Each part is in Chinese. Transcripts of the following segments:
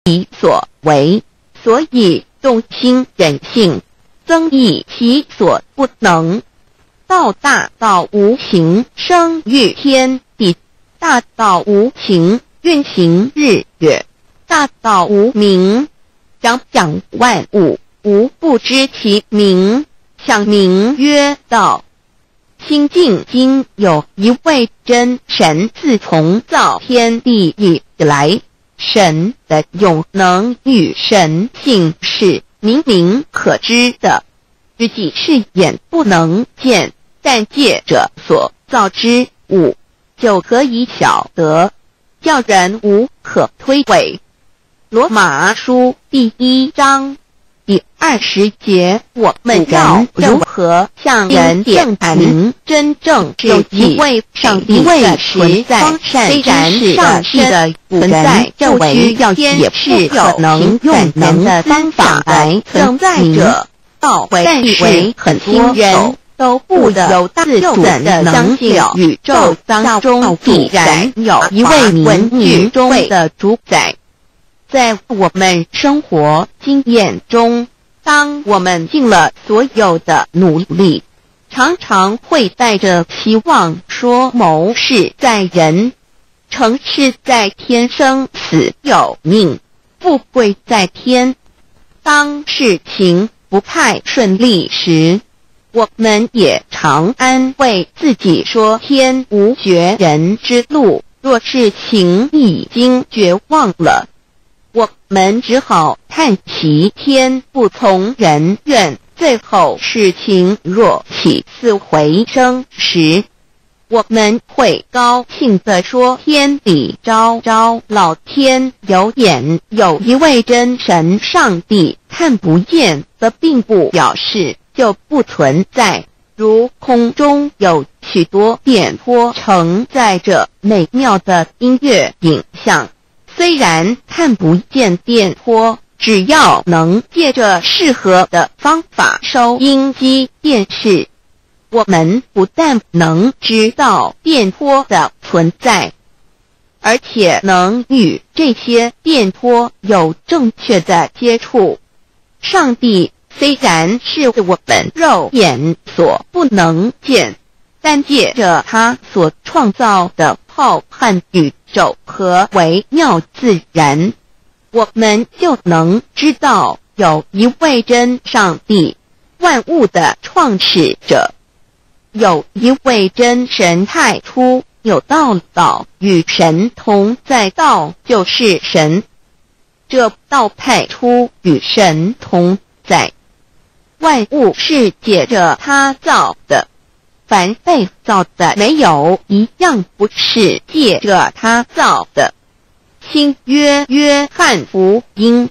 其所为，所以动心忍性，增益其所不能。道大道无形，生育天地；大道无情，运行日月；大道无名，掌讲万物，无不知其名，想名曰道。清净经有一位真神，自从造天地以来，神的永能与神性是明明可知的，实际是眼不能见，但借着所造之物，就可以晓得，叫人无可推诿。罗马书第1章第20节，我们要如何向人证明真正有一位上帝的存在？虽然上帝的存在不需要也不可能用人的方法来证明，但是很多人都不由自主地相信宇宙当中必然有一位冥冥中的主宰。在我们生活经验中，当我们尽了所有的努力，常常会带着希望说谋事在人，成事在天，生死有命，富贵在天。当事情不太顺利时，我们也常安慰自己说天无绝人之路，若事情已经绝望了，我们只好叹息天不从人愿。最后事情若起死回生时，我们会高兴地说天理昭昭，老天有眼，有一位真神上帝，看不见的并不表示就不存在。如空中有许多电波承载着美妙的音乐影像，虽然看不见电波，只要能借着适合的方法收音机电视，我们不但能知道电波的存在，而且能与这些电波有正确的接触。上帝虽然是我们肉眼所不能见，但借着他所创造的浩瀚宇宙和微妙自然，我们就能知道有一位真上帝，万物的创始者，有一位真神太初有道，道与神同在，道就是神，这道太初与神同在。万物是借着他造的，凡被造的没有一样不是借着他造的。新约约翰福音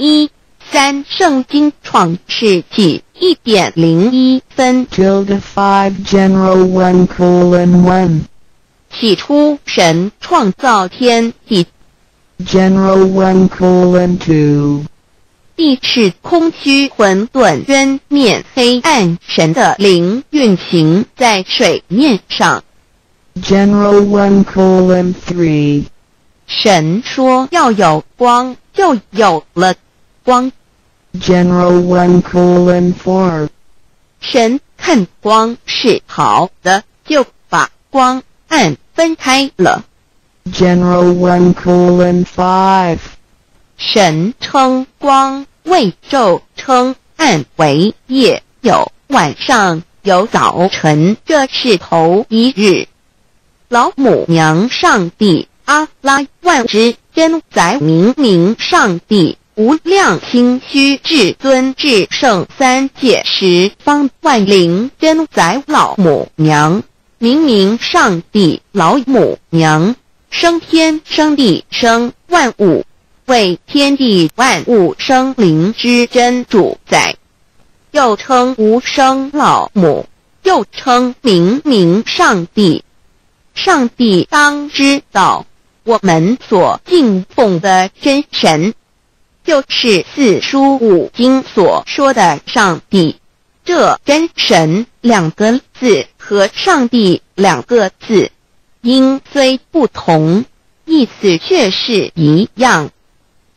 1:13，圣经创世纪1.01分。 5 General 1:1 起初神创造天地。 General 1:2 地是空虚混沌渊面黑暗，神的灵运行在水面上。 General 1:3 神说要有光，就有了光。 General 1:4 神看光是好的，就把光暗分开了。 General 1:5 神称光为昼，称暗为夜，有晚上，有早晨，这是头一日。老母娘上帝阿拉，万之真宰明明上帝，无量清虚至尊至圣三界十方万灵真宰老母娘，明明上帝老母娘，生天生地生万物，为天地万物生灵之真主宰，又称无生老母，又称明明上帝。上帝当知道，我们所敬奉的真神，就是四书五经所说的上帝。这真神两个字和上帝两个字，音虽不同，意思却是一样。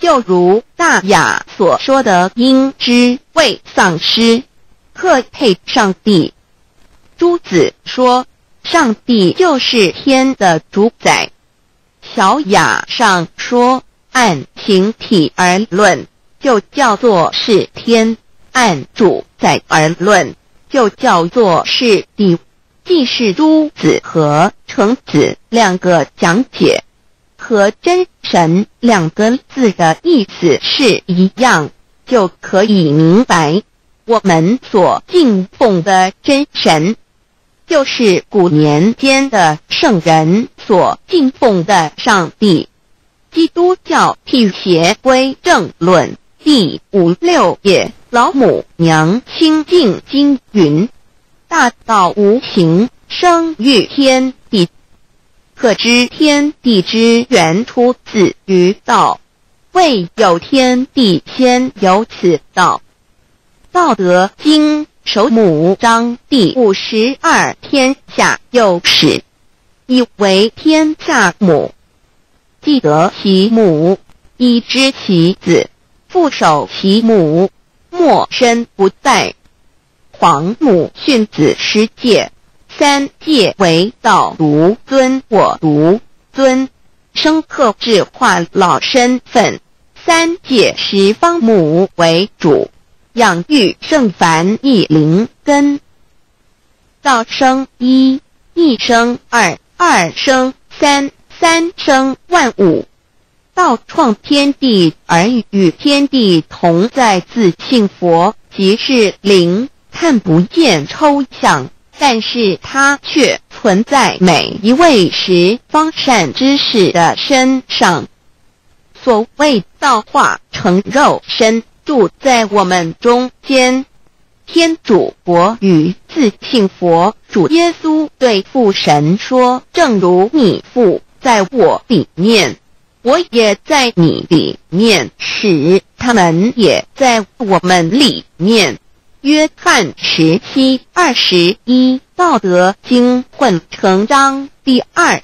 就如大雅所说的，因之未丧失，克配上帝。朱子说，上帝就是天的主宰。小雅上说，按形体而论，就叫做是天；按主宰而论，就叫做是地。既是朱子和程子两个讲解，和真神两个字的意思是一样，就可以明白，我们所敬奉的真神，就是古年间的圣人所敬奉的上帝。基督教辟邪归正论第56页，老母娘清净经云：大道无形，生育天地，可知天地之源出自于道，未有天地，先有此道。道德经首母章第52，天下有始，以为天下母。既得其母，以知其子，父守其母，莫身不在。皇母训子10戒，3戒为道独尊我独尊，生克制化老身份。3戒十方母为主，养育圣凡一灵根。道生一，一生二，二生三，三生万物。道创天地而与天地同在，自性佛，即是灵，看不见抽象，但是它却存在每一位十方善知识的身上。所谓道化成肉身，住在我们中间。天主国与自性佛主耶稣对父神说，正如你父在我里面，我也在你里面，使他们也在我们里面。约翰17:21，道德经混成章第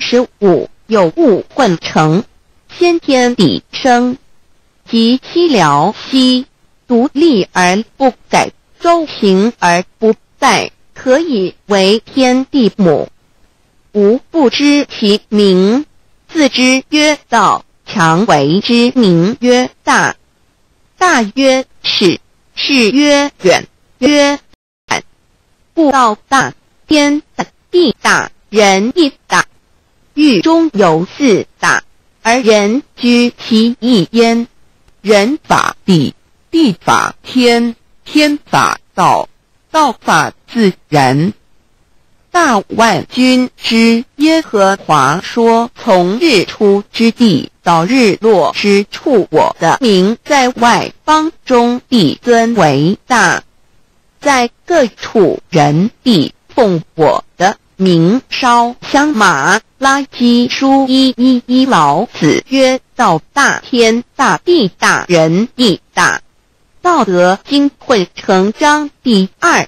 25，有物混成，先天地生，即西辽西，独立而不改，周行而不殆，可以为天地母。吾不知其名，自之曰道，强为之名曰大。大曰始，是曰远，曰远。故道大，天大，地大，人亦大。域中有4大，而人居其一焉。人法地，地法天，天法道，道法自然。大万军之耶和华说，从日出之地到日落之处，我的名在外邦中必尊为大。在各处人必奉我的名烧香马拉基书1:11，老子曰：道大，天大，地大，人亦大。道德经混成章第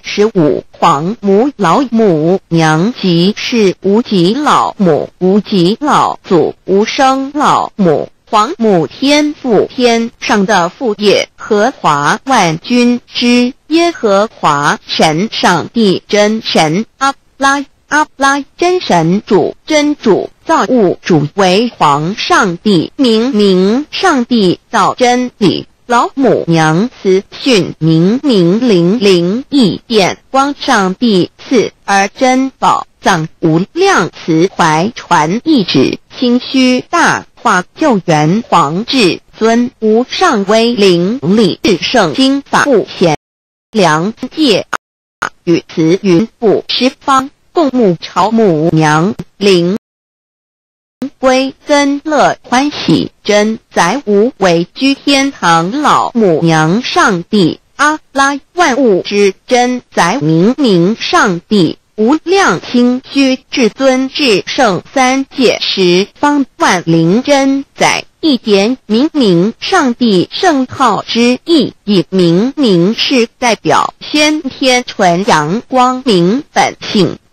25，皇母老母娘即是无极老母，无极老祖，无生老母。皇母天父，天上的父，耶和华万军之耶和华神，上帝真神，阿拉真神主，真主造物主，为皇上帝，明上帝造真理。老母娘慈训明灵义电光，上帝赐而真宝藏，无量慈怀传一旨，心虚大化救援皇至尊，无上威灵力至圣经法不显良界与慈云布十方，共沐朝母娘灵归根乐欢喜，真载无为居天堂，老母娘上帝阿拉万物之真载，明上帝无量清虚至尊至圣三界十方万灵真载，一点明上帝圣号之意，以明是代表先天纯阳光明本性。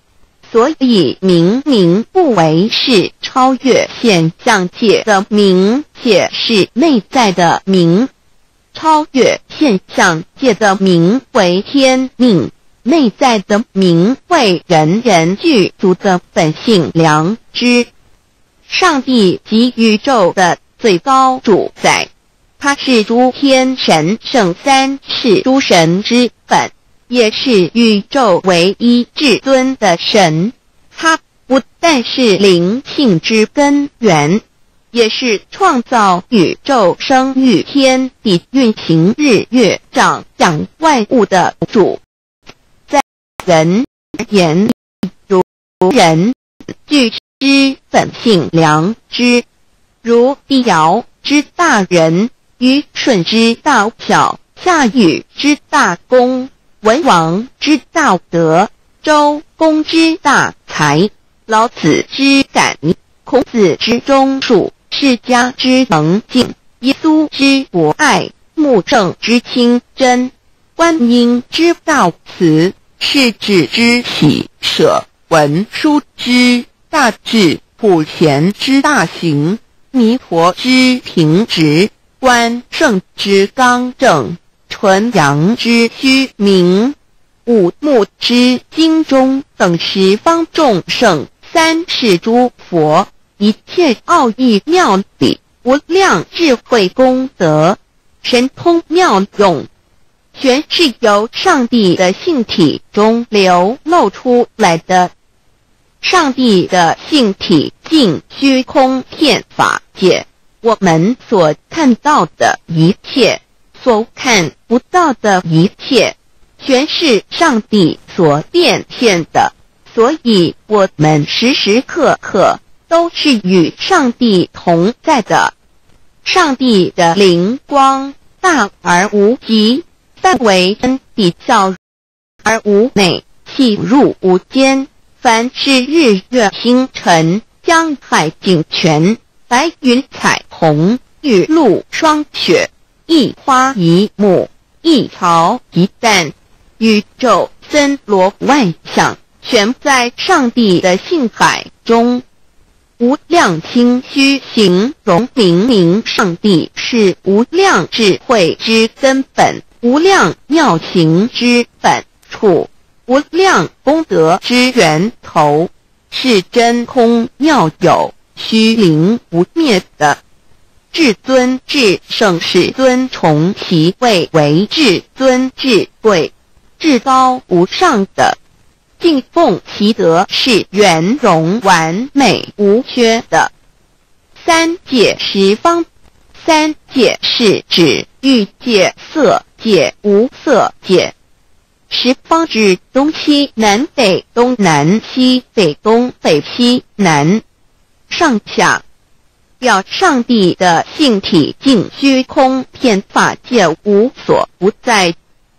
所以明明不为是超越现象界的明，且是内在的明。超越现象界的明为天命，内在的明为人人具足的本性良知。上帝即宇宙的最高主宰，他是诸天神圣三世诸神之本，也是宇宙唯一至尊的神。他不但是灵性之根源，也是创造宇宙生育天地运行日月长养万物的主。在人而言，如人具之本性良知，如帝尧之大仁，虞舜之大巧，夏禹之大功，文王之大德，周公之大才，老子之感，孔子之忠恕，释迦之能静，耶稣之博爱，穆圣之清真，观音之大慈，世子之喜舍，文殊之大智，普贤之大行，弥陀之平直，关圣之刚正，纯阳之虚明，五目之精中，等十方众圣，三世诸佛，一切奥义妙理，无量智慧功德，神通妙用，全是由上帝的性体中流露出来的。上帝的性体尽虚空遍法界，我们所看到的一切，所看不到的一切，全是上帝所变现的。所以我们时时刻刻都是与上帝同在的。上帝的灵光大而无极，范围深地小而无内，细入无间。凡是日月星辰，江海景泉，白云彩虹，雨露霜雪，一花一木，一草一蛋，宇宙森罗万象，全在上帝的性海中。无量清虚形容明明上帝是无量智慧之根本，无量妙行之本处，无量功德之源头，是真空妙有，虚灵不灭的。至尊至圣世尊崇其位为至尊至贵，至高无上的，敬奉其德是圆融完美无缺的。三界十方，三界是指欲界、色界、无色界。十方指东西南北东南西北东北西南上下，表上帝的性体尽虚空遍法界无所不在。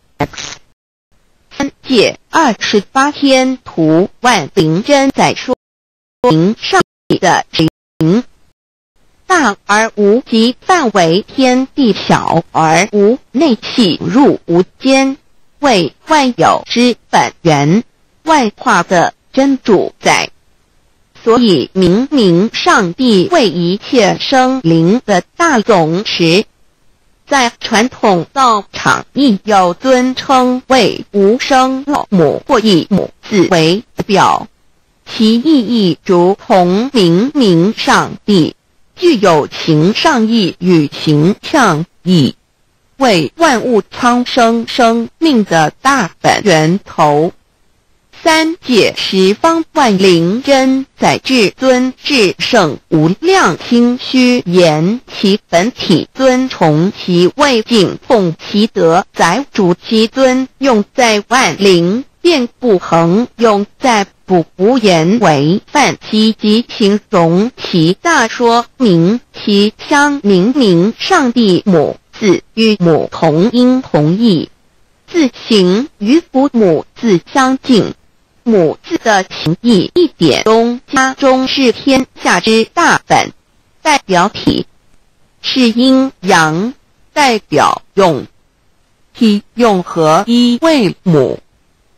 三界28天图万灵真在说明上帝的灵大而无极，范围天地小而无内，细入无间，为万有之本源，万化的真主宰。所以明明上帝为一切生灵的大总持，在传统道场亦有尊称为无生老母或以母字为表，其意义如同明明上帝具有形上义与形象义，为万物苍生生命的大本源头。三界十方万灵真在至尊至圣无量清虚言其本体，尊崇其位，敬奉其德，载主其尊，用在万灵，遍不恒，用在不无言为范，其即形容其大，说明其相明明上帝母字与母同音同义，字形与父母字相近。母字的情义一点中，家中是天下之大本，代表体；是阴阳，代表用。体用合一为母。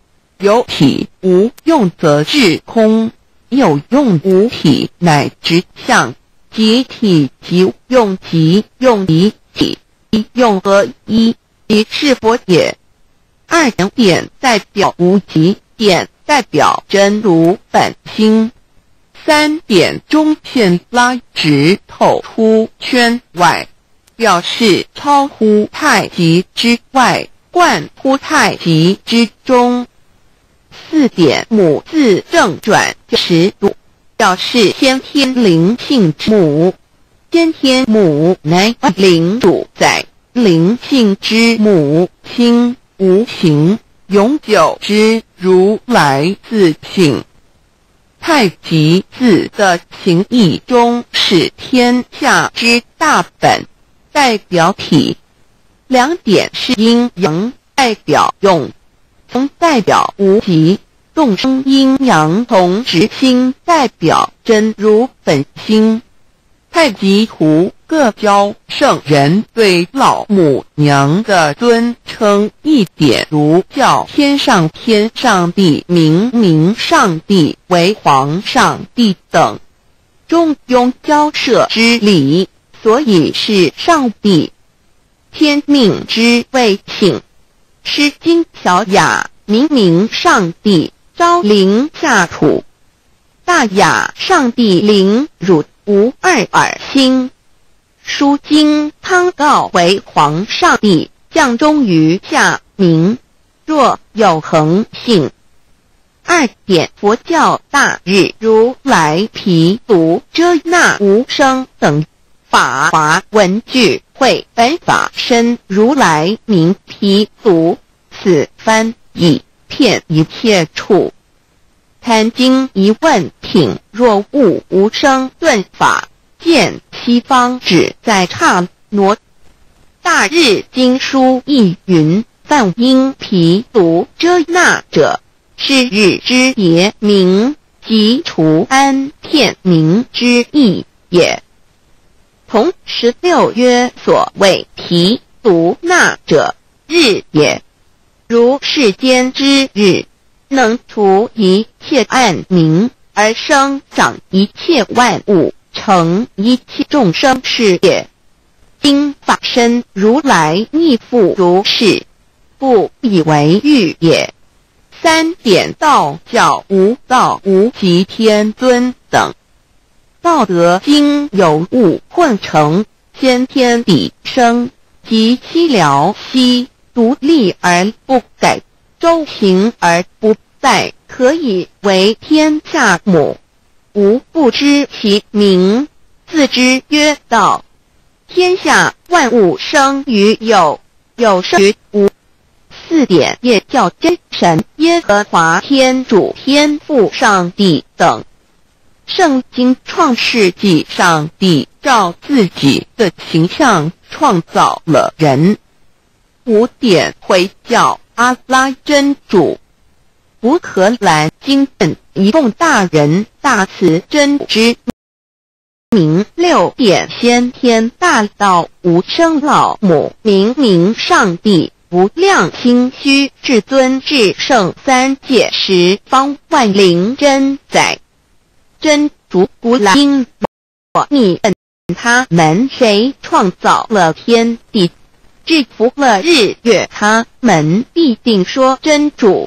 有体无用则至空，有用无体乃直相，即体即用即用一体，一用合一，即是佛也。二点代表无极，点代表真如本心。三点中线拉直透出圈外，表示超乎太极之外，贯乎太极之中。四点母字正转10度，表示先天灵性之母。先天母乃灵主宰，灵性之母亲无形，永久之如来自性。太极字的形义中是天下之大本，代表体。两点是阴阳，代表用，同代表无极，众生阴阳同质心，代表真如本心。太极图各教圣人对老母娘的尊称，一点如叫天上帝、明上帝为皇上帝等，中庸交涉之理，所以是上帝。天命之谓庆，诗经小雅明上帝昭临下土，大雅上帝临汝无二耳心。书经汤告为皇上帝，降中于下民，若有恒性。二点佛教大日如来毗卢遮那无生等法华文具会本法身如来名毗卢，此翻译遍一切处。贪经一问品，若悟无生顿法，见西方只在刹那。大日经书亦云，梵音毗卢遮那者，是日之别名，即除安片名之意也。同16曰所谓毗卢那者，日也。如世间之日，能除一切暗明，而生长一切万物，成一切众生是也。因法身如来逆复如是，不以为喻也。三点道教无道无极天尊等。道德经有物混成，先天地生，即悉了悉，独立而不改，周行而不殆，可以为天下母。吾不知其名，自之曰道。天下万物生于有，有生于无。四点也叫真神耶和华天主天父上帝等。圣经创世纪，上帝照自己的形象创造了人。五点回教阿拉真主。乌克兰经本一共大人大慈真之名。六点先天大道无生老母明上帝无量清虚至尊至圣三界十方万灵真宰真主古兰因若你问他们谁创造了天地制服了日月，他们必定说真主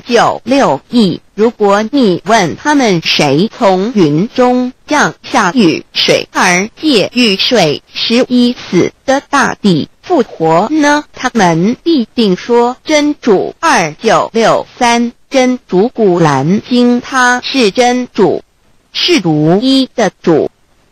296亿。如果你问他们谁从云中降下雨水而借雨水使已死的大地复活呢？他们必定说真主2963。真主古兰经他是真主，是独一的主。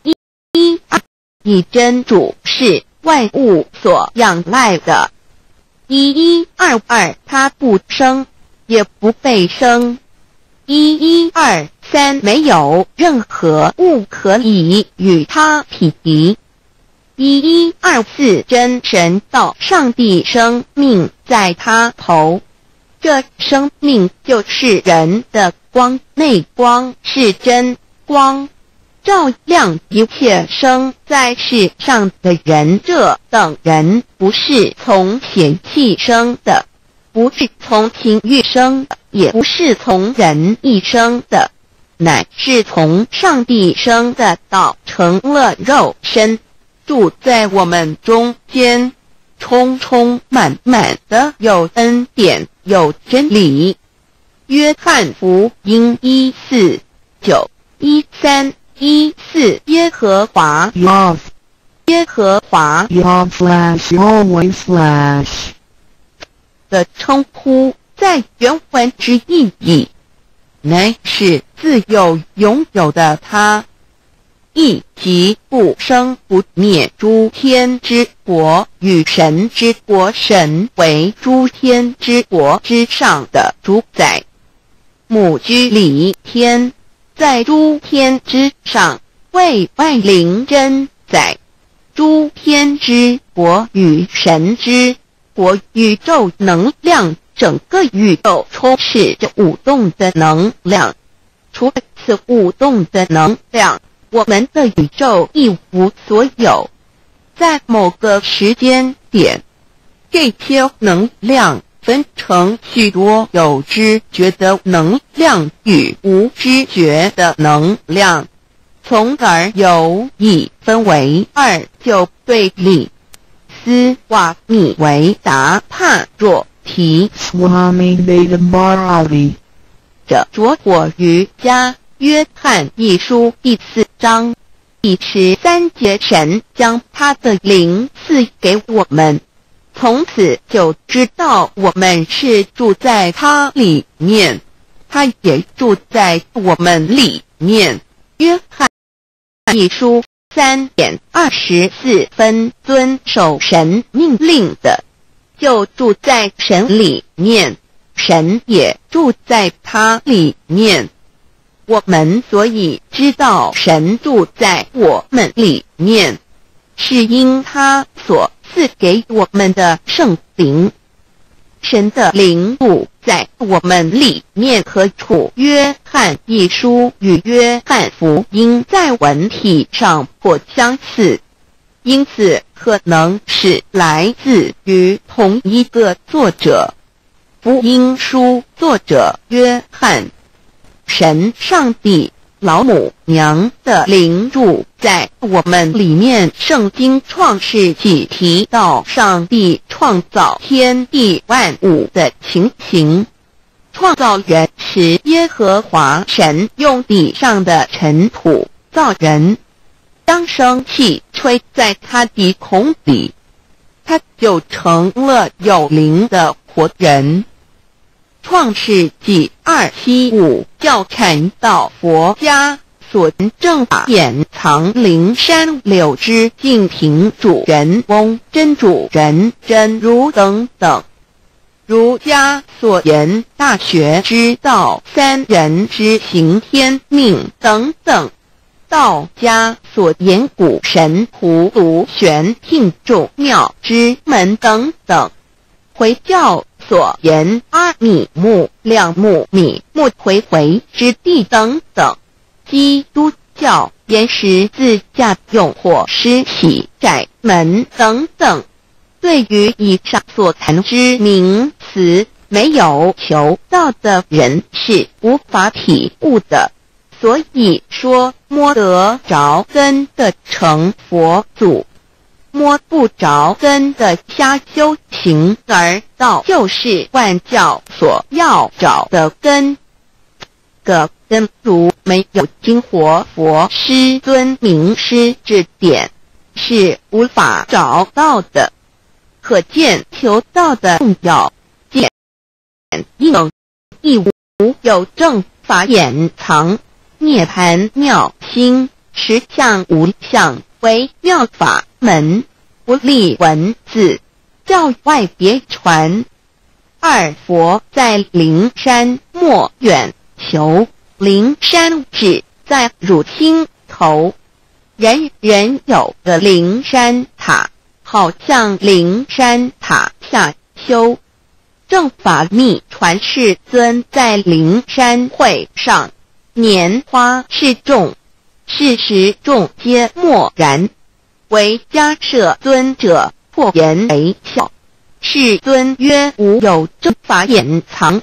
一真主是万物所仰赖的。1122它不生，也不被生。1123没有任何物可以与它匹敌。1124真神道上帝生命在他头，这生命就是人的光，内光是真光。照亮一切生在世上的人，这等人不是从血气生的，不是从情欲生的， 也不是从人意生的，乃是从上帝生的道成了肉身，住在我们中间，充充满满的有恩典有真理。约翰福音1:4-9、13-14耶和华 Yah, 耶和华 Yah/Yahweh/ 的称呼，在原文之意义，乃是自有拥有的他，亦即不生不灭诸天之国与神之国，神为诸天之国之上的主宰，母居里天，在诸天之上，为外灵真宰。诸天之国与神之国，宇宙能量，整个宇宙充斥着舞动的能量。除了此舞动的能量，我们的宇宙一无所有。在某个时间点，这些能量分成许多有知觉的能量与无知觉的能量，从而有意分为二，就对立。斯瓦米维达帕若提 Swami Vedabharati 着着火于家约翰一书第4章第13节，神将他的灵赐给我们，从此就知道我们是住在他里面，他也住在我们里面。约翰一书3:24，遵守神命令的，就住在神里面，神也住在他里面。我们所以知道神住在我们里面，是因他所赐给我们的圣灵。神的灵住在我们里面何处？约翰一书与约翰福音在文体上颇相似，因此可能是来自于同一个作者。福音书作者约翰，神上帝老母娘的灵住在我们里面。圣经创世纪提到上帝创造天地万物的情形，创造人时，耶和华神用地上的尘土造人，将生气吹在他鼻孔里，他就成了有灵的活人。创世纪275教产到佛家所正法典藏灵山柳之净瓶主人翁真主人真如等等。儒家所言大学之道三人之行天命等等。道家所言古神荼毒玄牝众妙之门等等。回教所言阿米木、亮木、米木回回之地等等。基督教言十字架用火施洗窄门等等。对于以上所谈之名词，没有求道的人是无法体悟的。所以说摸得着根的成佛祖，摸不着根的瞎修行而道，就是万教所要找的根。个根如没有经活佛师尊名师指点，是无法找到的。可见求道的重要。见应亦无有正法掩藏。涅盘妙心实相无相，为妙法门，不立文字，教外别传。二佛在灵山莫远求，灵山只在汝心头。人人有个灵山塔，好像灵山塔下修。正法密传世尊在灵山会上，拈花示众，是时众皆默然，唯迦摄尊者破颜为笑。世尊曰：无有正法掩藏，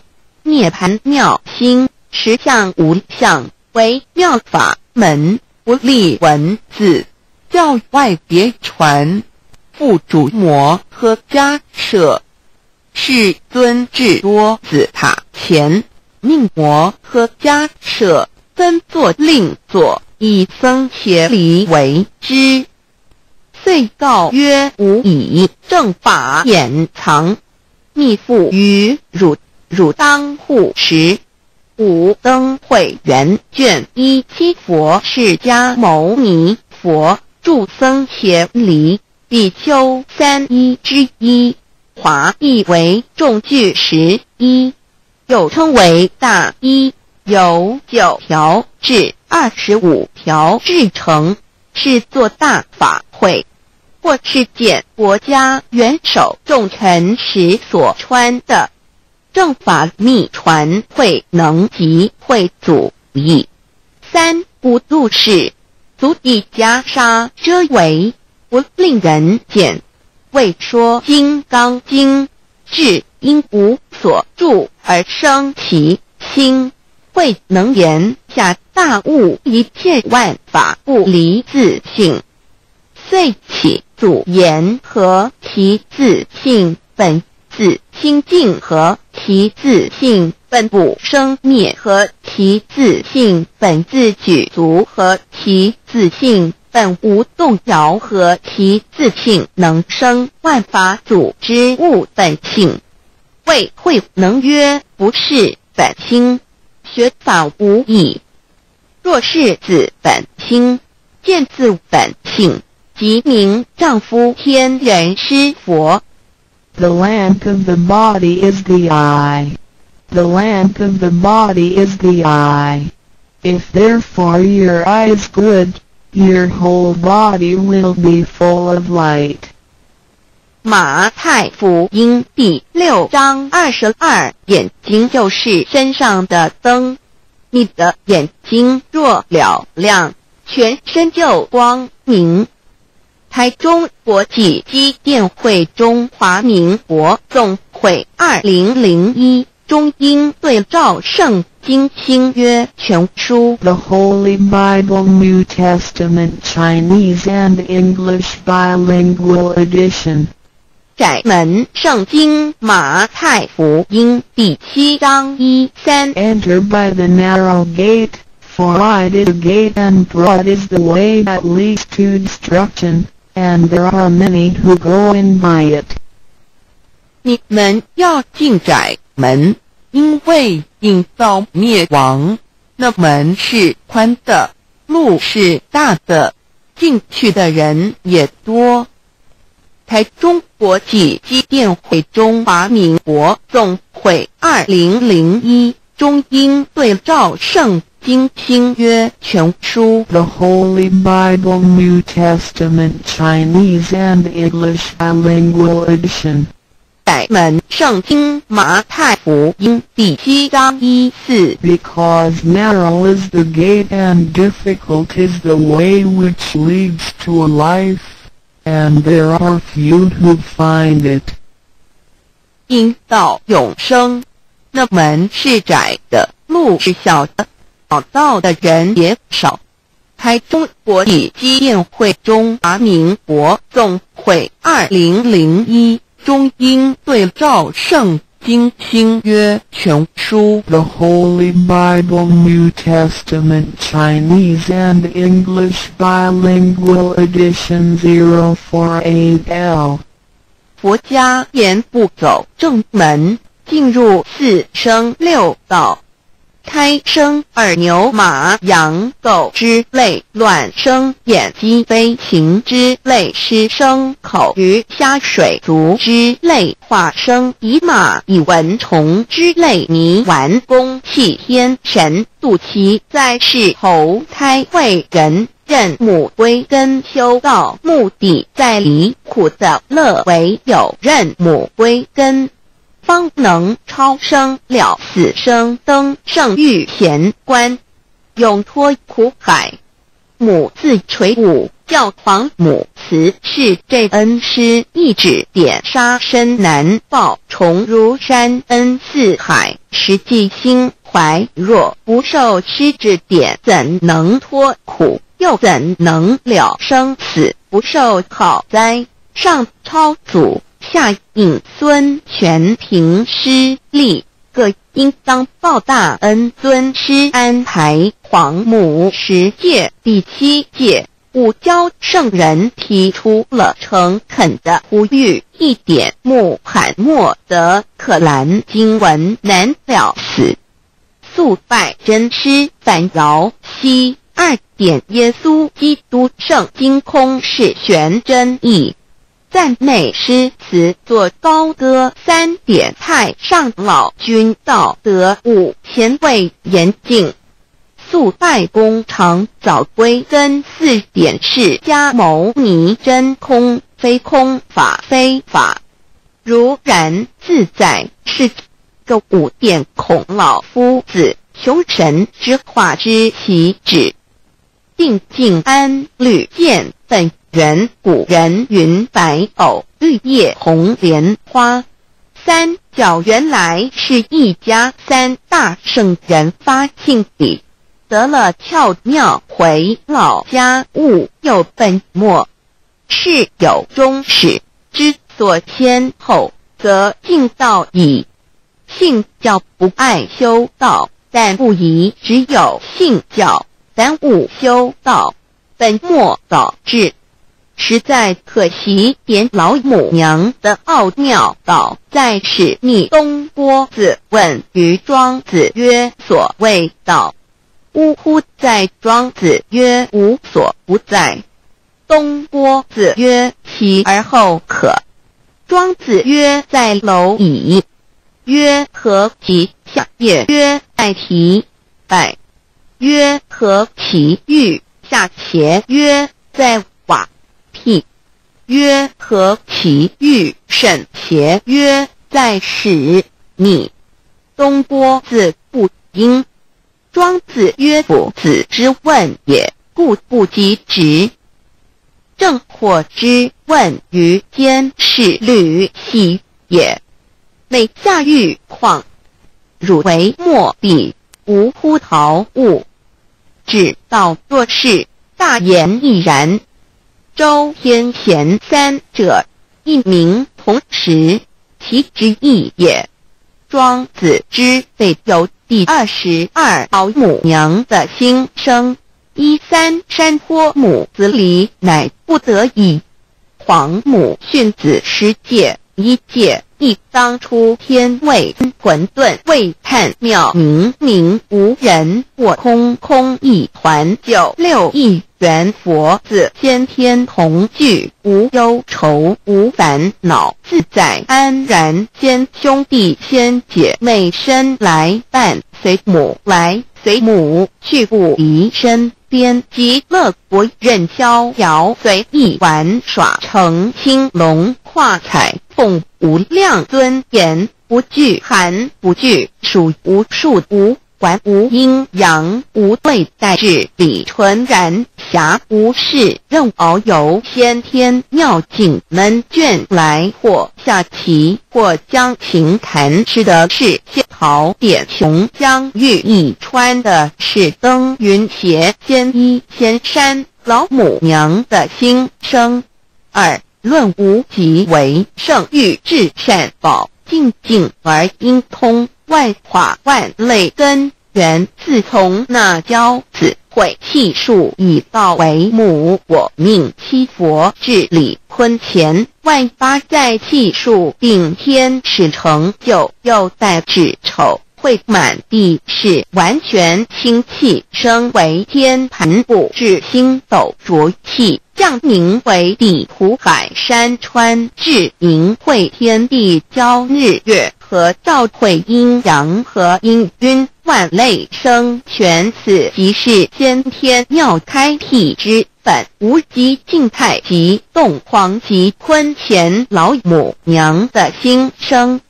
涅盘妙心，实相无相，为妙法门，不立文字，教外别传，复主摩诃迦舍。世尊至多子塔前，命摩诃迦舍分作令作，以僧伽梨为之。遂告曰：吾以正法掩藏，密付于汝，汝当护持。五灯会元卷17佛释迦牟尼佛著僧伽梨比丘31之一，华译为众句11，又称为大一，由9条至25条制成，是作大法会，或是见国家元首重臣时所穿的。正法密传会能及会祖义。3不入世，足以袈裟遮围，不令人见。为说金刚经，至因无所住而生其心，慧能言下大悟，一切万法不离自性。遂起祖言和其自性本自清净和其自性本不生灭和其自性本自具足和其自性本无动摇和其自性能生万法组之物本性。谓慧能曰：不是本心，学法无益。若是自本心，见自本性，即名丈夫天人师佛。 The lamp of the body is the eye. The lamp of the body is the eye. If therefore your eye is good, your whole body will be full of light. 马太福音第6章22，眼睛就是身上的灯。你的眼睛若了亮，全身就光明。台中国际机电会中华民国总会2001中英对照圣经新约全书 The Holy Bible New Testament Chinese and English Bilingual Edition. 窄门圣经马太福音第7章1-3 Enter by the narrow gate, for wide is the gate and broad is the way that leads to destruction, and there are many who go in by it. 你们要进窄门，因为引到灭亡。那门是宽的，路是大的，进去的人也多。台中国际机电会中华民国总会2001中英对照圣经新约全书 The Holy Bible New Testament Chinese and English Bilingual Edition. 窄门圣经马太福音第7章1-4 Because narrow is the gate and difficult is the way which leads to life, and there are few who find it. 因到永生，那门是窄的，路是小的，找到的人也少。台中国际机电会中华民国总会2001中英对照圣经新约全书 The Holy Bible New Testament Chinese and English Bilingual Edition 048L. 佛家言不走正门，进入4生6道。胎生耳牛马羊狗之类，卵生眼鸡飞禽之类，湿生口鱼虾水族之类，化生以马以蚊虫之类，泥丸公气天神，肚脐在世投胎为人，任母归根修道，目的在离苦的乐为有任母归根，方能超生了死生登圣域贤官，永脱苦海。母自垂武， 教皇母慈氏这恩师一指点杀身难报，重如山恩似海，实际心怀若不受师指点，怎能脱苦，又怎能了生死，不受好灾。上超祖，下应孙权凭师力，各应当报大恩。尊师安排皇母10届，第7届武教圣人提出了诚恳的呼吁，一点穆罕默德可兰经文难了死，肃拜真师反饶西2点耶稣基督圣经空是玄真义，赞美诗词作高歌3点太上老君道德5前卫严谨，肃拜公常早归根4点释迦牟尼真空非空法非法如然自在是个5点孔老夫子求神之化之其旨，定静安律见本源。古人云白藕绿叶红莲花，三角原来是一家3大圣人发信里得了巧妙，回老家务有本末，事有终始，之所先后，则敬道矣。信教不爱修道，但不宜只有信教，耽误修道，本末倒置。实在可惜，点老母娘的奥妙道在使逆东郭子问于庄子曰：所谓道，呜呼！在庄子曰：无所不在。东郭子曰：其而后可。庄子曰：在蝼蚁。曰：何其下也？曰：在蹄。百。曰：何其欲？下且。曰：在瓦。辟。曰：何其欲？甚且。曰：在始。逆。东郭子不应。庄子曰：夫子之问也，故不及直。正或之问于监视律兮也。每下狱况，汝为莫必，无乎陶物。只道若是，大言亦然。周天贤3者，一名同时，其之义也。庄子之备有第22老母娘的心声，13山坡母子里乃不得已。皇母训子10戒，1戒亦当出天位，混沌未探妙明明无人，我空空一环，96亿元佛子先天同具，无忧愁无烦恼，自在安然。先兄弟先姐妹身来伴，随母来随母去，不离身边。极乐国任逍遥随意玩耍，成青龙跨彩凤，无量尊严，不惧寒不惧暑，无数无管无阴阳，无对待治理，纯然暇无事任遨游。先天妙境门卷来，或下棋，或将琴弹，吃的是仙桃点琼将玉一穿的是登云鞋，仙衣仙山。老母娘的心声。2论无极为圣域至善宝，静静而应通，万化万类根源。自从那教子会气数以道为母，我命七佛治理坤乾，万八在气数定天使成就，又待至丑会满地是完全清气，升为天盘布至星斗浊气，降明为地湖海山川，至明会天地交日月和照会阴阳和阴晕，万类生全。此即是先天妙开辟之本，无极静态及动黄及坤乾老母娘的心声。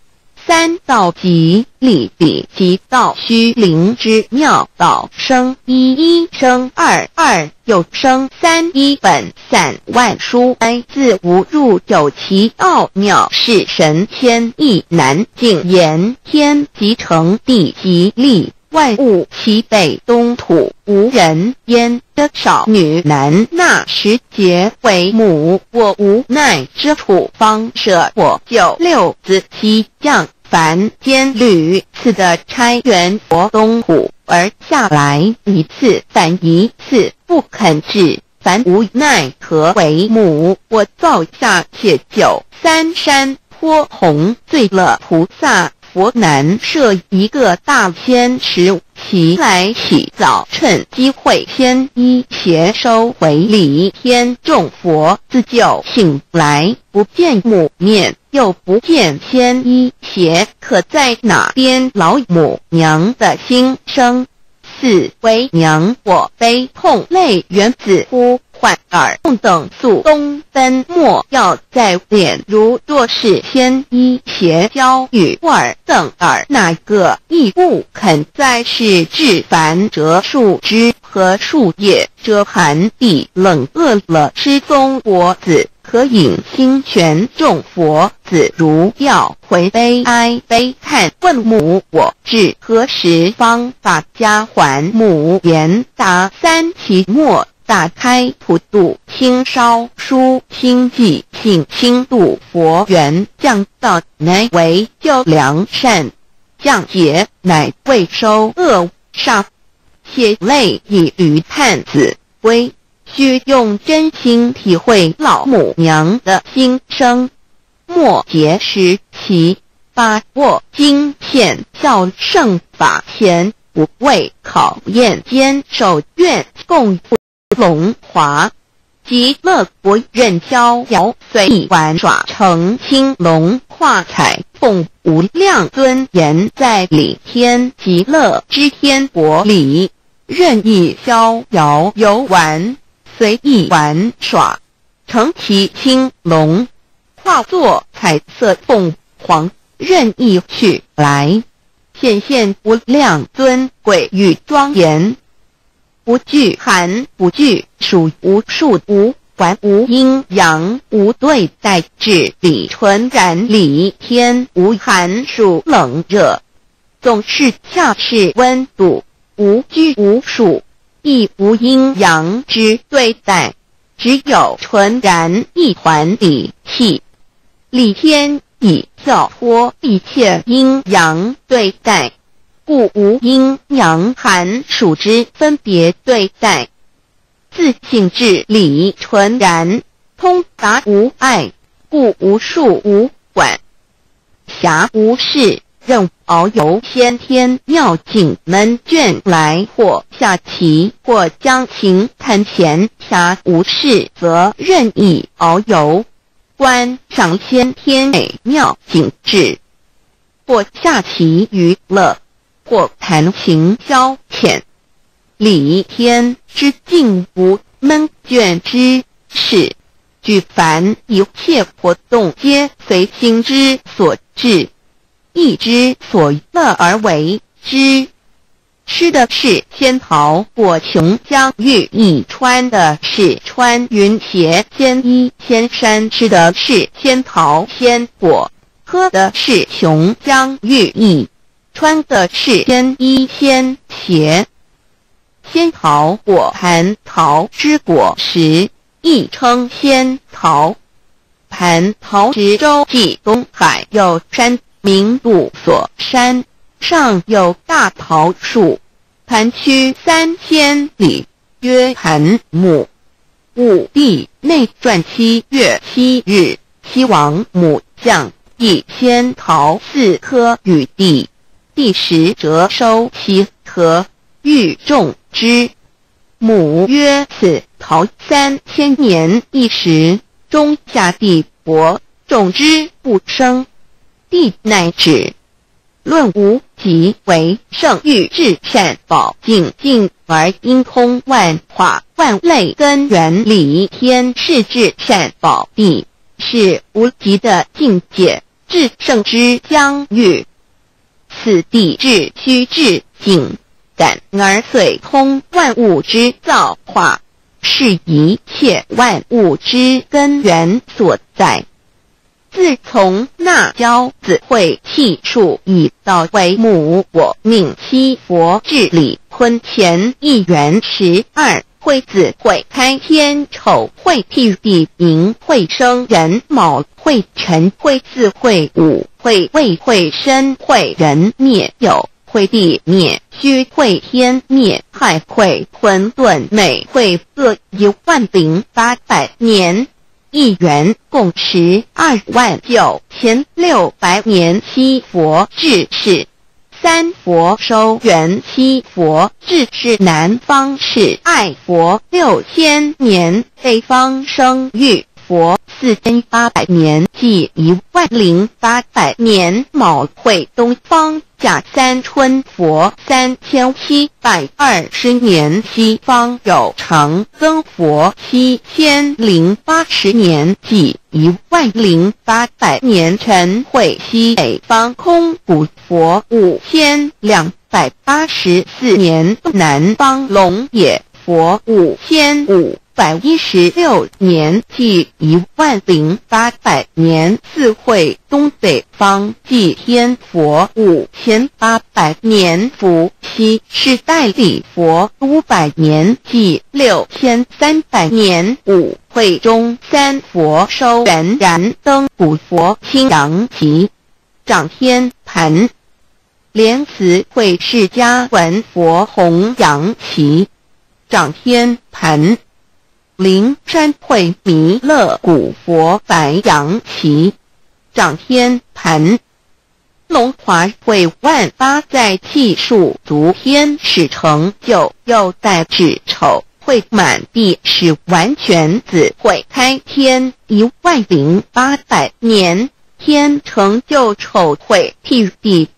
三道即理理即道虚灵之妙道生一一生二二又生三一本散万殊哀自无入有其奥妙是神千亿难尽言天即成地即立万物其北东土无人焉的少女男纳时节为母我无奈之处方舍我九六子七将凡间屡次的差援佛东土而下来一次反一次不肯至凡无奈何为母我造下且九三山颇弘罪乐菩萨佛南设一个大仙池其来起早趁机会先一邪收回礼天众佛自救醒来不见母面又不见先一邪可在哪边老母娘的心声四为娘我悲痛泪原子呼唤耳痛等速东奔莫要在脸如若是先一邪教与耳等耳哪个亦不肯在是至凡折树枝和树叶遮寒地冷饿了失踪佛子可引心权众佛子如要回悲哀悲叹问母我至何时方把家还母言答三期末打开普度清烧书清寂性清度佛缘降道乃为救良善降劫乃为收恶煞血泪以于叹子归须用真心体会老母娘的心声末节时期把握经现效圣法前不畏考验坚守愿共龙华极乐国任逍遥随意玩耍成青龙化彩凤无量尊严在理天极乐之天国里任意逍遥游玩随意玩耍成其青龙化作彩色凤凰任意去来显现无量尊贵与庄严不惧寒不惧暑无数无管无阴阳无对待治理纯然理天无寒暑冷热总是恰是温度无拘无束亦无阴阳之对待只有纯然一环理气理天以跳脱一切阴阳对待故无阴阳寒暑之分别对待自性至理纯然通达无碍故无数无管暇无事任遨游先天妙境门卷来或下棋或将琴弹弦暇无事则任意遨游观赏先天美妙景致或下棋娱乐或弹琴消遣理天之境无闷倦之事举凡一切活动皆随心之所至意之所乐而为之吃的是仙桃果琼浆玉一穿的是穿云鞋仙衣仙衫吃的是仙桃仙果喝的是琼浆玉一穿的是仙衣仙鞋仙桃果蟠桃之果实亦称仙桃蟠桃之洲际东海有山名度所山上有大桃树盘曲3000里约盘木武帝内传7月7日西王母降以仙桃4颗与地第10折收其核欲种之母曰此桃3000年一时中下地薄种之不生地乃止论无极为圣欲至善宝净净而因空万化万类根源理天是至善宝地是无极的境界至圣之疆域。此地至虚至景，感而遂通万物之造化，是一切万物之根源所在。自从那骄子会气数以道为母，我命七佛治理坤乾一元12，会子会开天丑会替地寅会生人卯会辰会巳会午会未会申会人灭酉会地灭戌会天灭亥会混沌每会各10800年。一元共129600年。七佛治世，三佛收元，七佛治世南方是爱佛6000年，北方生玉佛4800年，即10800年。卯会东方甲三春佛3720年，西方有长庚佛7080年，即10800年。辰会西北方空谷佛5284年，南方龙野佛5516年，即10800年。四会东北方祭天佛5800年，伏羲是代理佛500年，即6300年。五会中三佛收元，燃灯古佛清阳吉，掌天盘。莲慈会释迦文佛弘扬旗，掌天盘。灵山会弥勒古佛白羊旗，掌天盘。龙华会万八载气数足天使成就，又代指丑会满地是完全子会开天10800年，天成就丑会替地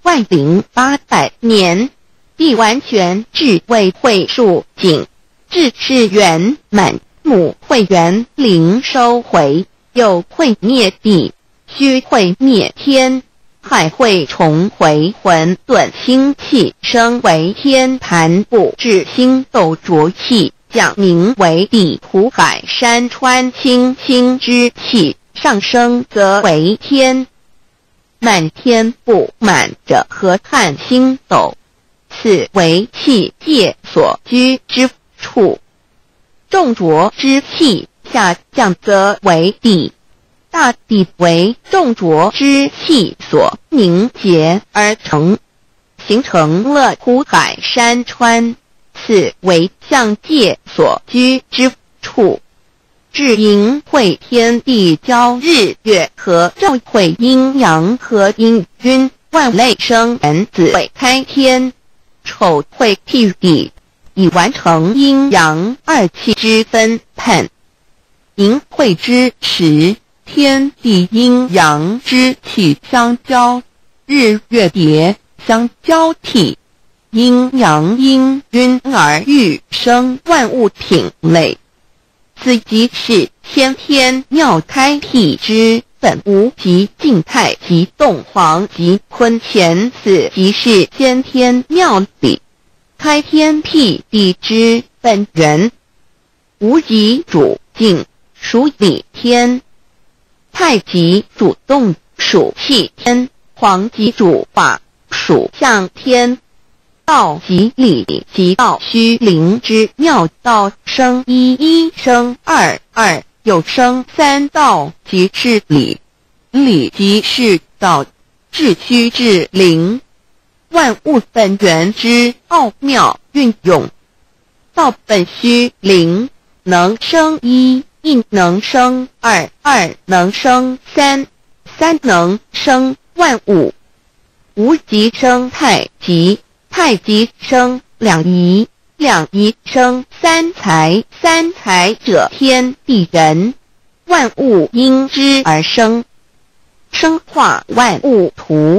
10800年，地完全至为会数景。至是圆满，母会元灵收回，又会灭地，戌会灭天，亥会重回混沌星气，生为天盘部，至星斗浊气，降名为地土海山川清星之气，上升则为天。满天不满者何看星斗，此为气界所居之处。重浊之气下降则为地，大地为重浊之气所凝结而成，形成了土海山川，此为象界所居之处。至寅会天地交日月和昼会阴阳和阴晕，万类生人子会开天，丑会替地，以完成阴阳二气之分判。寅会之时，天地阴阳之气相交，日月叠相交替，阴阳阴晕而欲生万物品类。此即是先天妙开辟之本无极静态及动黄及坤乾，此即是先天妙理开天辟地之本源。无极主静，属理天；太极主动，属气天；黄极主化，属象天。道即理，即道虚灵之妙道，生一，生二，又生三道，即是理。理即是道，至虚至灵，万物本源之奥妙运用。道本虚灵，能生一，能生二，能生三，能生万物。无极生太极，太极生两仪，两仪生三才，三才者天地人，万物因之而生。生化万物图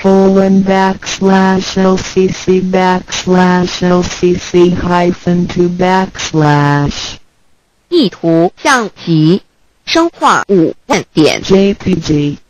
://LCC_LCC_2/ 意图象极，生化5万点 JPG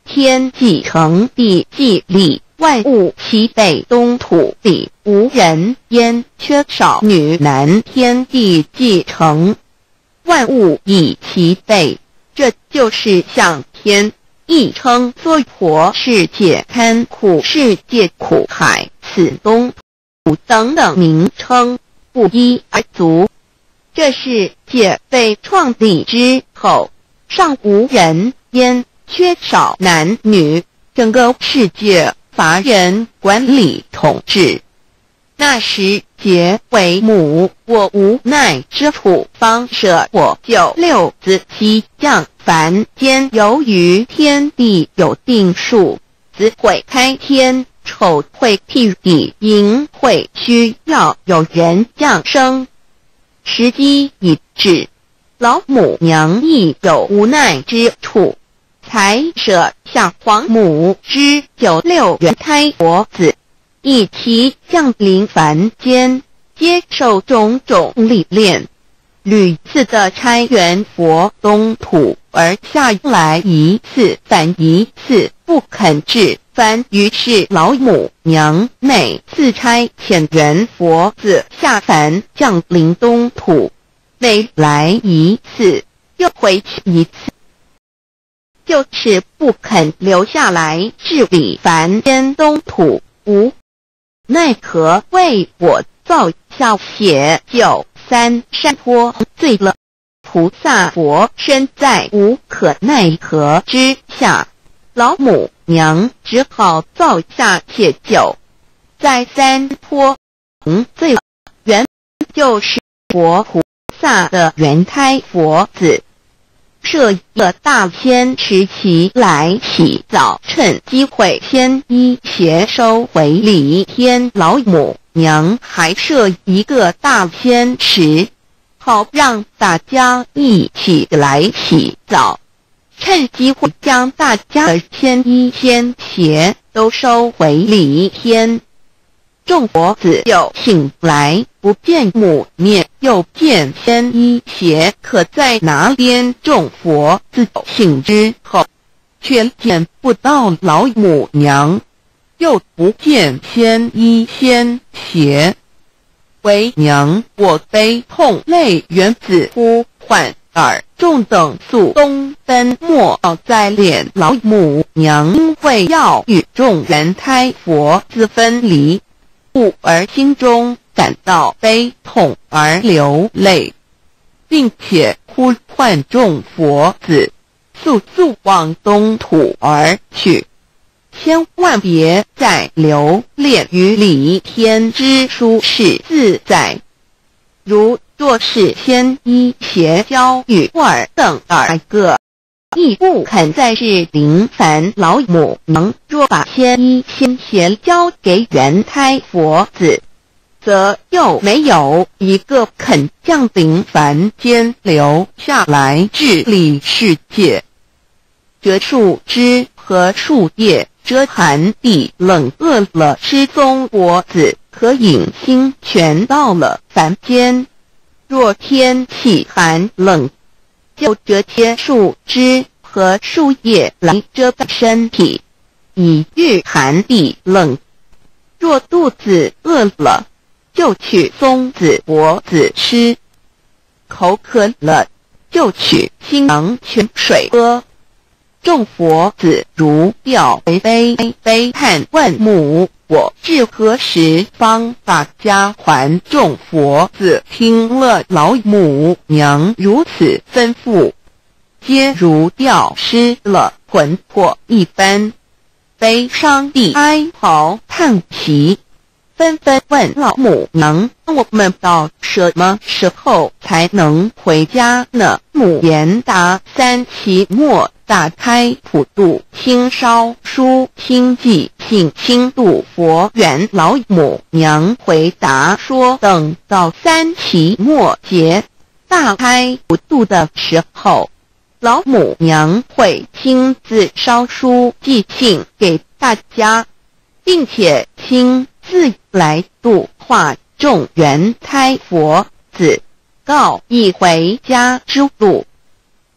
天既成，地既立，万物齐备，东土地无人焉，缺少女男，天地既成，万物已齐备。这就是向天，亦称娑婆世界、堪苦世界、苦海、此东土等等名称，不一而足。这世界被创立之后，尚无人焉，缺少男女，整个世界乏人管理统治。那时桀为母，我无奈之处，方舍我就六子西降凡间。由于天地有定数，子会开天，丑会辟地，寅会需要有人降生。时机已至，老母娘亦有无奈之处，才舍下皇母之9六元胎佛子，一齐降临凡间，接受种种历练，屡次的差援佛东土而下来一次反一次不肯至凡，于是老母娘每次差遣援佛子下凡降临东土，每来一次又回去一次，就是不肯留下来治理凡间东土。无奈何为我造下血就3山坡罪了，菩萨佛身在无可奈何之下，老母娘只好造下血酒，在3坡罪了，原就是佛菩萨的原胎佛子。设一个大仙池其来洗澡，趁机会先衣邪收回礼天。老母娘还设一个大仙池，好让大家一起来洗澡，趁机会将大家的仙衣仙鞋都收回礼天。众佛子又醒来，不见母面，又见仙衣鞋可在哪边。众佛子醒之后，却见不到老母娘，又不见仙衣仙鞋。为娘，我悲痛泪源自呼唤耳。众等速东奔，莫再怜老母娘，因为要与众人胎佛子分离，故而心中感到悲痛而流泪，并且呼唤众佛子速速往东土而去，千万别再留恋于礼天之舒适自在。如若是仙衣邪教与尔等2个，亦不肯再是临凡老母娘。若把仙衣仙鞋交给原胎佛子，则又没有一个肯降临凡间留下来治理世界。这树枝和树叶遮寒地冷，饿了失踪佛子，可引星全到了凡间。若天气寒冷，就折些树枝和树叶来遮蔽身体，以御寒地冷。若肚子饿了，就取松子果子吃；口渴了，就取清凉泉水喝。众佛子如吊悲叹问母，我至何时方把家还？众佛子听了老母娘如此吩咐，皆如吊失了魂魄一般，悲伤地哀嚎叹息，纷纷问老母娘，我们到什么时候才能回家呢？母言答：3期末大开普度，清烧书清寂，信清度佛缘。老母娘回答说，等到3期末节大开普度的时候，老母娘会亲自烧书寄信给大家，并且亲自来度化众原胎佛子，告一回家之路。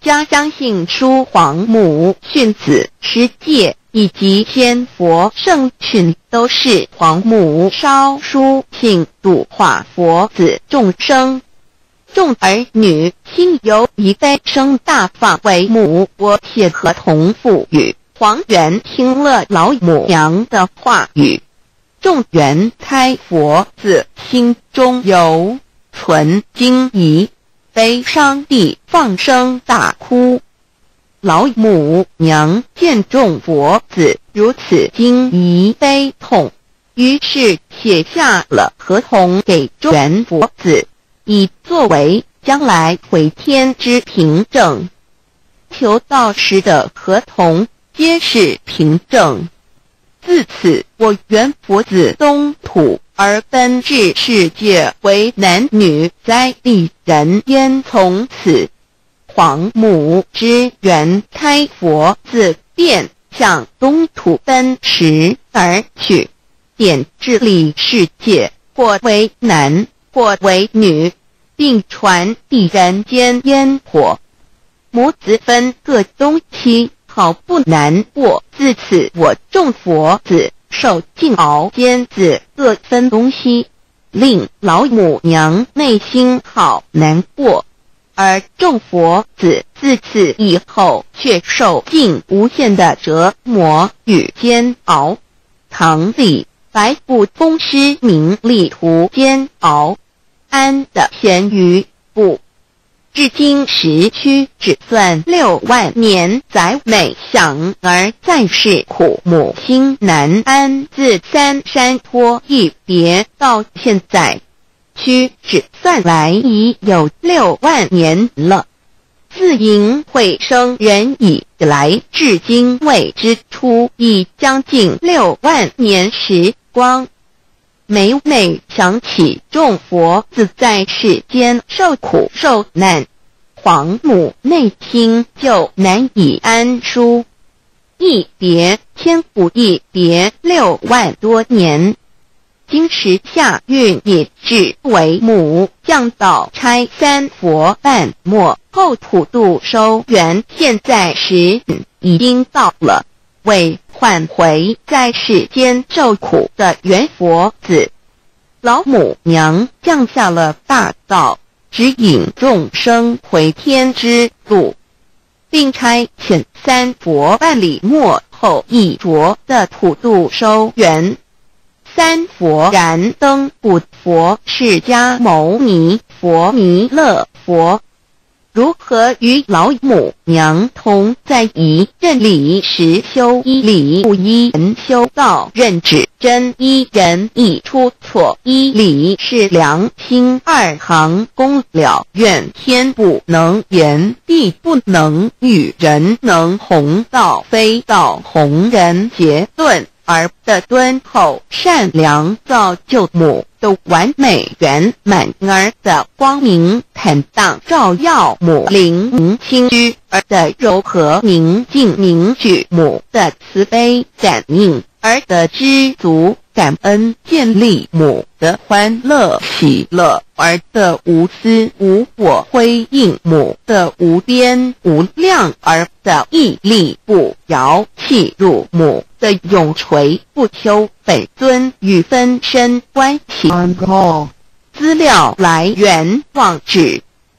家相信书皇母训子师戒以及仙佛圣训都是皇母烧书信度化佛子众生。众儿女心有一悲生大放为母，我写合同赋予。黄元听了老母娘的话语，众缘开佛子心中有存惊疑，悲伤地放声大哭。老母娘见众佛子如此惊疑悲痛，于是写下了合同给众缘佛子，以作为将来回天之凭证。求道时的合同皆是凭证。自此，我缘佛子东土而奔至世界为男女在地人焉，从此皇母之元开佛子便向东土奔驰而去，点治理世界，或为男，或为女，并传递人间烟火。母子分各东西，好不难过。自此，我众佛子受尽熬煎子各分东西，令老母娘内心好难过。而众佛子自此以后却受尽无限的折磨与煎熬。唐李白骨风师名利图煎熬，安的咸鱼不。至今时区只算6万年，载每想而在世苦，母心难安。自三山托一别到现在，屈指算来已有6万年了。自寅会生人以来，至今未知出，已将近6万年时光。每每想起众佛子在世间受苦受难，皇母内心就难以安舒。一别千古，一别6万多年。今时夏运也至为母，降道差三佛半末，后普度收圆。现在时已经到了，为唤回在世间受苦的缘佛子，老母娘降下了大道，指引众生回天之路，并差遣三佛半里末后一着的普度收圆。三佛燃灯不佛释迦牟尼佛弥勒佛，如何与老母娘同在一任理时修一理，不一人修道任指真一人一出错一理，是良心2行功了愿，天不能言，地不能语，人能弘道，非道弘人。结论而的敦厚善良，造就母的完美圆满，儿的光明坦荡照耀母灵明清虚，儿的柔和宁静凝聚母的慈悲感应，儿的知足感恩建立母的欢乐喜乐，儿的无私无我辉映母的无边无量，儿的屹立不摇契入母的永垂不朽。本尊与分身关系。资料来源网址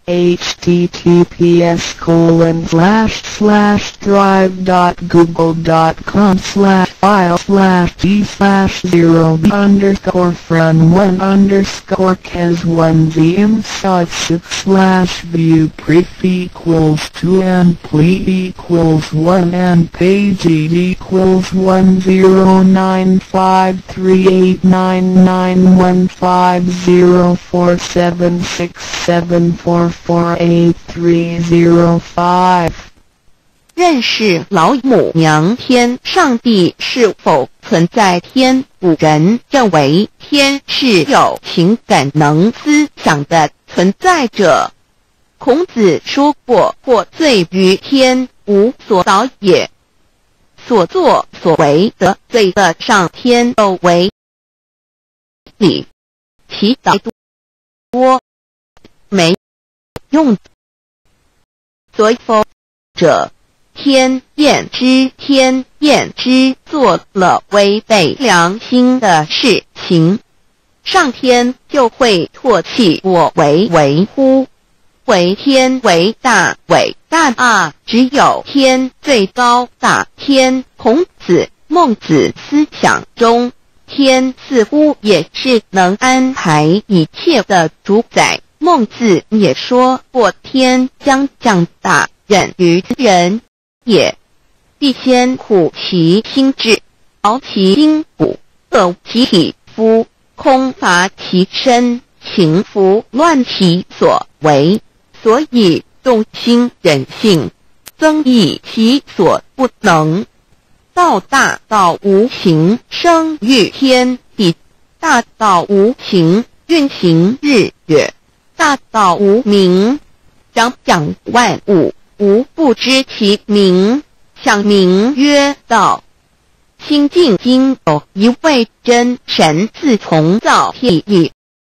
https://drive.google.com/file/d/0/_view pref equals 2 and ple equals 1 and page equals 109538994764767448330 认识老母娘。天上帝是否存在？天古人认为天是有情感能思想的存在者。孔子说过，或罪于天，无所导也。所作所为得罪的上天有为理，其导多没用，所以否者，天厌之，天厌之，做了违背良心的事情，上天就会唾弃我为乎？为天为大，伟大啊！只有天最高大。天，孔子、孟子思想中，天似乎也是能安排一切的主宰。孟子也说过，天将降大任于人也，必先苦其心志，劳其筋骨，饿其体肤，空乏其身，情服乱其所为。所以动心忍性，增益其所不能。道大道无形，生育天地；大道无形，运行日月；大道无名，掌万物，无不知其名，想名曰道。清净经有一位真神，自从造天地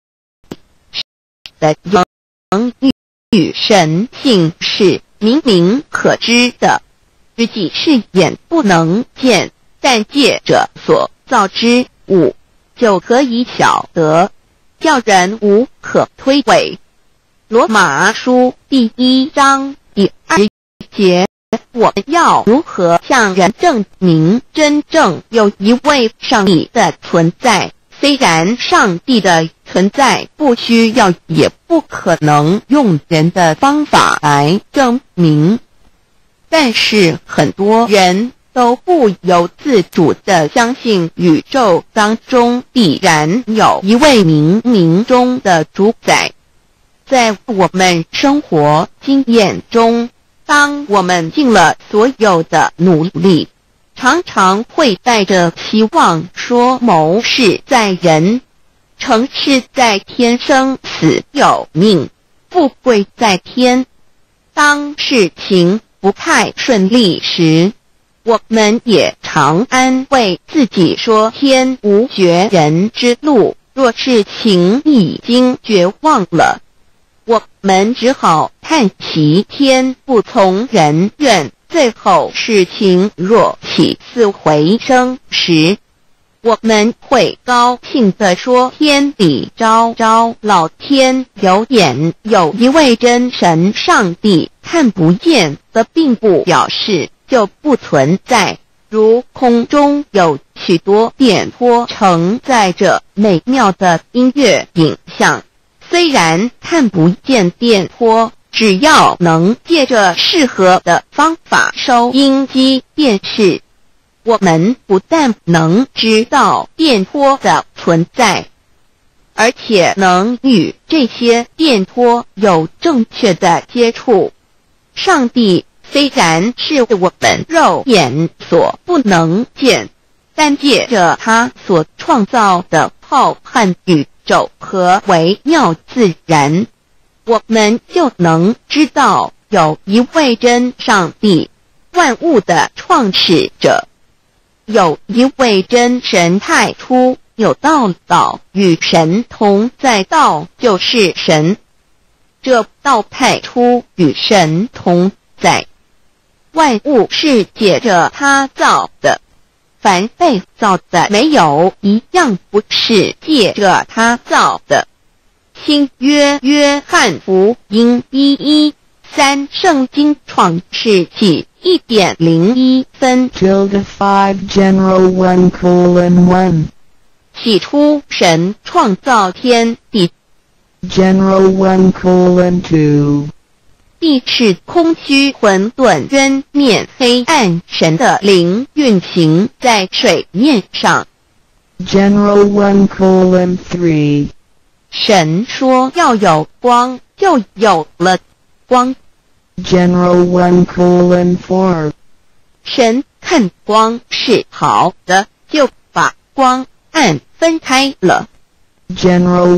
的能与神性是明明可知的，自己是眼不能见，但借着所造之物就可以晓得，叫人无可推诿。罗马书第1章第2节，我们要如何向人证明真正有一位上帝的存在？虽然上帝的存在不需要也不可能用人的方法来证明，但是很多人都不由自主地相信宇宙当中必然有一位冥冥中的主宰。在我们生活经验中，当我们尽了所有的努力，常常会带着希望说谋事在人，成事在天，生死有命，富贵在天。当事情不太顺利时，我们也常安慰自己说天无绝人之路，若事情已经绝望了，我们只好叹息天不从人愿。最后事情若起死回生时，我们会高兴地说天理昭昭，老天有眼，有一位真神上帝，看不见的并不表示就不存在。如空中有许多电波承载着美妙的音乐影像，虽然看不见电波，只要能借着适合的方法收音机电视，我们不但能知道电波的存在，而且能与这些电波有正确的接触。上帝虽然是我们肉眼所不能见，但借着他所创造的浩瀚宇宙和微妙自然，我们就能知道有一位真上帝，万物的创始者，有一位真神太初，有道，道与神同在，道就是神，这道太初与神同在。万物是借着他造的，凡被造的没有一样不是借着他造的。新约约翰福音1:13，圣经创世纪1.01分 5 general 1:1 起初神创造天地 general 1:2 地是空虚混沌渊面黑暗，神的灵运行在水面上 general 1:3 神说要有光，就有了光 general 1:4 神看光是好的，就把光暗分开了 general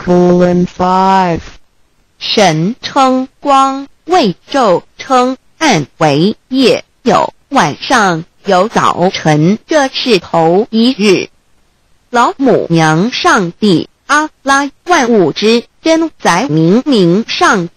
1:5 神称光为昼，称暗为夜，有晚上，有早晨，这是头一日。老母娘上帝阿拉万物之真宰明明上帝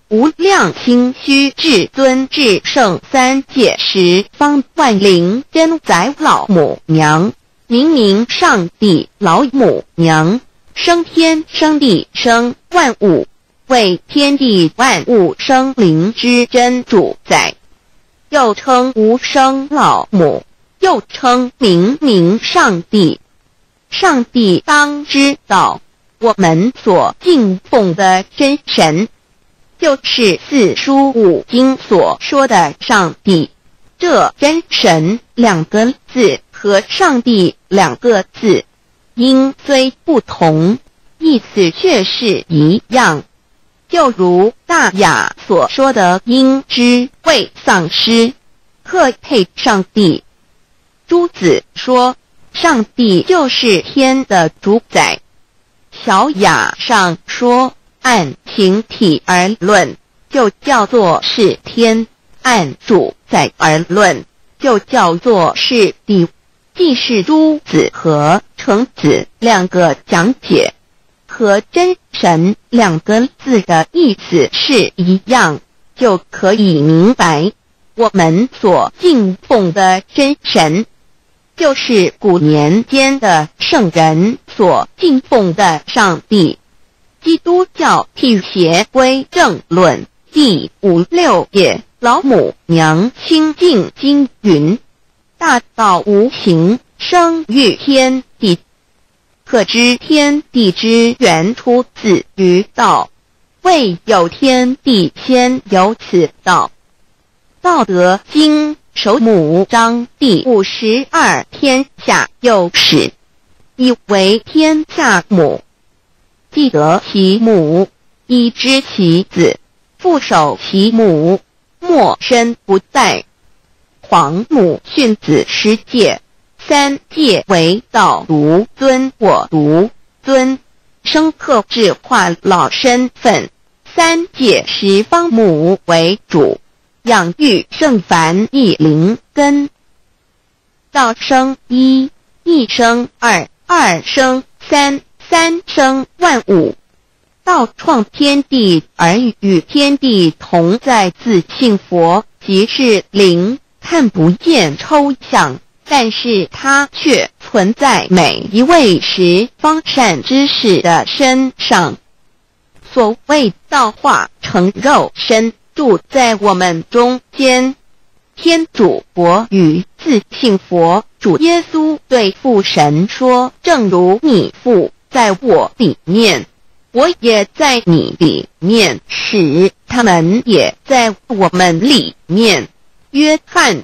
无量心虚至尊至圣三界十方万灵真宰老母娘，明明上帝老母娘，生天生地生万物，为天地万物生灵之真主宰，又称无生老母，又称明明上帝。上帝当知道，我们所敬奉的真神，就是四书五经所说的上帝。这真神两个字和上帝两个字，音虽不同，意思却是一样。就如大雅所说的因之谓丧失，特配上帝。朱子说，上帝就是天的主宰。小雅上说，按形体而论，就叫做是天；按主宰而论，就叫做是地。既是朱子和程子两个讲解，和真神两个字的意思是一样，就可以明白，我们所敬奉的真神，就是古年间的圣人所敬奉的上帝。基督教辟邪归正论第56页，老母娘清净经云：大道无形，生育天地，可知天地之源出自于道，未有天地，先有此道。道德经首母章第52，天下有始，以为天下母。既得其母，以知其子，父守其母，莫身不在。皇母训子十戒，三戒为道独尊我独尊，生克制化老身份。三戒十方母为主，养育圣凡一灵根。道生一，一生二，二生三，三生万物。道创天地而与天地同在，自性佛，即是灵，看不见抽象，但是它却存在每一位十方善知识的身上。所谓道化成肉身，住在我们中间。天主佛与自性佛主耶稣对父神说，正如你父在我里面，我也在你里面，使他们也在我们里面。约翰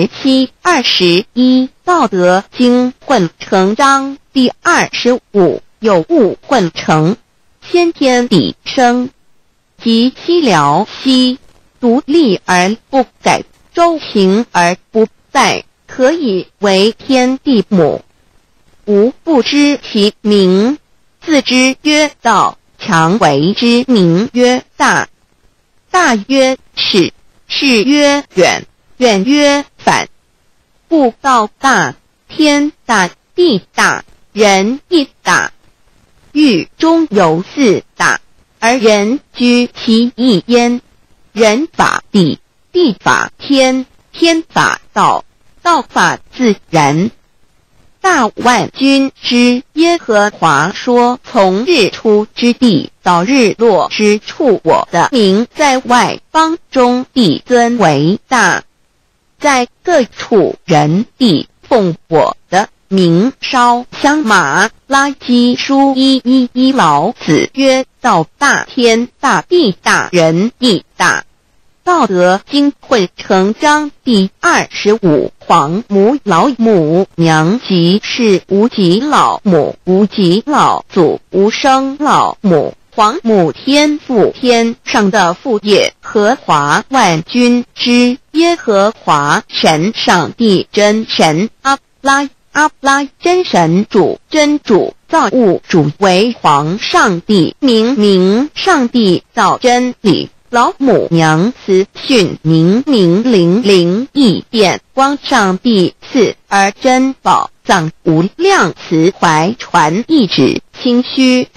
17:21，道德经混成章第25，有物混成，先天地生，即西辽西，独立而不改，周行而不殆，可以为天地母。吾不知其名，自之曰道，强为之名曰大。大曰始，始曰远，远曰反。故道大，天大，地大，人亦大。狱中有四大，而人居其一焉。人法地，地法天，天法道，道法自然。大万军之耶和华说，从日出之地到日落之处，我的名在外邦中必尊为大。在各处人地奉我的名烧香马拉基书111，老子曰：道大，天大，地大，人亦大。道德经混成章第25，皇母老母娘，即是无极老母，无极老祖，无生老母。皇母天父，天上的父耶和华万军之耶和华神，上帝真神，阿拉真神主，真主造物主，为皇上帝，明上帝造真理。老母娘慈训明灵异变光，上帝赐而真宝藏无量慈怀传一指，清虚大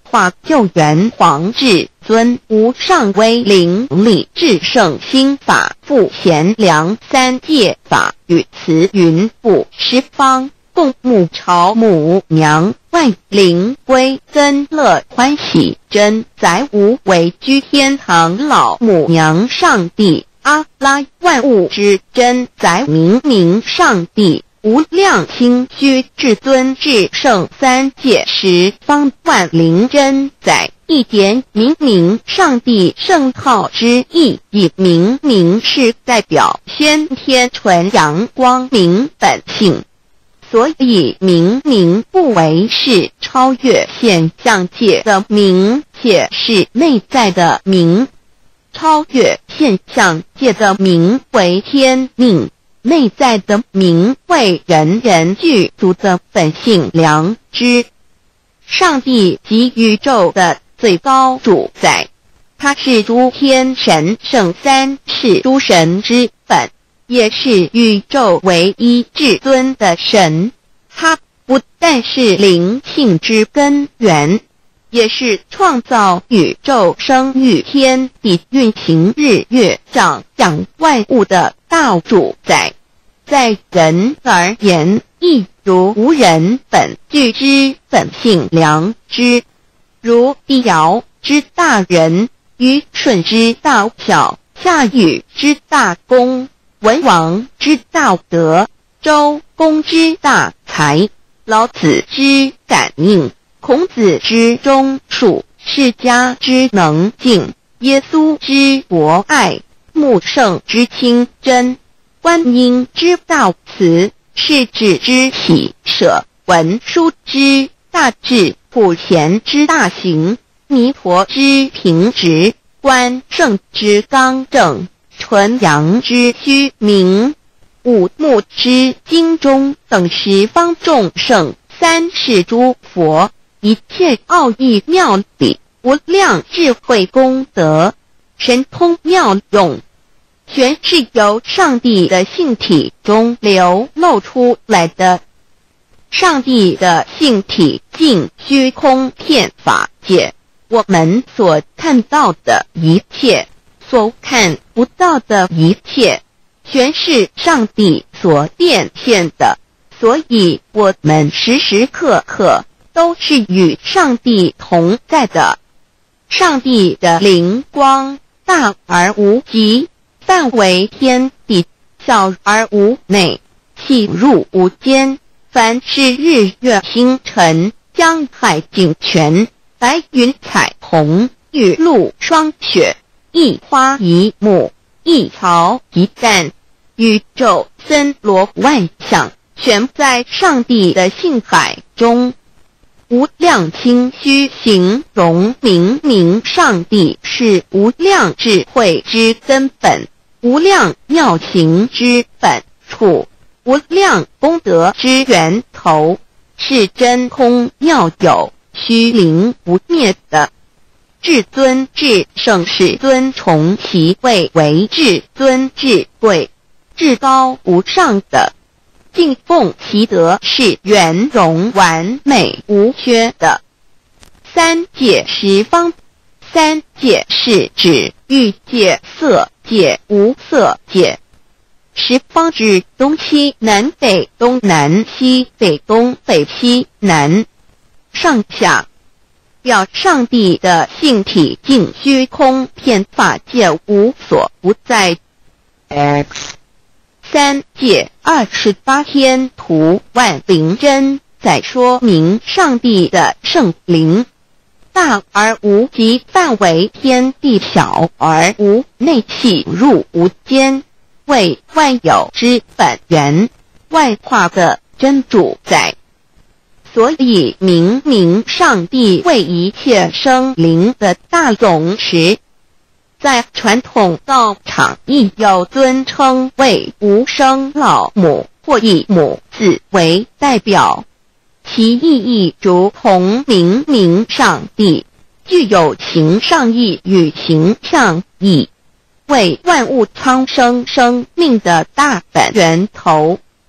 化救元皇至尊无上威灵力至圣心法复贤良三界法语慈云布十方共沐朝母娘万灵归增乐欢喜真载无为居天堂老母娘上帝阿拉万物之真载明明上帝无量清虚至尊至圣三界十方万灵真载一点明明上帝圣号之意，以明明是代表先天纯阳光明本性，所以明明不为是超越现象界的明，且是内在的明。超越现象界的明为天命，内在的明为人人具足的本性良知。上帝及宇宙的最高主宰，他是诸天神圣三世诸神之本，也是宇宙唯一至尊的神。他不但是灵性之根源，也是创造宇宙生育天地运行日月长养万物的大主宰。在人而言，亦如无人本具之本性良知，如帝尧之大仁，虞舜之大巧，夏禹之大功，文王之大德，周公之大才，老子之感应，孔子之忠恕，释迦之能静，耶稣之博爱，穆圣之清真，观音之大慈，世子之喜舍，文殊之大智，普贤之大行，弥陀之平直，观圣之刚正，纯阳之虚明，五目之精中等十方众圣，三世诸佛，一切奥义妙理，无量智慧功德，神通妙用，全是由上帝的性体中流露出来的。上帝的性体尽虚空遍法界，我们所看到的一切，所看不到的一切，全是上帝所变现的，所以我们时时刻刻都是与上帝同在的。上帝的灵光大而无极，范围天地，小而无内，细入无间。凡是日月星辰，江海井泉，白云彩虹，雨露霜雪，一花一木，一草一担，宇宙森罗万象，全在上帝的性海中。无量清虚形容明明上帝是无量智慧之根本，无量妙行之本处，无量功德之源头，是真空妙有，虚灵不灭的。至尊至圣世尊崇其位为至尊至贵，至高无上的，敬奉其德是圆融完美无缺的。三界十方，三界是指欲界、色界、无色界。十方指东西南北东南西北东北西南上下，表上帝的性体尽虚空遍法界无所不在。 X 三界28天图万灵真在说明上帝的圣灵，大而无极，范围天地，小而无内，细入无间，为万有之本源，万化的真主宰。所以明明上帝为一切生灵的大总持，在传统道场亦有尊称为无生老母或以母字为代表，其意义如同明明上帝具有形上义与形象义，为万物苍生生命的大本源头。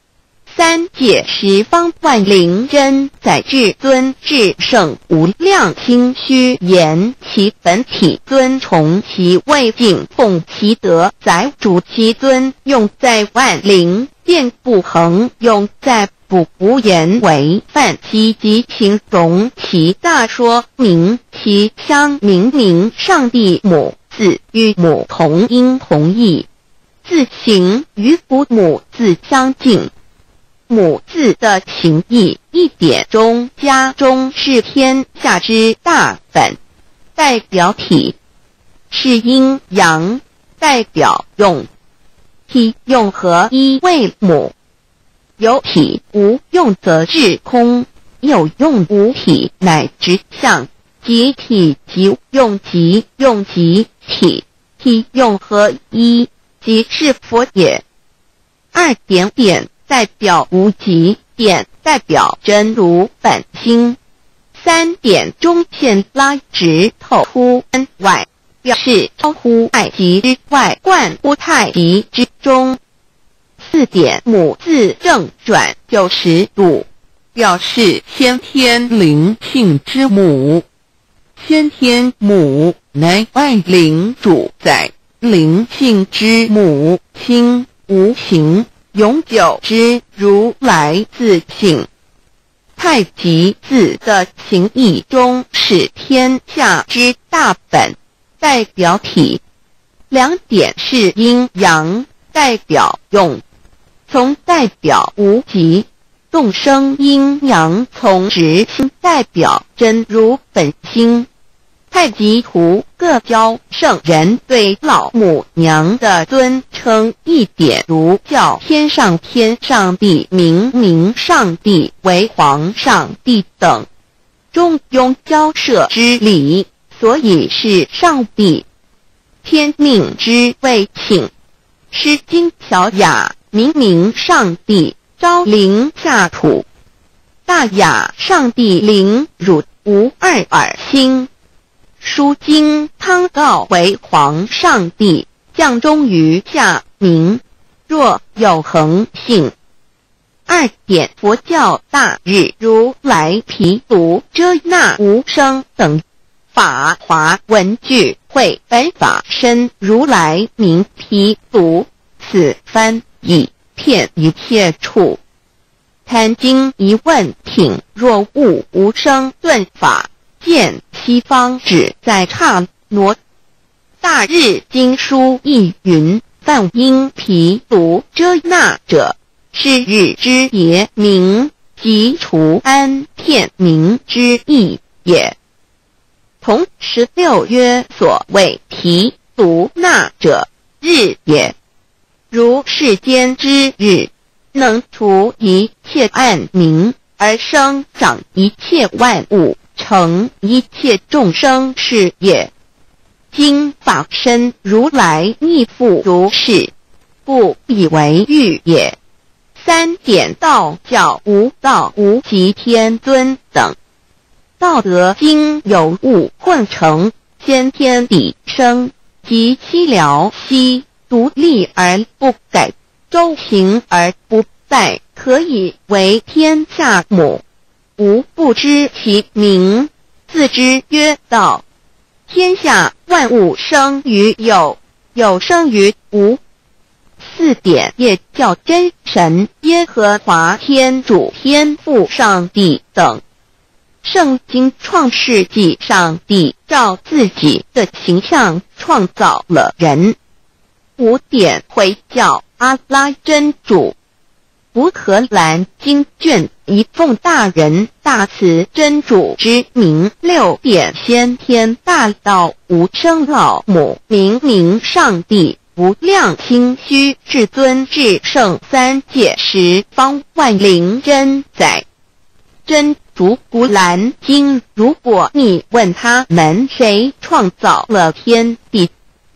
三界十方万灵真载至尊至圣无量清虚言其本体尊崇其位敬奉其德载主其尊用在万灵遍不恒用在不无言为范其及形容其大说明其相明明上帝母字与母同音同义字形与父母字相近母字的情义一点中家中是天下之大本代表体是阴阳代表用体用合一为母有体无用则是空有用无体乃直相即体即用即用即体体用合一即是佛也二点点代表无极点代表真如本心三点中线拉直透出外表示超乎爱极之外贯乎太极之中四点母字正转90度表示先天灵性之母先天母乃万灵主宰灵性之母亲无形永久之如来自性太极字的情义中是天下之大本代表体两点是阴阳代表用从代表无极动生阴阳从直心代表真如本心太极图各教圣人对老母娘的尊称一点如教天上帝明上帝为皇上帝等中庸交涉之理所以是上帝天命之谓请诗经小雅明上帝昭灵下土大雅上帝灵汝无二耳心书经汤告为皇上帝降中于下明若有恒性二点佛教大日如来毗卢遮那无生等法华文具会本法身如来名毗卢此翻译片一切处贪经一问挺若悟无生顿法见西方只在刹那大日经书亦云梵音毗卢遮那者是日之别名即除安片名之意也同16曰所谓毗卢那者日也如世间之日能除一切暗明而生长一切万物成一切众生是也经法身如来逆复如是故以为欲也三点道教无道无极天尊等道德经有物混成先天地生即悉了悉独立而不改周行而不殆可以为天下母无不知其名自之曰道天下万物生于有有生于无四点也叫真神耶和华天主天父上帝等圣经创世纪上帝照自己的形象创造了人五点回教阿拉真主乌克兰经卷一奉大人大慈真主之名六点先天大道无生老母明上帝无量清虚至尊至圣三界十方万灵真载真主古兰经如果你问他们谁创造了天地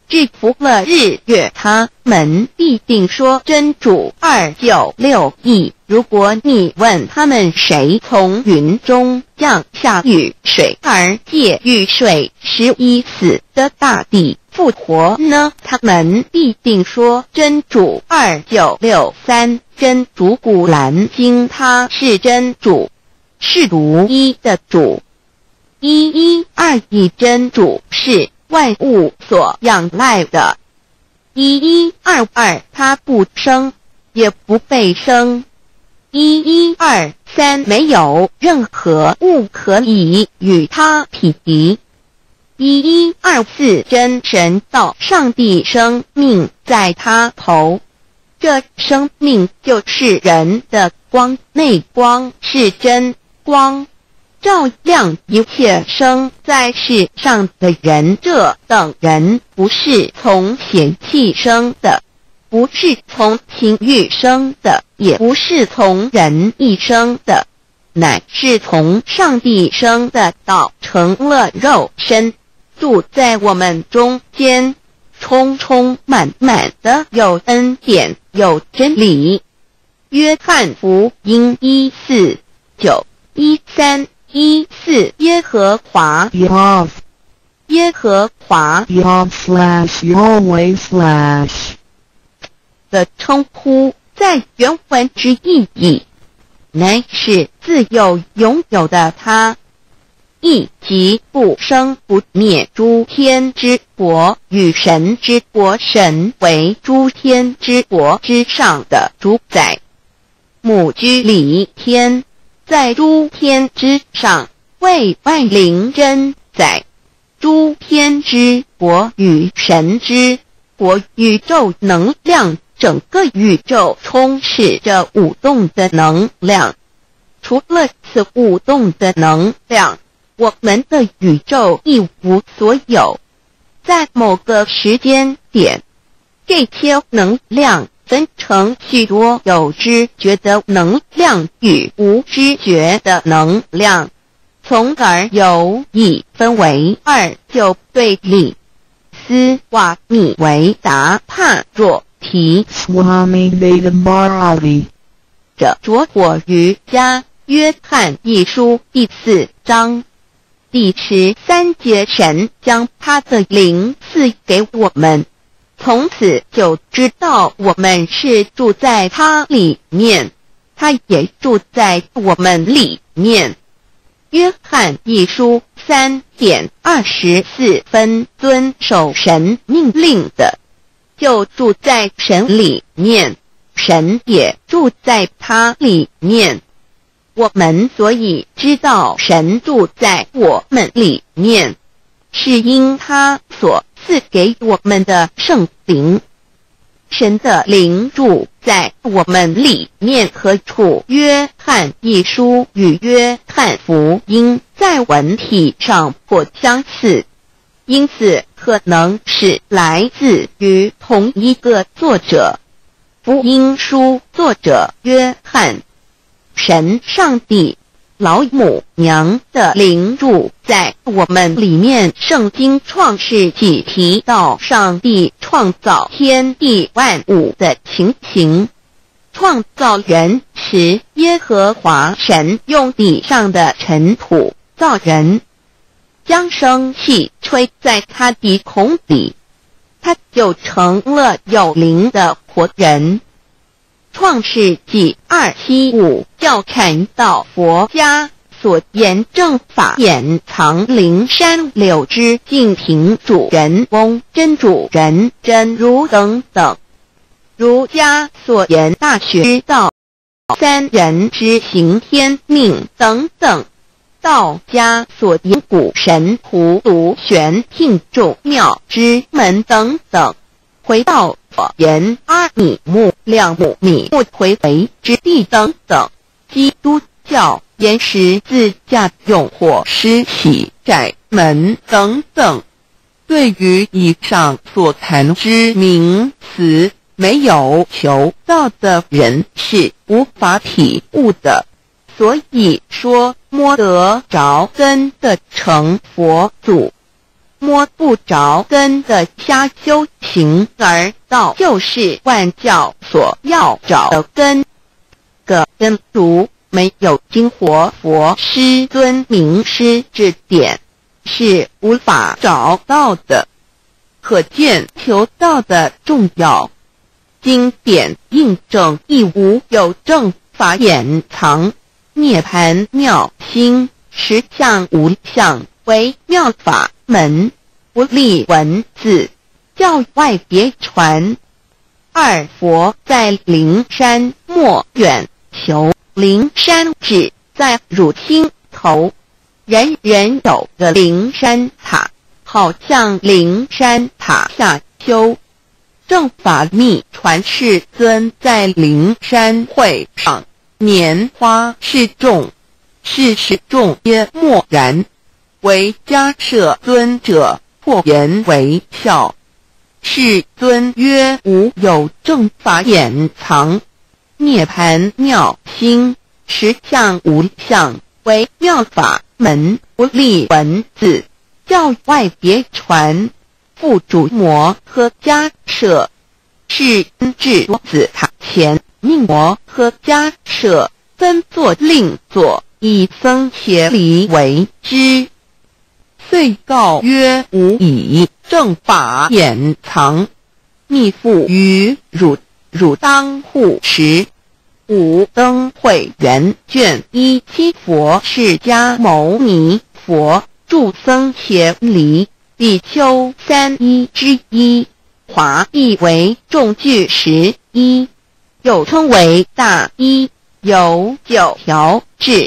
制服了日月，他们必定说真主296亿。如果你问他们谁从云中降下雨水而借雨水使已死的大地复活呢？他们必定说真主2963。真主古兰经，他是真主，是独一的主。112亿真主是万物所仰赖的。1122，他不生，也不被生。1123，没有任何物可以与他匹敌。1124，真神道上帝生命在他头，这生命就是人的光，内光是真光，照亮一切生在世上的人。这等人不是从邪气生的，不是从情欲生的，也不是从人意生的，乃是从上帝生的道成了肉身，住在我们中间，充充满满的有恩典，有真理。约翰福音1491314，耶和华 Yav 耶和华 Yav/Yahweh/ 的称呼，在原文之意义，乃是自有拥有的他，亦即不生不灭诸天之国与神之国，神为诸天之国之上的主宰，母居里天，在诸天之上，为万灵真宰。诸天之国与神之国，宇宙能量，整个宇宙充斥着舞动的能量。除了此舞动的能量，我们的宇宙一无所有。在某个时间点，这些能量分成许多有知觉的能量与无知觉的能量，从而有以分为二，就对立。斯瓦米维达帕若提 Swami Vedambharati 着着火瑜伽约翰一书第4章第13节，神将他的灵赐给我们，从此就知道我们是住在他里面，他也住在我们里面。约翰一书3:24，遵守神命令的，就住在神里面，神也住在他里面。我们所以知道神住在我们里面，是因他所赐给我们的圣灵。神的灵住在我们里面何处？约翰一书与约翰福音在文体上颇相似，因此可能是来自于同一个作者。福音书作者约翰，神上帝老母娘的灵住在我们里面。圣经创世纪提到上帝创造天地万物的情形，创造人时，耶和华神用地上的尘土造人，将生气吹在他鼻孔里，他就成了有灵的活人。创世纪275要看到佛家所言正法掩藏灵山柳枝净瓶主人翁真主人真如等等，儒家所言大学之道三人之行天命等等，道家所言古神荼毒玄牝众妙之门等等。回到所言阿米木亮木米木回为之地等等，基督教言十字架用火施洗窄门等等。对于以上所谈之名词，没有求道的人是无法体悟的。所以说摸得着根的成佛祖， 摸不着根的瞎修行，而道就是万教所要找的根。个根如没有经活佛师尊名师指点，是无法找到的。可见求道的重要。经典印证亦无有正法掩藏，涅盘妙心，实相无相，为妙法门，不立文字，教外别传。二佛在灵山莫远求，灵山只在汝心头，人人有个灵山塔，好像灵山塔下修。正法密传世尊在灵山会上，拈花示众，世事众皆默然，唯迦摄尊者破颜为笑。世尊曰：无有正法掩藏，涅盘妙心，实相无相，为妙法门，不立文字，教外别传。复主摩诃迦摄，是至子塔前，命摩诃迦摄分作另作，以僧协离为之。遂告曰：无以正法掩藏，密付于汝，汝当护持。五灯会元卷1佛释迦牟尼佛著僧协离比丘3之一，华译为众句11，又称为大一，由9条至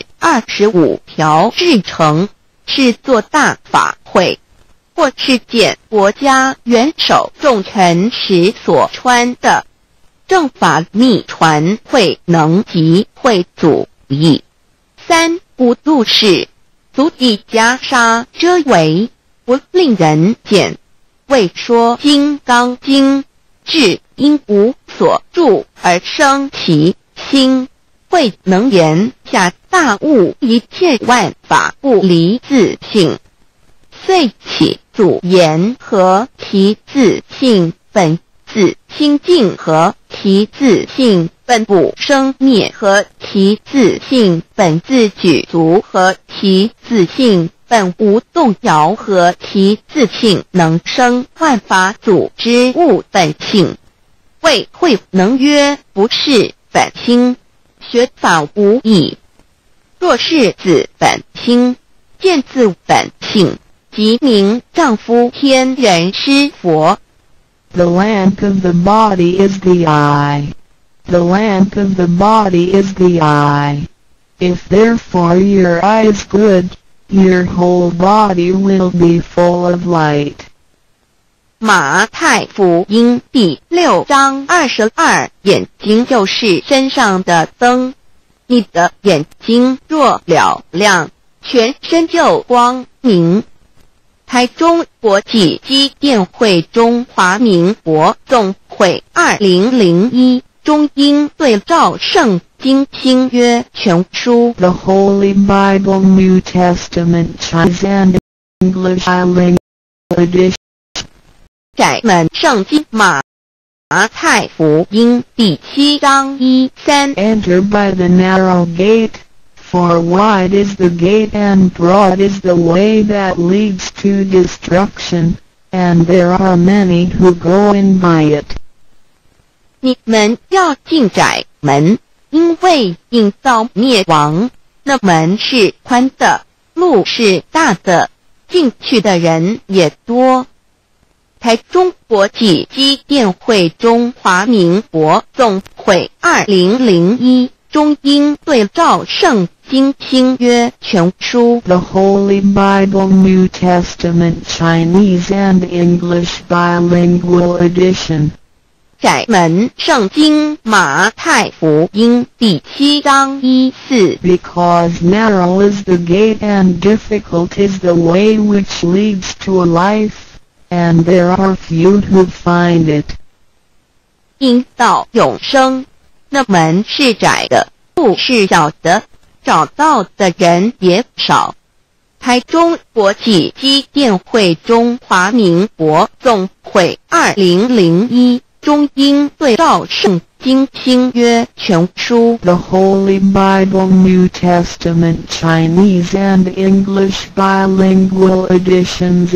25条制成，是作大法会，或是见国家元首重臣时所穿的。正法密传会能及会祖义。三不度世，足以袈裟遮围，不令人见。为说金刚经，至因无所住而生其心，慧能言下大悟，一切万法不离自性。遂起祖言和其自性本自清净，和其自性本不生灭，和其自性本自具足，和其自性本无动摇，和其自性能生万法组之物本性。谓慧能曰：不是本心，学法无益。若是自本心，见自本性，即名丈夫天人师佛。 The lamp of the body is the eye. The lamp of the body is the eye. If therefore your eye is good, your whole body will be full of light. 马太福音第6章22，眼睛就是身上的灯。你的眼睛若了亮，全身就光明。台中国际机电会中华民国总会2001中英对照圣经新约全书 The Holy Bible New Testament Chinese and English Bilingual Edition. 窄门圣经马太福音第7章1-3 Enter by the narrow gate, for wide is the gate and broad is the way that leads to destruction, and there are many who go in by it. 你们要进窄门，因为引到灭亡。那门是宽的，路是大的，进去的人也多。台中国际机电会中华民国总会2001中英对照圣经新约全书 The Holy Bible New Testament Chinese and English Bilingual Edition. 窄门圣经马太福音第7章1-4 Because narrow is the gate and difficult is the way which leads to life, and there are few who find it. 因到永生，那门是窄的，路是小的，找到的人也少。 台中国际机电会中华民国总会2001中英对照圣经新约全书 The Holy Bible New Testament Chinese and English Bilingual Edition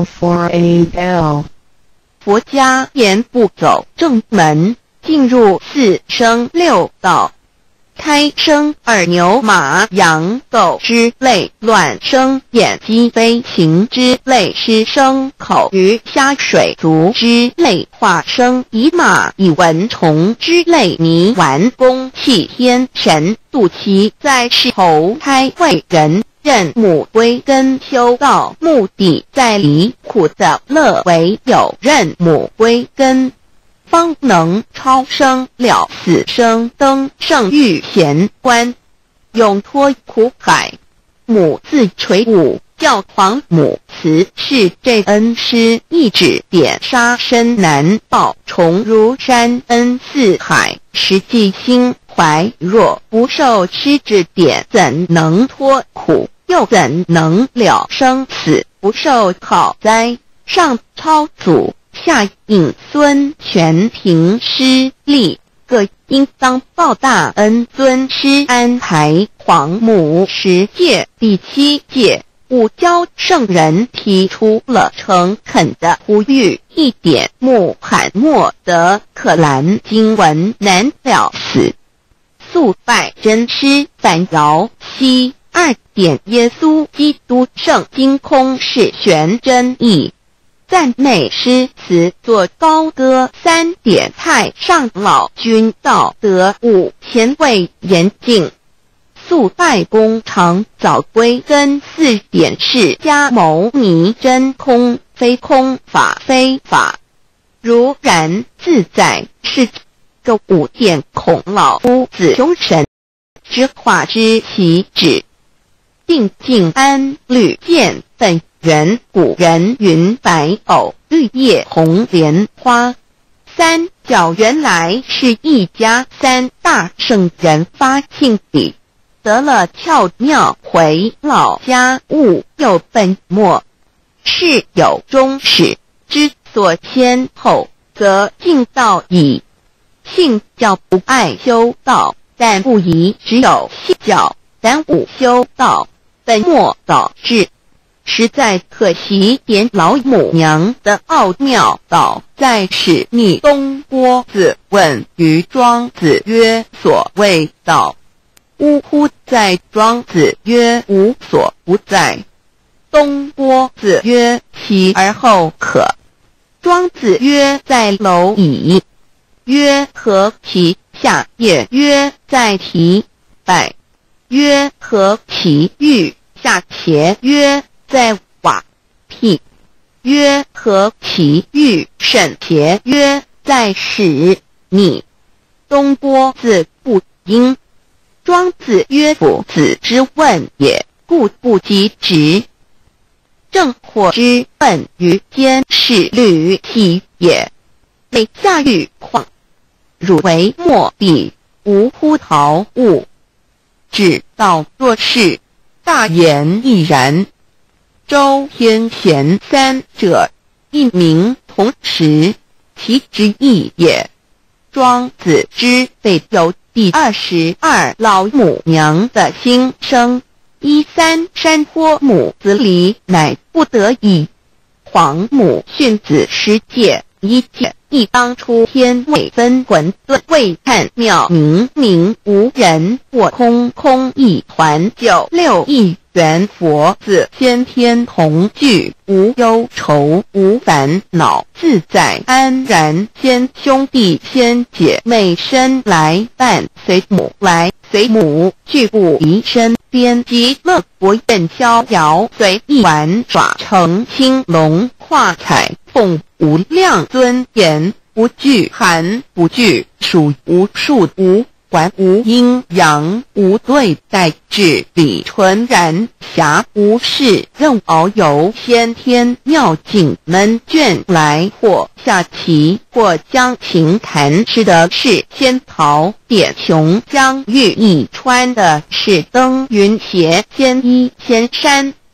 048L 佛家言步走正门，进入4声6道，开声耳牛马羊狗之类，卵生眼鸡飞禽之类，狮生口鱼虾水族之类，化生以马以蚊虫之类，泥丸公气天神肚脐在世投胎为人，任母归根修道，目的在离苦的乐为有任母归根，方能超生了死生登圣域贤官，永脱苦海。母字垂武，教皇母慈是这恩师，一指点杀身难报，重如山恩四海，实际心怀若不受师指点，怎能脱苦，又怎能了生死，不受考灾。上超祖，下引孙全凭师力，各应当报大恩。尊师安排皇母10诫，第7诫五教圣人提出了诚恳的呼吁，一点穆罕默德可兰经文难了死，素拜真师反饶西2点耶稣基督圣经空是玄真义，赞美诗词作高歌3点太上老君道德5前卫严谨，素拜公常早归根4点释迦牟尼真空非空法非法，如然自在是个5点孔老夫子凶神之化之其旨，定静安律见本源古人云白藕绿叶红莲花。三角原来是一家3大圣人发庆礼，得了巧妙回老家务有本末，事有终始，之所先后，则敬道矣。信教不爱修道，但不宜只有信教，但无修道，本末倒置。实在可惜，点老母娘的奥妙道在使逆东郭子问于庄子曰：所谓道，呜呼！在庄子曰：无所不在。东郭子曰：其而后可。庄子曰：在蝼蚁。曰：何其下也？曰：在蹄。百。曰：何其欲下且？曰：在瓦辟。曰：何其欲甚且？曰：在使逆。东郭子不应。庄子曰：夫子之问也，故不及直。正火之本于坚是律体也。每下欲况，汝为末必无乎陶物，只道若是，大言亦然。周天贤3者，一名同时，其之义也。庄子之备有第22老母娘的心声，13山坡母子礼，乃不得已。皇母训子10诫，1诫亦当出天未分混沌，未看妙明明无人，我空空一团，96亿元佛子先天同具，无忧愁无烦恼，自在安然。先兄弟先姐妹身来伴，随母来随母俱不离身边，极乐国宴逍遥，随意玩耍，成青龙画彩凤，无量尊严，不惧寒不惧暑，无数无管无阴阳，无对待，至理纯然，暇无事任遨游，先天妙境门卷来，或下棋，或将琴弹，吃的是仙桃点琼浆玉，一穿的是登云鞋，仙衣仙衫，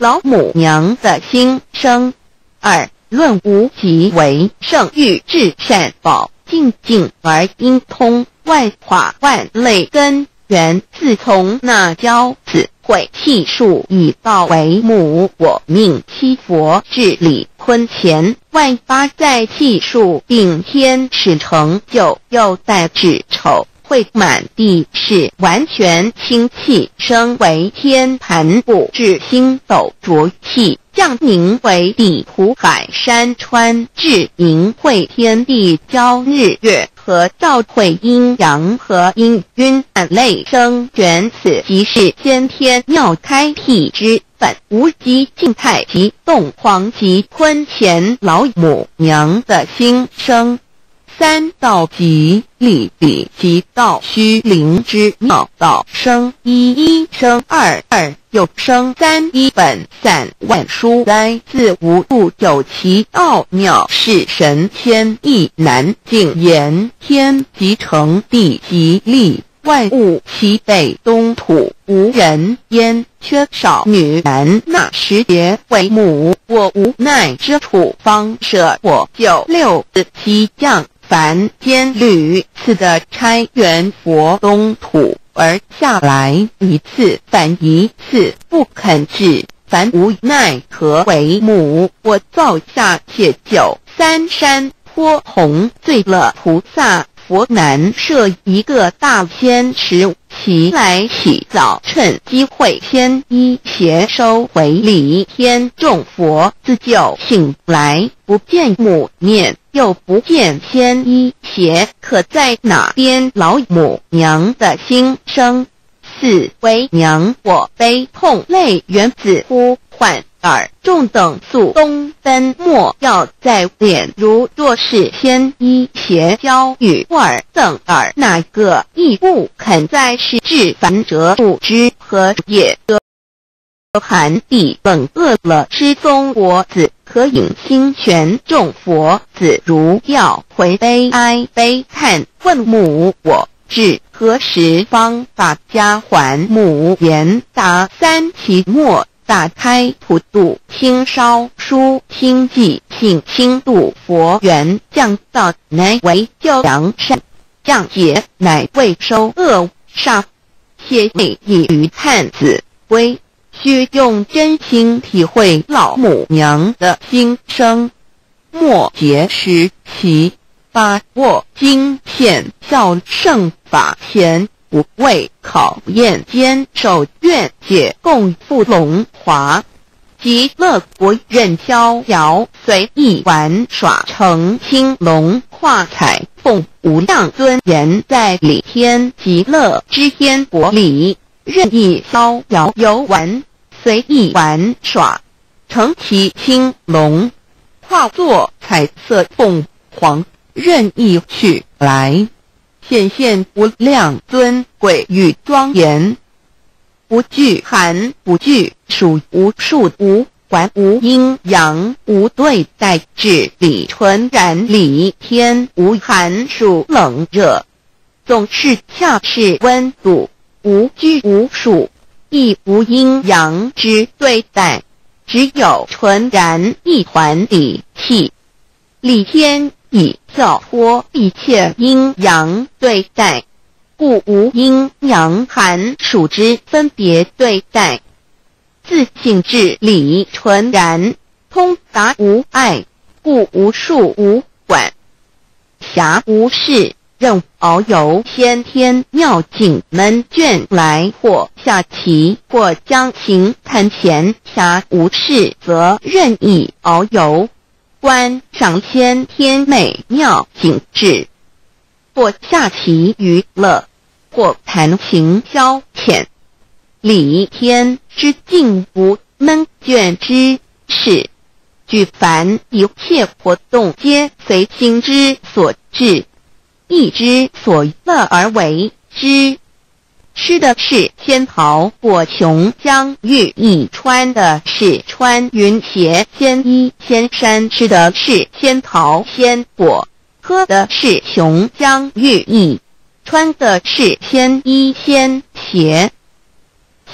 老母娘的心声。二、论无极为圣域至善宝，静静而应通，万化万类根源，自从那教子会气数以道为母，我命七佛治理坤乾，万八在气数并天使成就，又待至丑会满地是完全清气，升为天盘部至星斗浊气，降凝为地土海山川，至凝会天地交日月和照会阴阳和阴晕暗类生卷，此即是先天妙开辟之本无极静态及动黄及坤乾老母娘的心声。三、道即理理即道虚灵之妙，道生一，一生二，二又生三，一本散万殊哉，自无不有其奥妙，是神千亿难尽言。天即成，地即立，万物其北东土，无人焉，缺少女男，那时节为母，我无奈之处，方舍我就六子七将凡间屡次的差援佛东土而下来一次反一次，不肯治，凡无奈何为母，我造下且九三山颇弘罪了菩萨佛难设一个大仙池，其来起早趁机会先一邪收回礼天众佛，自就醒来，不见母面，又不见先一邪，可在哪边老母娘的心声。四、为娘我悲痛泪原子呼唤耳众等速东奔，莫要在脸，如若是先一邪教与尔等耳，哪个亦不肯在世至凡者不知何也得寒地冷饿了失踪我子，可引心玄众佛子如要回悲哀悲叹，问母我至何时方把家还母？言答三其末，打开普度清烧书清寂性清度佛缘，降道乃为救良善，降劫乃为收恶煞，谢美以于探子归。须用真心体会老母娘的心声，末节时期，把握经现效圣法前，不畏考验，坚守愿解共赴龙华，极乐国任逍遥，随意玩耍，成青龙化彩凤，无量尊严在理天极乐之天国里，任意逍遥游玩，随意玩耍，成其青龙，化作彩色凤凰，任意去来，显现无量尊贵与庄严，不惧寒，不惧暑，无数无还，无阴阳，无对待，治理纯然理天，无寒暑冷热，总是恰是温度，无拘无束，亦无阴阳之对待，只有纯然一团理气。理天以跳脱一切阴阳对待，故无阴阳寒暑之分别对待，自性至理纯然，通达无碍，故无数无管，暇无事，任遨游先天妙境门卷来，或下棋，或将琴弹弦，暇无事则任意遨游，观赏先天美妙景致，或下棋娱乐，或弹琴消遣，理天之境无闷倦之事，举凡一切活动皆随心之所至，意之所乐而为之。吃的是仙桃果琼浆玉一穿的是穿云鞋仙衣仙衫，吃的是仙桃仙果，喝的是琼浆玉液，穿的是仙衣仙鞋。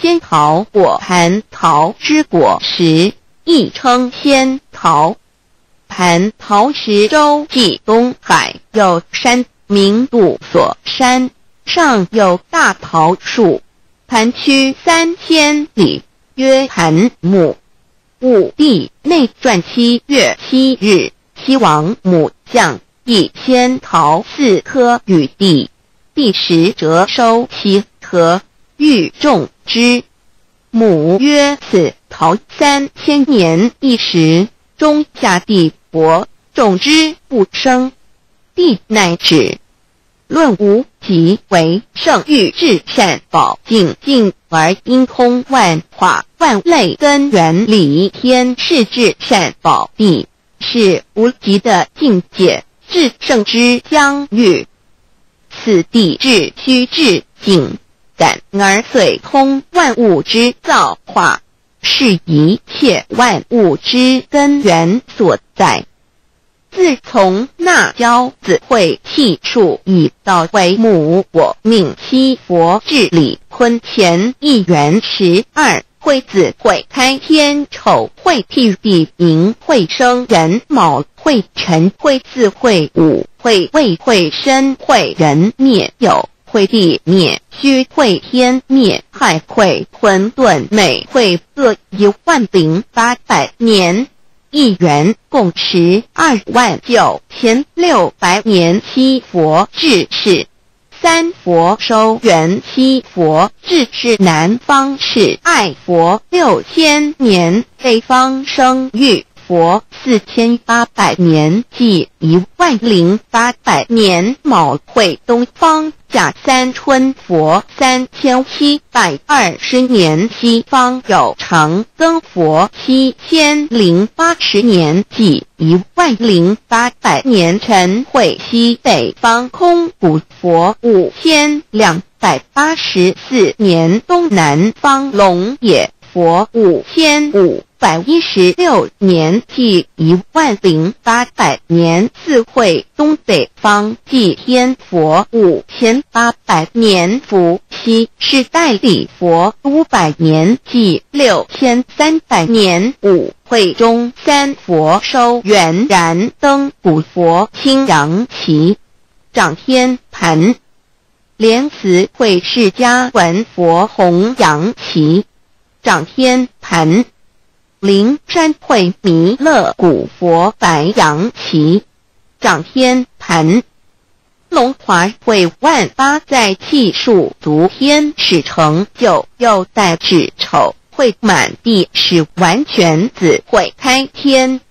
仙桃果蟠桃之果实，亦称仙桃。蟠桃实洲际东海有山，名杜索山，上有大桃树，盘曲3000里，曰盘木。武帝内传7月7日，西王母将以仙桃4颗与帝，帝时折收其壳，欲种之。母曰：此桃3000年一时，终下地薄，种之不生。帝乃止。论无极为圣域至善宝净净而因空万化万类根源理天是至善宝地，是无极的境界，至圣之疆域。此地至虚至静，感而遂通万物之造化，是一切万物之根源所在。自从那骄子会气数以道为母，我命西佛治理坤乾1元12，会子会开天丑会替地寅会生人卯会辰会巳会午会未会申会人灭酉会地灭戌会天灭亥会混沌每会各10800年。1元共129600年。七佛治世，三佛收元。七佛治世南方是爱佛6000年，北方生玉佛4800年，即10800年。卯会东方甲三春佛3720年，西方有长庚佛7080年，即10800年。辰会西北方空谷佛5284年，东南方龙野佛5516年，即10800年。四会东北方祭天佛5800年，伏羲是代理佛500年，即6300年。五会中三佛收元燃灯古佛青阳旗，掌天盘。莲慈会释迦文佛红阳旗，掌天盘。灵山会弥勒古佛白羊旗，掌天盘。龙华会万八在气数足天使成就，又代指丑会满地是完全子会开天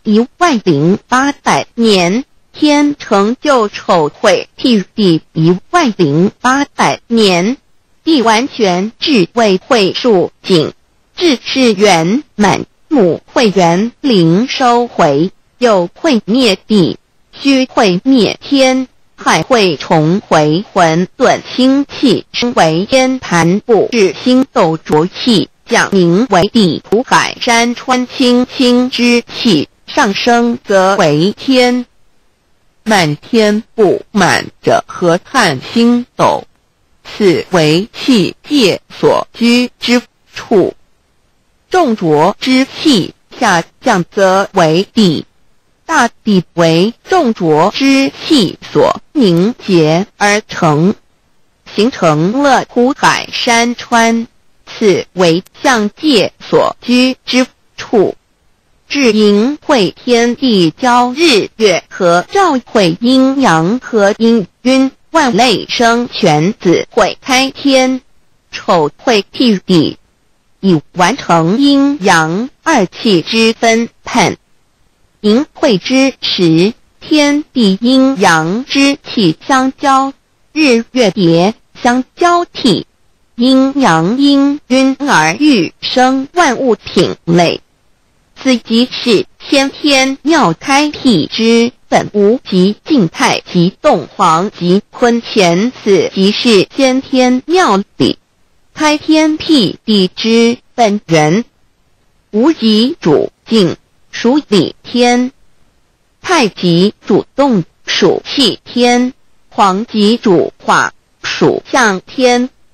10800年，天成就丑会替地10800年，地完全至为会数尽，至是圆满。母会元灵收回，又会灭地，戌会灭天，亥会重回混沌清气，升为天盘部至星斗浊气，降名为地土海山川清清之气，上升则为天。满天不满者何叹星斗，此为气界所居之处。重浊之气下降则为地，大地为重浊之气所凝结而成，形成了土海山川，此为象界所居之处。至阴会天地交日月和照会阴阳和阴晕，万类生全子会开天，丑会替地，以完成阴阳二气之分判。寅会之时，天地阴阳之气相交，日月叠相交替，阴阳阴晕而欲生万物品类。此即是先天妙开辟之本无极静态及动黄及坤乾，此即是先天妙理开天辟地之本源。无极主静，属理天；太极主动，属气天；黄极主化，属象天；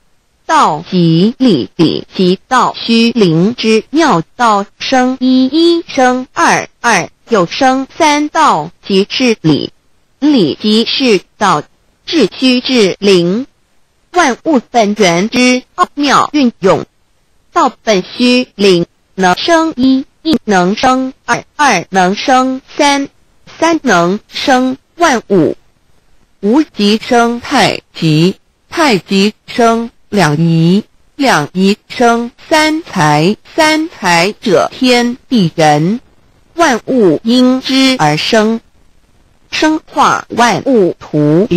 道即理理即道虚灵之妙道生一一生二二又生三道即是理，理即是道，至虚至灵，万物本源之奥妙运用。道本虚灵，能生一，一能生二，二能生三，三能生万物。无极生太极，太极生两仪，两仪生三才，三才者天地人，万物因之而生，生化万物图。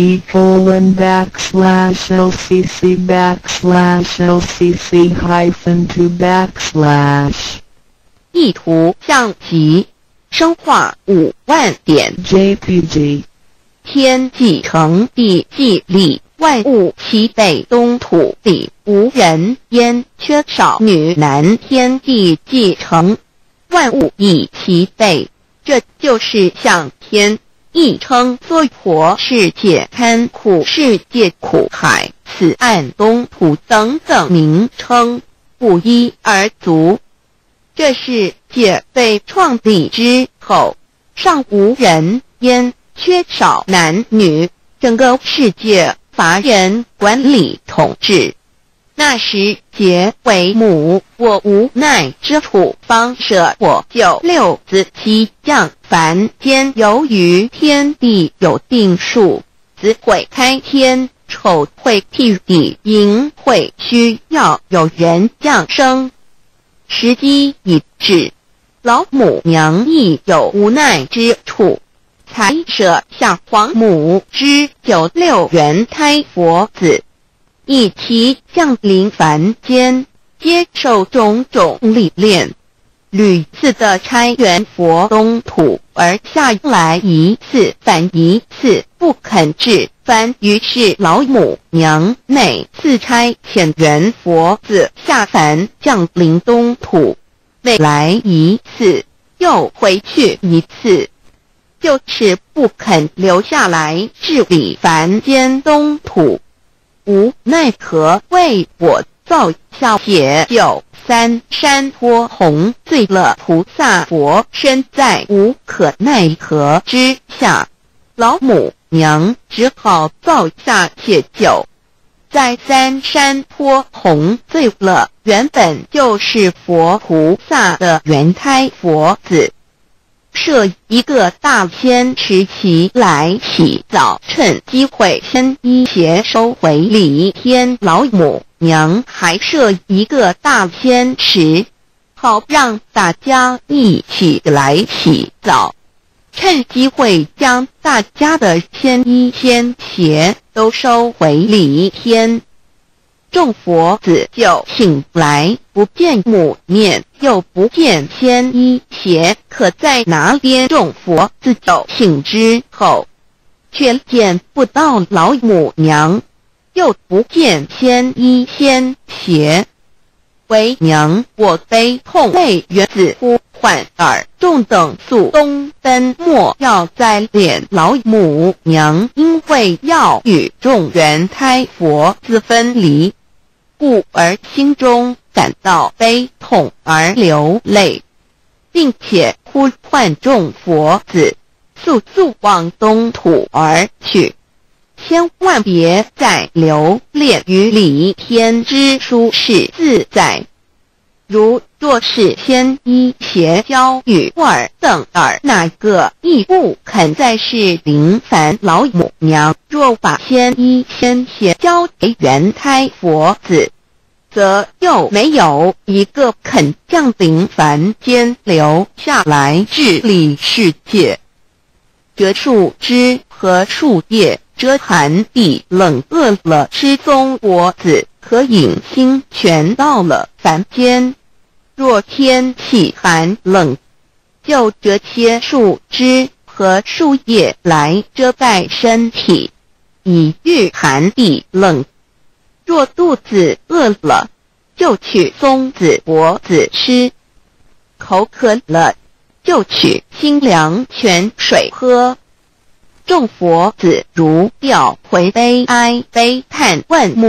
E://LCC_LCC-2 意图象极，生化5万点 JPG。 天既成地既立，万物其北东土地，无人焉，缺少女男，天地既成，万物以其北，这就是向天。亦称娑婆世界、堪苦世界、苦海、此岸东土等等名称，不一而足。这世界被创立之后，尚无人焉，缺少男女，整个世界乏人管理统治。那时桀为母，我无奈之处，方舍我救六子七将。凡间由于天地有定数，子会开天，丑会辟地，寅会需要有人降生。时机已至，老母娘亦有无奈之处，才舍下皇母之96元胎佛子，以其降临凡间，接受种种历练，屡次的差援佛东土，而下来一次反一次不肯治番，于是老母娘每次差遣援佛子下凡降临东土，每来一次又回去一次，就是不肯留下来治理凡间东土。无奈何为我造下解救三山脱红罪了菩萨佛，身在无可奈何之下，老母娘只好造下解救。在三山脱红罪了原本就是佛菩萨的原胎佛子，设一个大仙池其来洗澡，趁机会先一邪收回礼天。老母娘还设一个大仙池，好让大家一起来洗澡，趁机会将大家的仙衣仙鞋都收回礼天。众佛子就醒来，不见母面，又不见仙衣鞋，可在哪边？众佛子就醒之后，却见不到老母娘，又不见仙衣仙鞋。为娘我悲痛泪源子呼唤耳，众等速东奔，莫要再敛老母娘，因为要与众原胎佛子分离，故而心中感到悲痛而流泪，并且呼唤众佛子速速往东土而去，千万别再留恋于礼天之舒适自在。如若是仙衣鞋交与尔等哪个亦不肯再是临凡老母娘，若把仙衣仙鞋交给原胎佛子，则又没有一个肯降临凡间留下来治理世界。这树枝和树叶遮寒地冷，饿了吃松果子，可饮清泉到了凡间。若天气寒冷，就折些树枝和树叶来遮盖身体，以御寒地冷。若肚子饿了，就取松子果子吃；口渴了，就取清凉泉水喝。众佛子如调回悲哀悲叹问母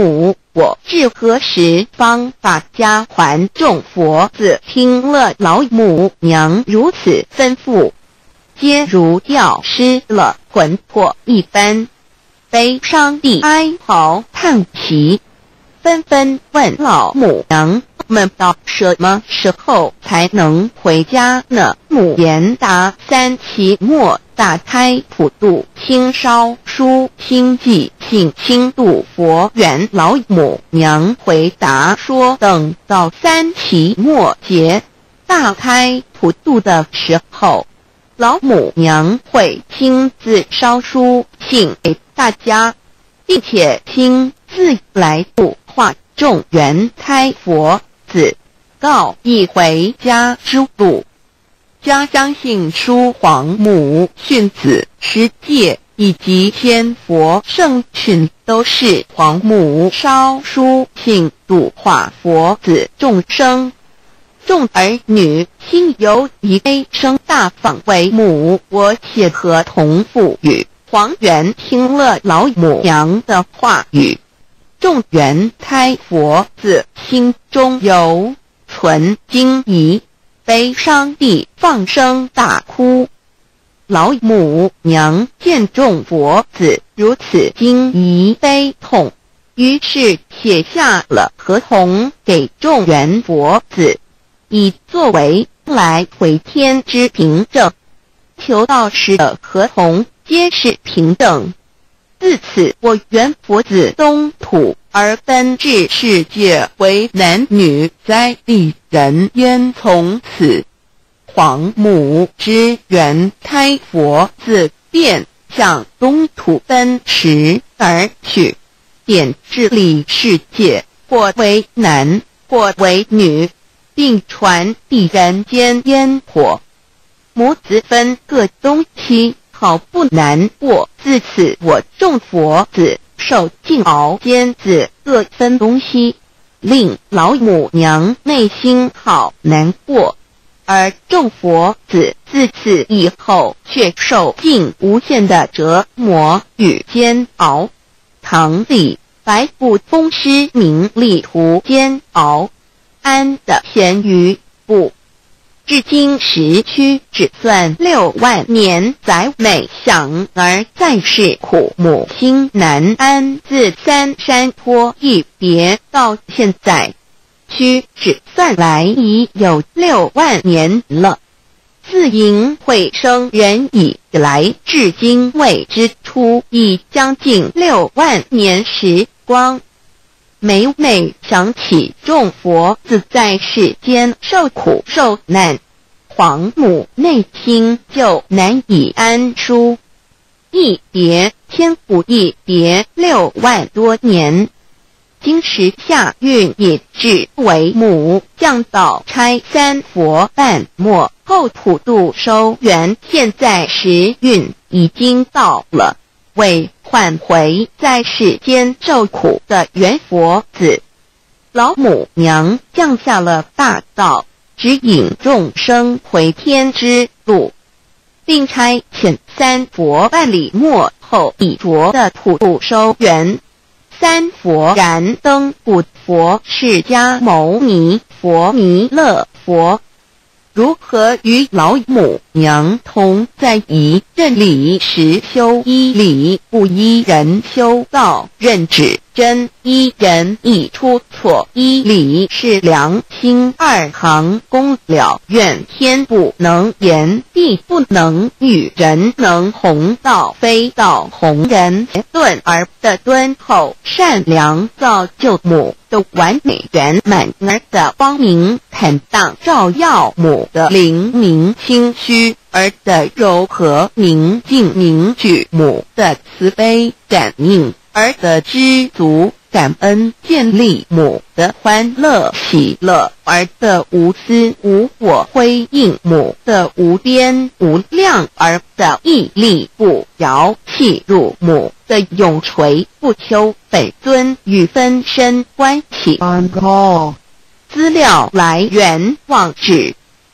我至何时方把家还？众佛子听了老母娘如此吩咐，皆如掉失了魂魄一般，悲伤地哀嚎叹息，纷纷问老母娘们到什么时候才能回家呢？母言答：3期末打开普渡清烧书清寂信清度佛缘。老母娘回答说，等到3期末节大开普渡的时候，老母娘会亲自烧书信给大家，并且亲自来度化众缘胎佛子，告一回家之路。家乡信书皇母训子师戒以及仙佛圣群都是皇母烧书信度化佛子众生。众儿女心有一悲生大放为母，我且合同赋予。黄元听了老母娘的话语，众缘胎佛子心中有存惊疑，悲伤地放声大哭。老母娘见众佛子如此惊疑悲痛，于是写下了合同给众缘佛子，以作为来回天之凭证，求道时的合同皆是平等。自此我缘佛子东土而奔至世界为男女在地人焉。从此皇母之缘胎佛子便向东土奔驰而去，便治理世界，或为男或为女，并传递人间烟火。母子分各东西，好不难过。自此我众佛子受尽熬煎子各分东西，令老母娘内心好难过。而众佛子自此以后却受尽无限的折磨与煎熬。唐李白不风师名利图煎熬，安的咸鱼不。至今时区只算6万年，载美想而在世苦，母心难安。自三山坡一别到现在，屈指算来已有6万年了。自寅会生人以来，至今未知出，已将近6万年时光。每每想起众佛子在世间受苦受难，皇母内心就难以安舒。一别千古，一别6万多年。今时夏运也至为母降道差3佛半末后普渡收圆，现在时运已经到了，为唤回在世间受苦的缘佛子，老母娘降下了大道，指引众生回天之路，并差遣3佛办理末后已着的普渡收圆。3佛燃灯古佛、释迦牟尼佛、弥勒佛，如何与老母娘同在一任理时，修一理，不依人修道，任指真一人一出错，一理是良心2行公了，愿天不能言，地不能语，人能弘道，非道弘人。顿而的敦厚善良，造就母的完美圆满，儿的光明坦荡，照耀母的灵明清虚，儿的柔和宁静凝聚，母的慈悲感应，儿的知足感恩建立，母的欢乐喜乐，儿的无私无我辉映，母的无边无量，儿的屹立不摇弃入，母的永垂不朽。本尊与分身关系。 On call. 资料来源网址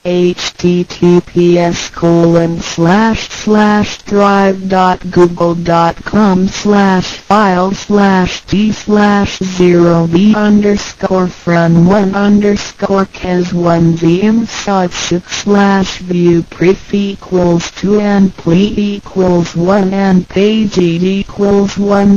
https://drive.google.com/files/d/0b_cas1z_view pref equals 2 and ple equals 1 and page equals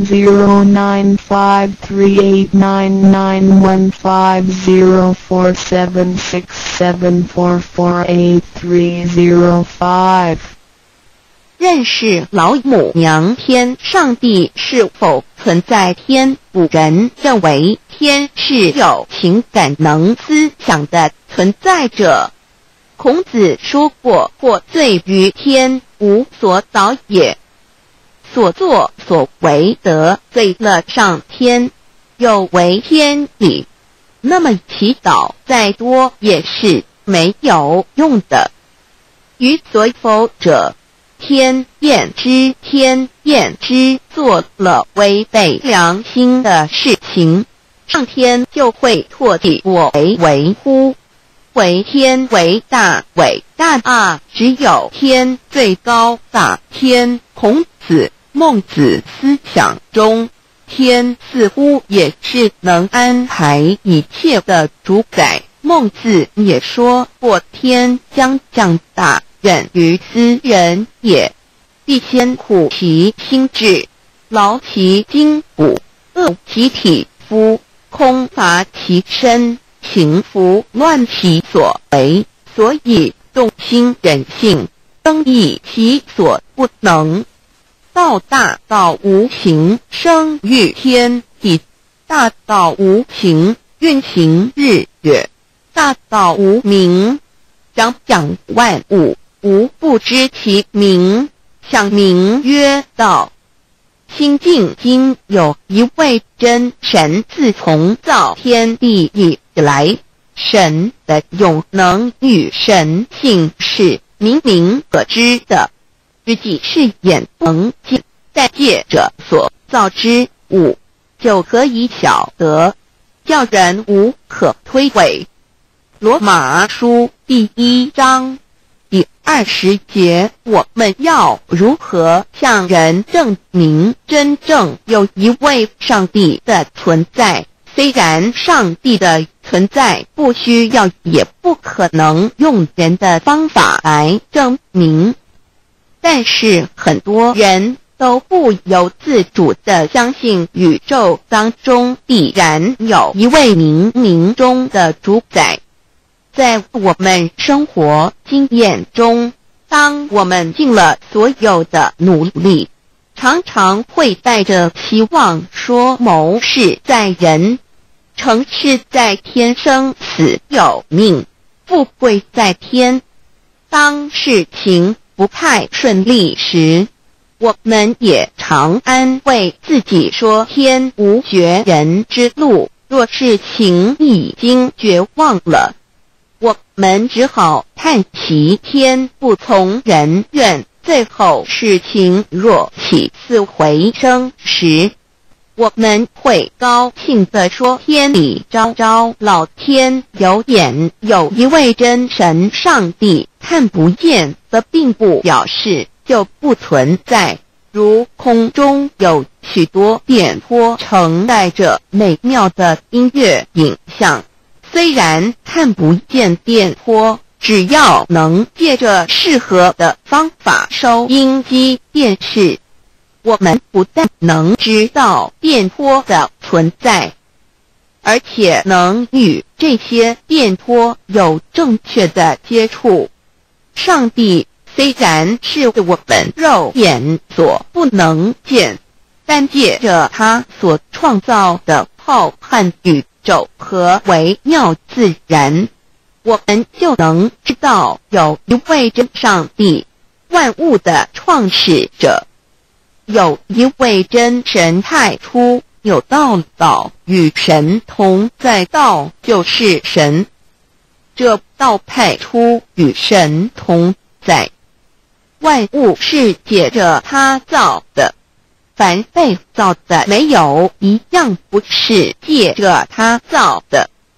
10953894950476744833005。 认识老母娘天上帝是否存在？天古人认为天是有情感能思想的存在者。孔子说过，或罪于天，无所导也。所作所为得罪了上天，有违天理，那么祈祷再多也是没有用的。于所否者，天厌之，做了违背良心的事情，上天就会唾弃我为乎？为天为大，伟大啊！只有天最高大。天，孔子、孟子思想中，天似乎也是能安排一切的主宰。孟子也说过，天将降大任于斯人也，必先苦其心志，劳其筋骨，饿其体肤，空乏其身，情服乱其所为，所以动心忍性，增益其所不能。道大道无形，生育天地；大道无形，运行日月；大道无名，掌讲万物，无不知其名，想名曰道。心经经有一位真神，自从造天地以来，神的永能与神性是明明可知的，自己是眼能见，但借着所造之物，就可以晓得，叫人无可推诿。罗马书第1章第20节，我们要如何向人证明真正有一位上帝的存在？虽然上帝的存在不需要也不可能用人的方法来证明，但是很多人都不由自主地相信宇宙当中必然有一位冥冥中的主宰。在我们生活经验中，当我们尽了所有的努力，常常会带着期望说谋事在人，成事在天，生死有命，富贵在天。当事情不太顺利时，我们也常安慰自己说天无绝人之路，若事情已经绝望了，我们只好叹其天不从人愿。最后事情若起死回生时，我们会高兴地说天理昭昭，老天有眼，有一位真神上帝，看不见的并不表示就不存在。如空中有许多电波承载着美妙的音乐影像，虽然看不见电波，只要能借着适合的方法收音机、电视，我们不但能知道电波的存在，而且能与这些电波有正确的接触。上帝虽然是我们肉眼所不能见，但借着他所创造的浩瀚宇宙和微妙自然，我们就能知道有一位真上帝，万物的创始者，有一位真神太初有道，道与神同在，道就是神，这道太初与神同在。万物是借着他造的，凡被造的没有一样不是借着他造的。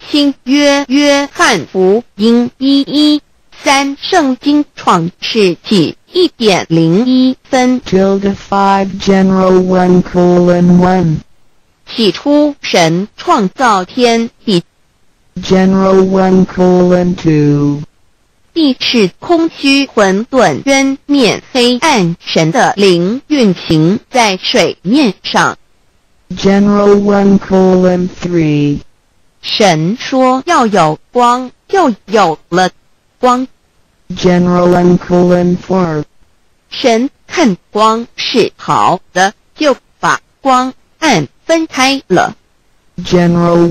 新约约翰福音1:13圣经创世纪1.01分 5 general 1:1 起初神创造天地， general 1:2 地是空虚混沌渊面黑暗，神的灵运行在水面上。 general 1:3 神说要有光，就有了光。 general 1:4 神看光是好的，就把光暗分开了。 general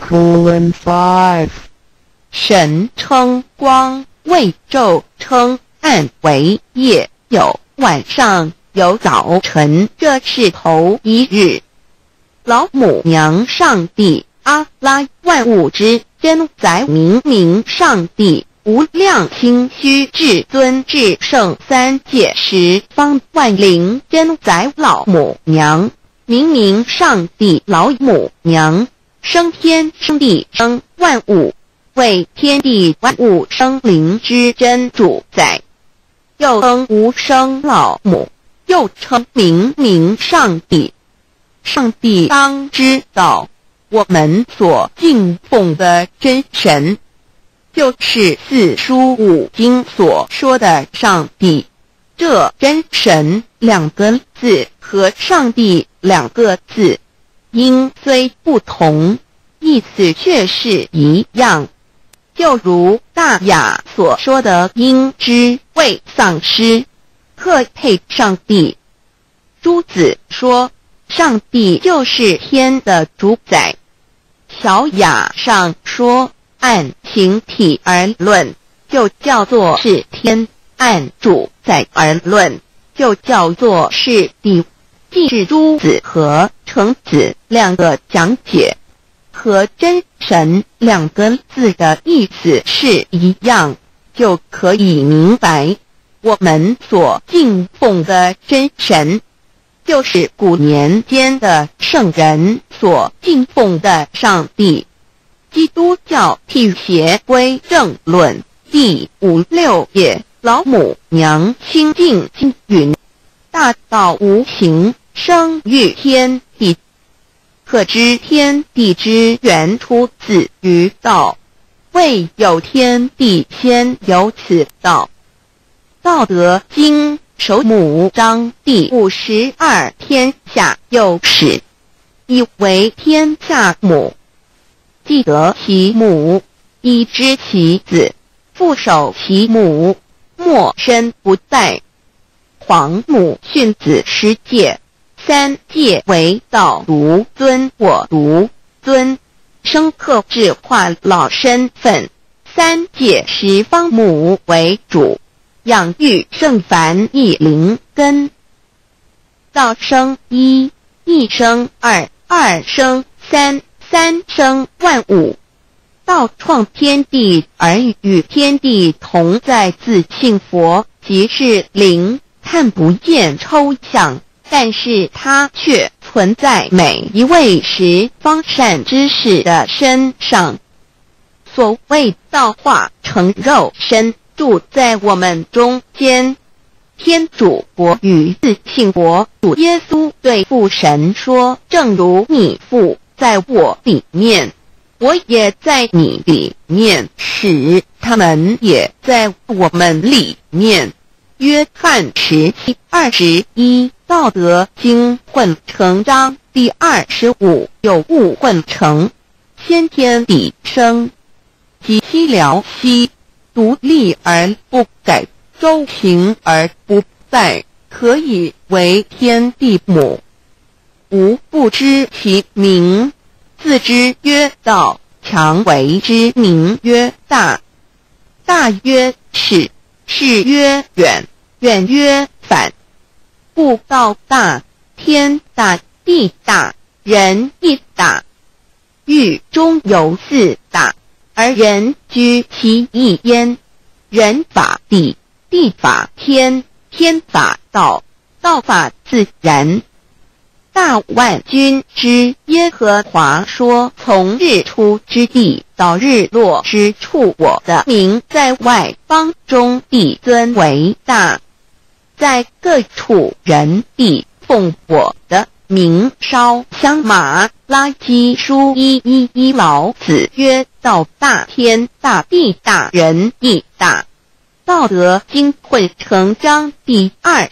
1:5 神称光为昼，称暗为夜，有晚上，有早晨，这是头一日。老母娘上帝阿拉，万物之真宰明上帝，无量清虚至尊至圣三界十方万灵真宰老母娘，明上帝老母娘，生天生地生万物，为天地万物生灵之真主宰，又称无生老母，又称明上帝。上帝当知道，我们所敬奉的真神，就是四书五经所说的上帝。这真神两个字和上帝两个字，音虽不同，意思却是一样。就如大雅所说的鹰之谓丧尸，特配上帝。朱子说上帝就是天的主宰。小雅上说按形体而论，就叫做是天；按主宰而论，就叫做是地。既是朱子和程子两个讲解，和真神两个字的意思是一样，就可以明白，我们所敬奉的真神，就是古年间的圣人所敬奉的上帝。基督教辟邪归正论第56页，老母娘清净经云：大道无形，生育天地，可知天地之源出自于道，未有天地，先有此道。道德经首母章第52，天下有始，以为天下母。既得其母，以知其子，父守其母，莫身不在。皇母训子10戒，3戒为道独尊我独尊，生克制化老身份。3戒十方母为主，养育圣凡一灵根。道生一，一生二，二生三，三生万物。道创天地而与天地同在，自性佛，即是灵，看不见抽象，但是它却存在每一位十方善知识的身上。所谓道化成肉身，住在我们中间。天主国与自性佛主耶稣对父神说：正如你父在我里面，我也在你里面，使他们也在我们里面。约翰17:21，道德经混成章第25，有物混成，先天地生，极其辽兮，独立而不改，周行而不殆，可以为天地母。吾不知其名，自之曰道，强为之名曰大。大曰始，始曰远，远曰反。故道大，天大，地大，人亦大。狱中有4大，而人居其一焉。人法地，地法天，天法道，道法自然。大万军之耶和华说：从日出之地到到日落之处，我的名在外邦中必尊为大，在各处人必奉我的名烧香。马拉基书1:11，老子曰：道大，天大，地大，人亦大。道德经混成章第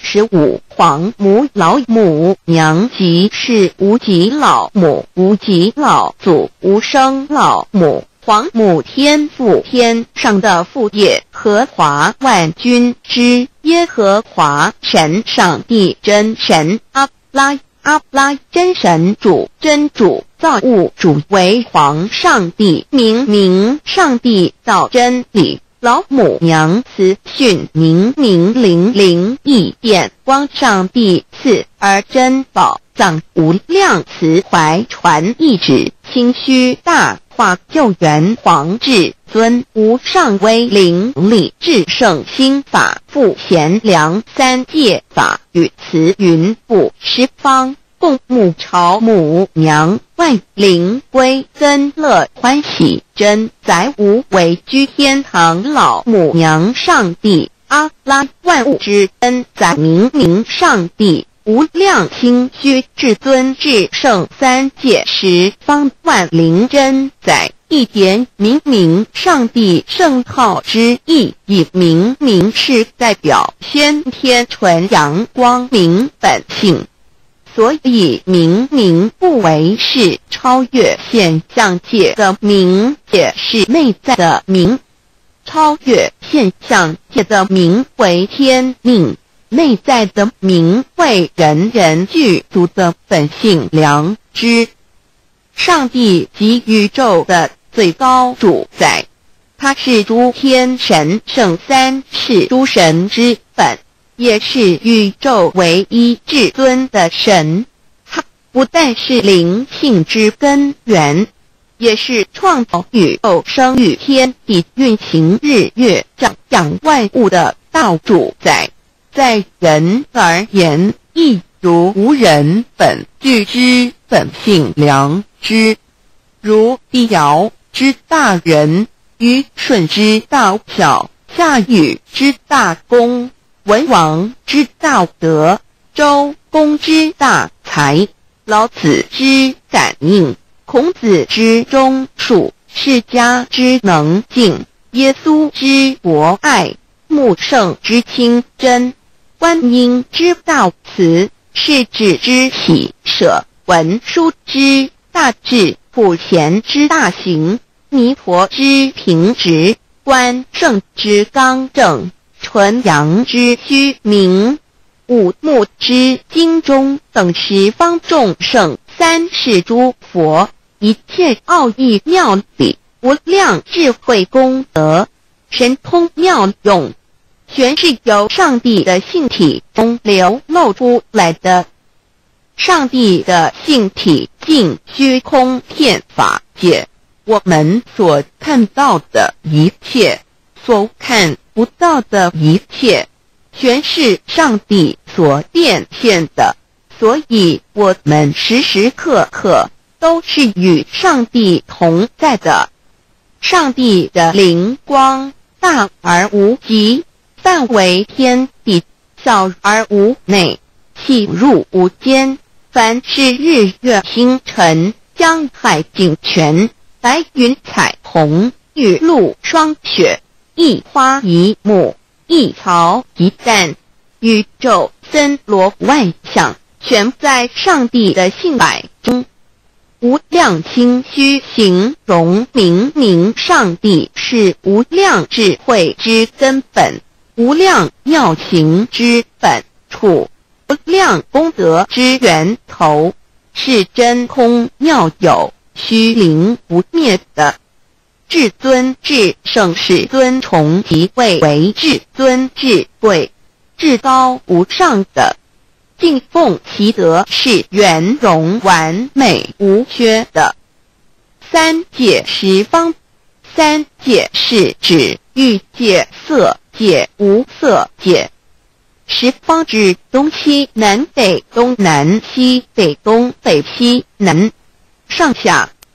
25，黄母老母娘即是无极老母，无极老祖，无生老母。黄母天父，天上的父也，和华万军之耶和华神，上帝真神，阿拉真神主，真主，造物主，为皇上帝，明上帝造真理。老母娘慈训，明灵义电光，上帝赐而珍宝藏，无量慈怀传一旨，清虚大化，救援皇至尊，无上威灵力，至圣心法，复贤良三界法，与慈云布十方，共沐朝母娘，万灵归真乐欢喜，真载无为居天堂，老母娘上帝，阿拉万物之恩载，明上帝，无量清虚至尊至圣三界十方，万灵真载，一点明上帝圣号之意，以明是代表先天纯阳光明本性，所以明不为是超越现象界的明，也是内在的明。超越现象界的明为天命，内在的明为人人具足的本性良知。上帝即宇宙的最高主宰，他是诸天神圣三世诸神之本，也是宇宙唯一至尊的神。他不但是灵性之根源，也是创造宇宙生育天地运行日月降养万物的道主宰。在人而言，亦如无人本具之本性良知，如帝尧之大仁，虞舜之道巧，夏禹之大功，文王之道德，周公之大才，老子之感应，孔子之忠恕，释迦之能静，耶稣之博爱，穆圣之清真，观音之道慈，世子之喜舍，文殊之大智，普贤之大行，弥陀之平直，关圣之刚正，纯阳之虚明，五目之精中，等十方众圣三世诸佛，一切奥义妙理，无量智慧功德，神通妙用，全是由上帝的性体中流露出来的。上帝的性体尽虚空遍法界，我们所看到的一切，所看不到的一切，全是上帝所变现的，所以我们时时刻刻都是与上帝同在的。上帝的灵光大而无极，范围天地，小而无内，细入无间。凡是日月星辰，江海井泉，白云彩虹，雨露霜雪，一花一木，一草一蛋，宇宙森罗万象，全在上帝的性摆中。无量清虚形容明上帝是无量智慧之根本，无量妙行之本处，无量功德之源头，是真空妙有，虚灵不灭的。至尊至圣是尊崇即位为至尊至贵，至高无上的。敬奉其德是圆融完美无缺的。三界十方，三界是指欲界、色界、无色界。十方指东西南北东南西北东北西南上下。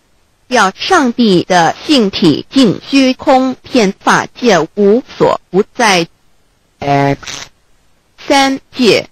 表上帝的性体尽虚空，遍法界无所不在。 X 三界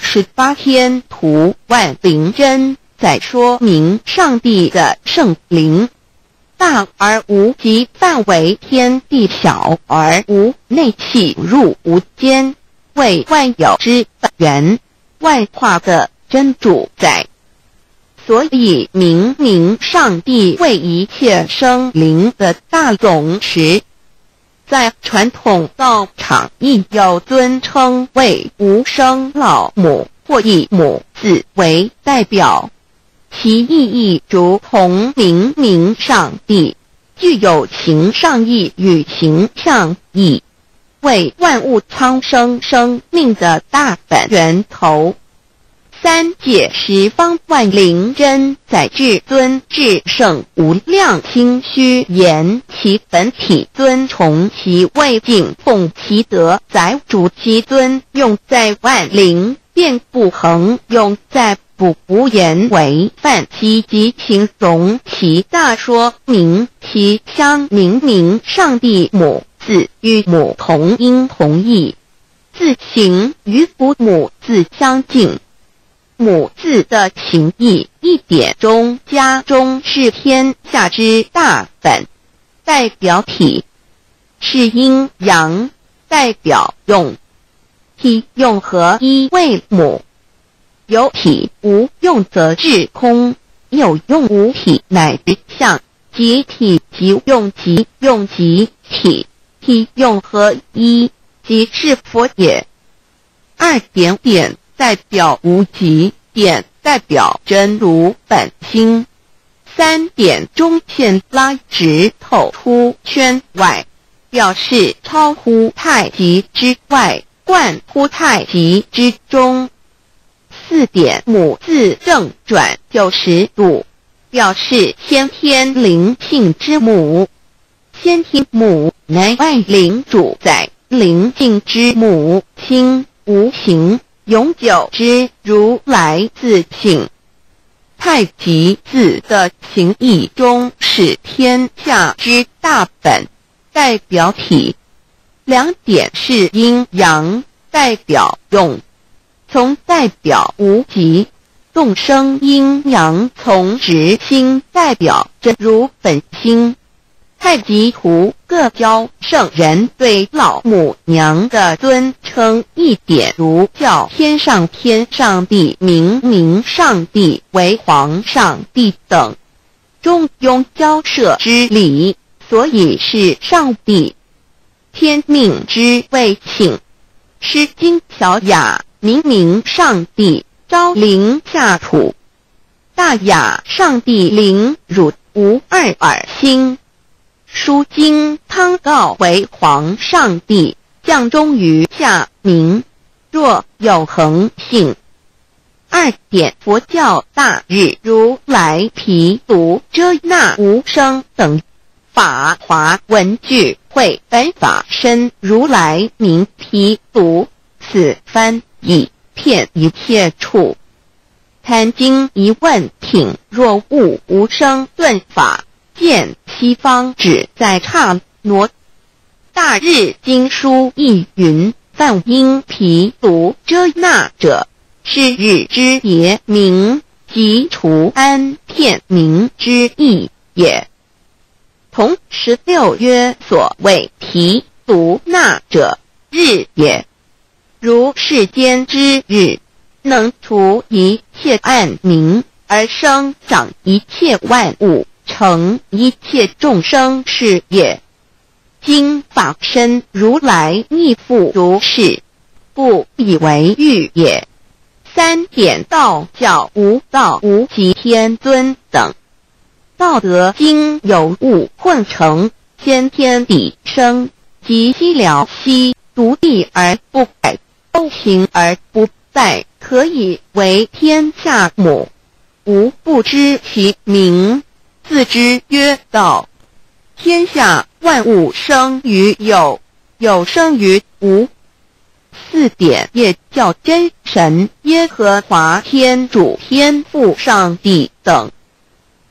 28天图万灵真，在说明上帝的圣灵大而无极，范围天地小而无内，气入无间，为万有之本源，万化的真主宰。所以明明上帝为一切生灵的大总持，在传统道场亦有尊称为无生老母或以母字为代表，其意义如同明明上帝，具有形上义与形象义，为万物苍生生命的大本源头。三界十方万灵真，在至尊至圣无量心虚言其本体尊崇其位，敬奉其德，载主其尊，用在万灵，便不恒用在不无言为范，其即形容其大，说明其相明明上帝母字与母同音同义，字形与父母字相近。母字的情义一点中加中是天下之大本，代表体是阴阳，代表用，体用合一为母。有体无用则至空，有用无体乃至相，即体即用即用即体，体用合一即是佛也。二点点代表无极，点代表真如本心，三点中线拉直透出圈外，表示超乎太极之外，贯乎太极之中。四点母字正转90度，表示先天灵性之母，先天母乃万灵主宰，灵性之母心无形，永久之如来自性。太极字的形义中是天下之大本，代表体。两点是阴阳，代表用，从代表无极，动生阴阳从直心，代表真如本心。太极图各教圣人对老母娘的尊称，一点如叫天上天上帝、明明上帝为皇上帝等，中庸交涉之理，所以是上帝。天命之谓庆，诗经小雅明明上帝昭灵下土，大雅上帝灵汝无二耳心。书经汤告为皇上帝，降中于下民，若有恒性。二点佛教大日如来毗卢遮那无生等法华文具会本法身如来名毗卢，此翻译遍一切处。坛经一问挺，若悟无生顿法，见西方只在刹那。大日经书亦云，梵音毗卢遮那者，是日之别名，即除安片名之意也。同16曰所谓毗卢那者，日也。如世间之日，能除一切暗明，而生长一切万物，成一切众生是也。今法身如来亦复如是，不以为喻也。三点道教无道无极天尊等，道德经有物混成，先天地生，即悉了悉，独立而不改，都行而不殆，可以为天下母。吾不知其名，自之曰道。天下万物生于有，有生于无。四点也叫真神耶和华天主天父上帝等，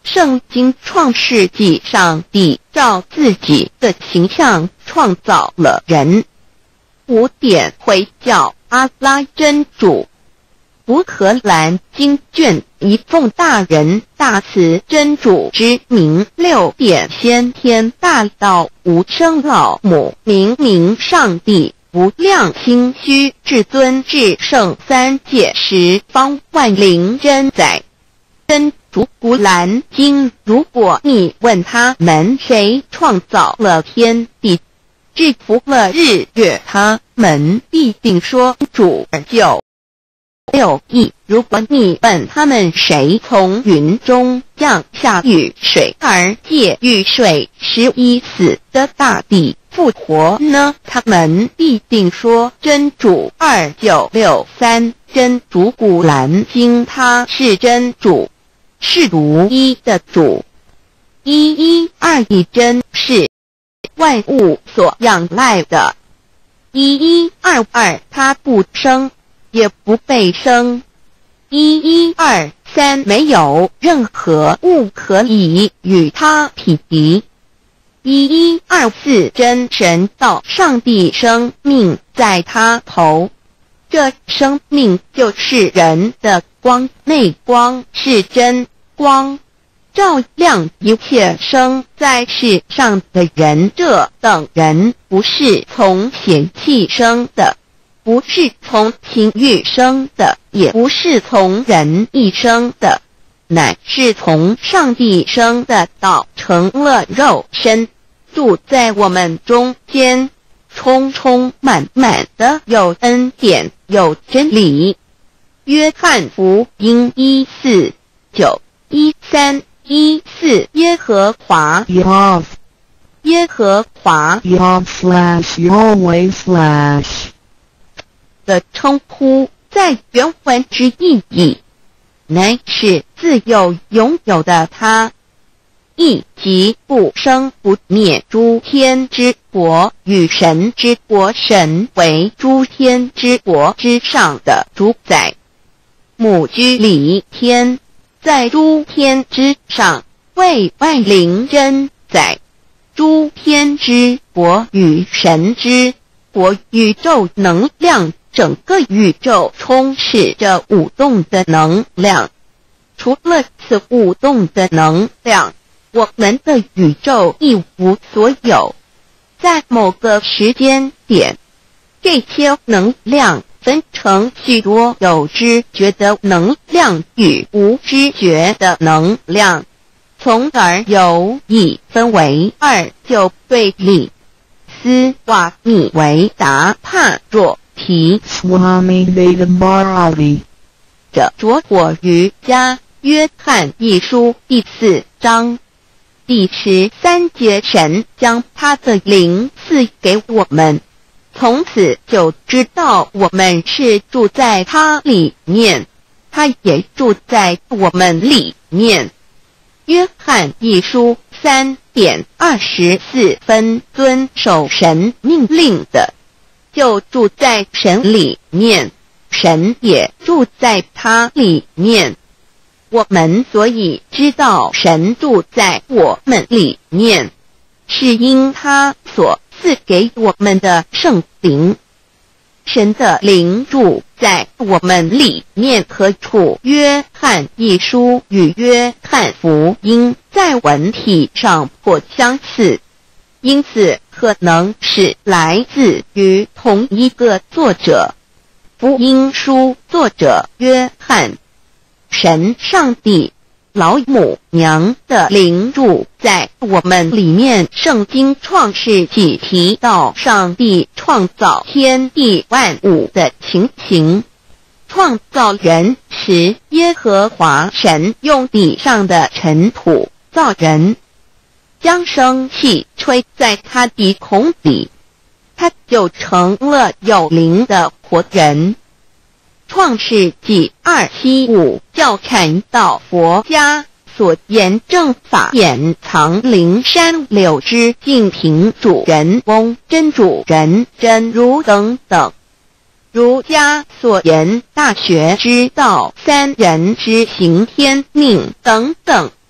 圣经创世纪，上帝照自己的形象创造了人。5点回教阿拉真主。乌克兰经卷一奉大人大慈真主之名。6点先天大道无生老母，明明上帝无量心虚至尊至圣三界十方万灵真宰。真主古兰经，如果你问他们谁创造了天地，制服了日月，他们必定说主就6亿。如果你问他们谁从云中降下雨水而借雨水使已死的大地复活呢，他们必定说真主2963。真主古兰经，他是真主，是独一的主，112真是万物所仰赖的，1122他不生也不被生，1123没有任何物可以与他匹敌，1124真神道上帝生命在他头，这生命就是人的光，内光是真光，照亮一切生在世上的人。这等人不是从血气生的，不是从情欲生的，也不是从人意生的，乃是从上帝生的，道成了肉身，住在我们中间，充充满满的有恩典有真理。约翰福音1491314耶和华 Yav 耶和华 Yav/Yahweh/ 的称呼，在原文之意义乃是自有拥有的他，亦即不生不灭诸天之国与神之国，神为诸天之国之上的主宰，母居里天，在诸天之上，为万灵真宰。诸天之国与神之国，宇宙能量，整个宇宙充斥着舞动的能量。除了此舞动的能量，我们的宇宙一无所有。在某个时间点，这些能量分成许多有知觉的能量与无知觉的能量，从而有一分为2，就对立。斯瓦米维达帕若提 Swami Vedabharati 着着火瑜伽约翰一书第4章第13节，神将他的灵赐给我们，从此就知道我们是住在他里面，他也住在我们里面。约翰一书3:24，遵守神命令的，就住在神里面，神也住在他里面。我们所以知道神住在我们里面，是因他所赐给我们的圣灵。神的灵住在我们里面何处？约翰一书与约翰福音在文体上颇相似，因此可能是来自于同一个作者。福音书作者约翰，神上帝老母娘的灵住在我们里面。圣经创世纪提到上帝创造天地万物的情形，创造人时，耶和华神用地上的尘土造人，将生气吹在他鼻孔里，他就成了有灵的活人。创世纪275教禅道佛家所言正法掩藏灵山柳枝净瓶主人翁真主人真如等等。儒家所言大学之道三人之行天命等等。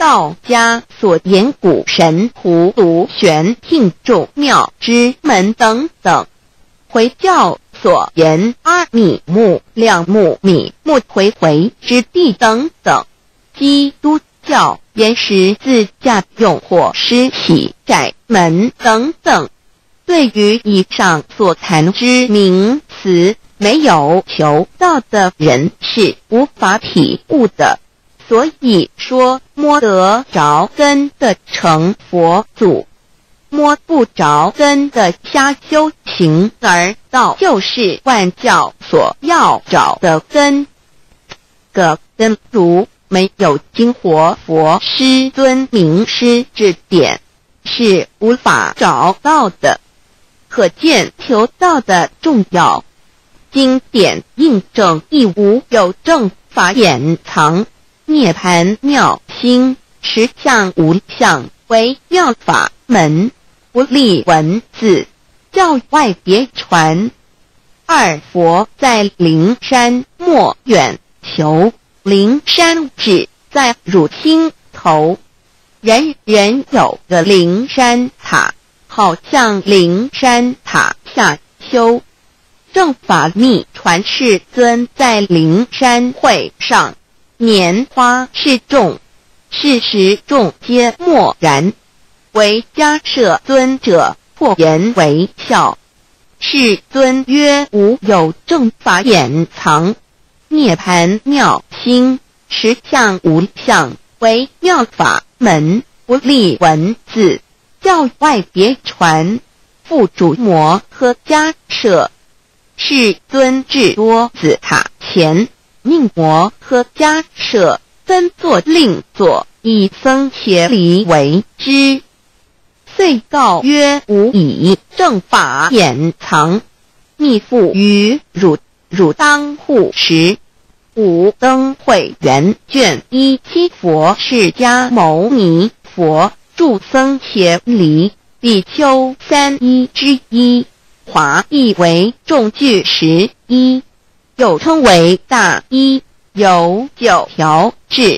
道家所言古神荼毒玄牝众妙之门等等，回教所言阿米木、亮木、米木回之地等等，基督教言十字架用或施洗窄门等等。对于以上所谈之名词，没有求道的人是无法体悟的。所以说摸得着根的成佛祖，摸不着根的瞎修行而道，就是万教所要找的根。个根如没有经活佛师尊名师指点，是无法找到的。可见求道的重要。经典印证亦无有正法掩藏，涅盘妙心，实相无相，为妙法门，不立文字，教外别传。二佛在灵山莫远求，灵山只在汝心头，人人有个灵山塔，好像灵山塔下修。正法密传世尊在灵山会上，拈花示众，是时众皆默然，唯迦摄尊者破颜为笑。世尊曰：无有正法掩藏，涅盘妙心，实相无相，为妙法门，不立文字，教外别传。复主摩诃迦摄。世尊至多子塔前，命摩诃迦摄分作另作，以僧伽梨为之。遂告曰：吾以正法掩藏，密付于汝，汝当护持。五灯会元卷1佛释迦牟尼佛著僧伽梨比丘3之一，华译为众句11，又称为大一，由9条至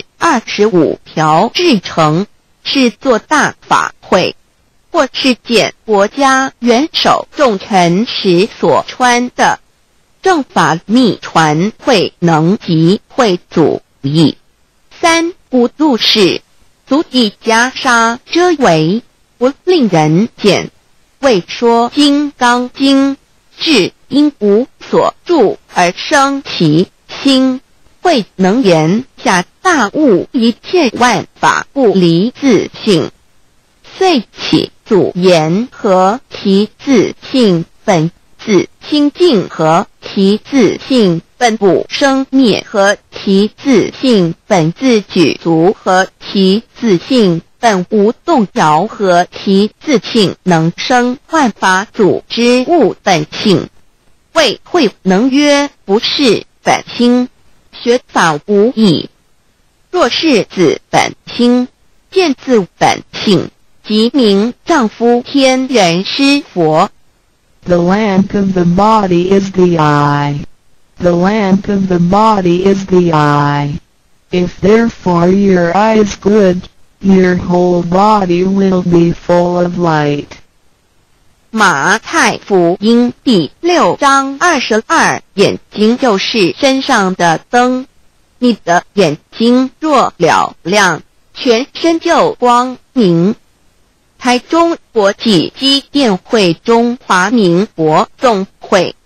25条制成，是作大法会，或是见国家元首重臣时所穿的。正法密传会能及会祖义。三不入世，足以袈裟遮围，不令人见。为说金刚经，至因无所住而生其心，会能言下大悟，一切万法不离自性。遂起祖言和其自性本自清净，和其自性本不生灭，和其自性本自具足，和其自性本无动摇，和其自性能生万法组之物本性。谓会能曰：不是本心，学法无益。若是自本心，见自本性，即名丈夫天人师佛。 The lamp of the body is the eye. The lamp of the body is the eye. If therefore your eye is good, your whole body will be full of light. 马太福音第6章22，眼睛就是身上的灯。你的眼睛若了亮，全身就光明。台中国际机电会中华民国总会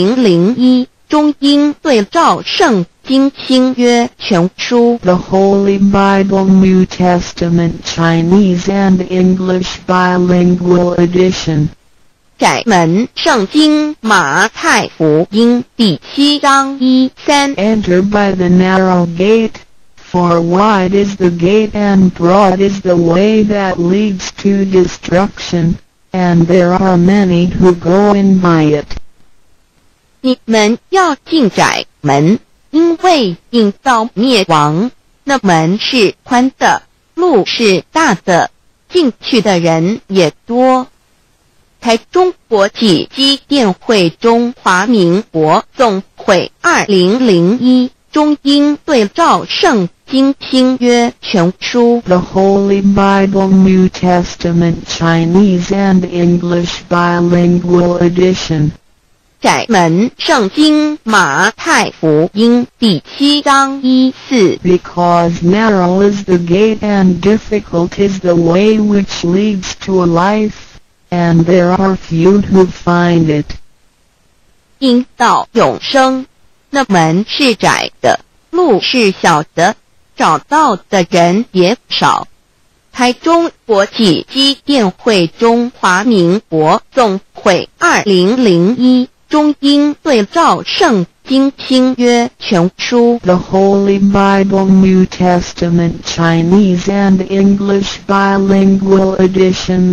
2001中英对照圣经新约全书 The Holy Bible New Testament Chinese and English Bilingual Edition. 窄门圣经马太福音第7章1-3 Enter by the narrow gate, for wide is the gate and broad is the way that leads to destruction, and there are many who go in by it. 你们要进窄门，因为引到灭亡。那门是宽的，路是大的，进去的人也多。台中国际机电会中华民国总会2001中英对照圣经新约全书 The Holy Bible New Testament Chinese and English Bilingual Edition. 窄门圣经马太福音第7章14 Because narrow is the gate and difficult is the way which leads to life, and there are few who find it. 因到永生，那门是窄的，路是小的，找到的人也少。台中国际机电会中华民国总会2001中英对照圣经新约全书 The Holy Bible New Testament Chinese and English Bilingual Edition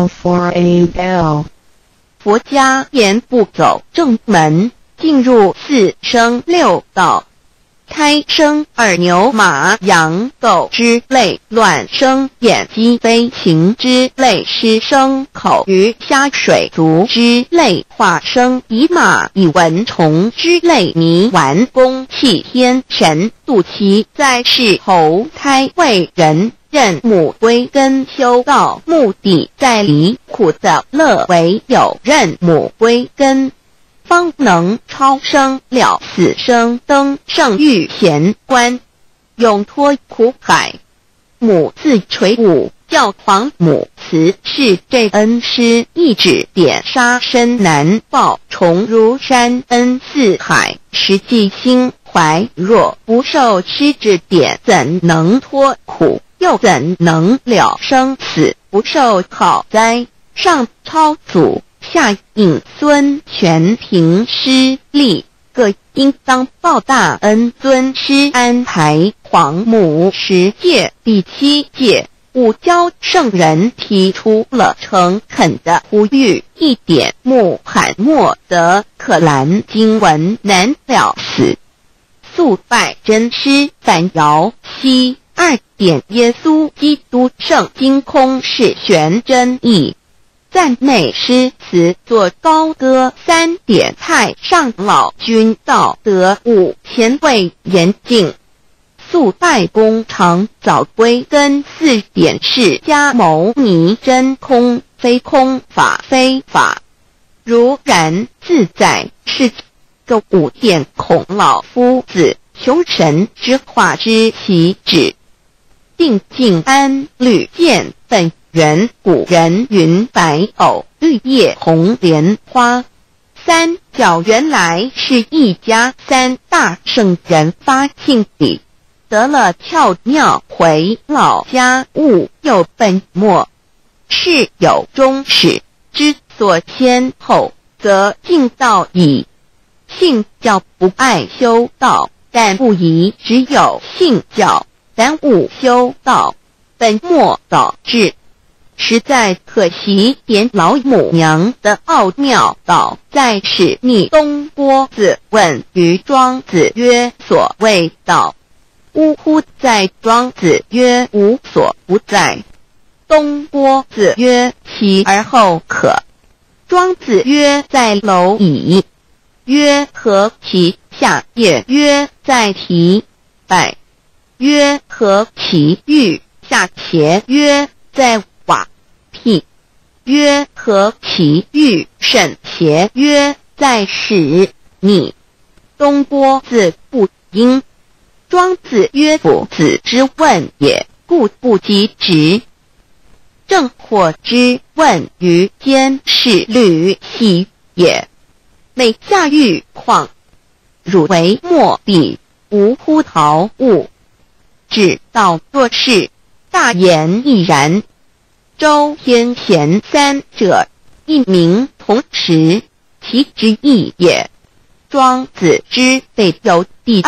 048L. 佛家言不走正门，进入4生6道。胎生二牛马羊狗之类，卵生眼鸡飞禽之类，湿生口鱼虾水族之类，化生以马以蚊虫之类，泥丸公气天神肚脐在世投胎为人，任母归根修道，目的在离苦的乐，唯有任母归根，方能超生了死生，登圣域贤官，永脱苦海。母自垂武，教皇母慈是这恩师，一指点杀身难报，重如山恩似海，实际心怀若不受师指点，怎能脱苦？又怎能了生死？不受好灾，上超祖，下引孙，全凭师力，各应当报大恩。尊师安排皇母10诫，第7诫，五教圣人提出了诚恳的呼吁，一点穆罕默德可兰经文难了死，素拜真师反摇西。2点耶稣基督圣经空是玄真义，赞美诗词作高歌。3点太上老君道德5前卫严谨，素拜公常早归根。4点释迦牟尼真空非空法非法，如然自在是个5点孔老夫子穷神之化之其旨，定静安律见本源。古人云白藕绿叶红莲花。3角原来是一家3大圣人发庆礼，得了巧妙回老家，物有本末，事有终始，之所先后，则敬道矣。信教不爱修道，但不宜只有信教，耽误修道，本末倒置，实在可惜。点老母娘的奥妙道，在使逆东郭子问于庄子曰：所谓道，呜呼！在庄子曰：无所不在。东郭子曰：其而后可。庄子曰：在蝼蚁。曰：何其下也？曰：在蹄。百。曰：何其欲下且？曰：在瓦辟。曰：何其欲甚且？曰：在使逆。东郭子不应。庄子曰：夫子之问也，故不及直。正火之问于监视律兮也，每下狱况，汝为莫必，无乎陶物。只道若是，大言亦然。周天贤3者，一名同时，其之义也。庄子之备有第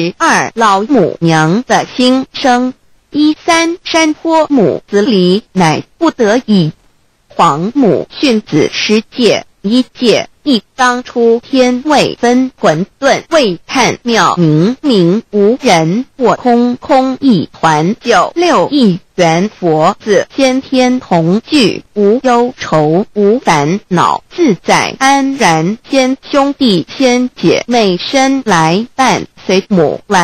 22老母娘的心声，13山坡母子礼，乃不得已。皇母训子10诫，1诫亦当初天未分混沌，未探妙明明无人，我空空一团，96亿元佛子先天同聚，无忧愁无烦恼，自在安然。先兄弟先姐妹生来伴，随母来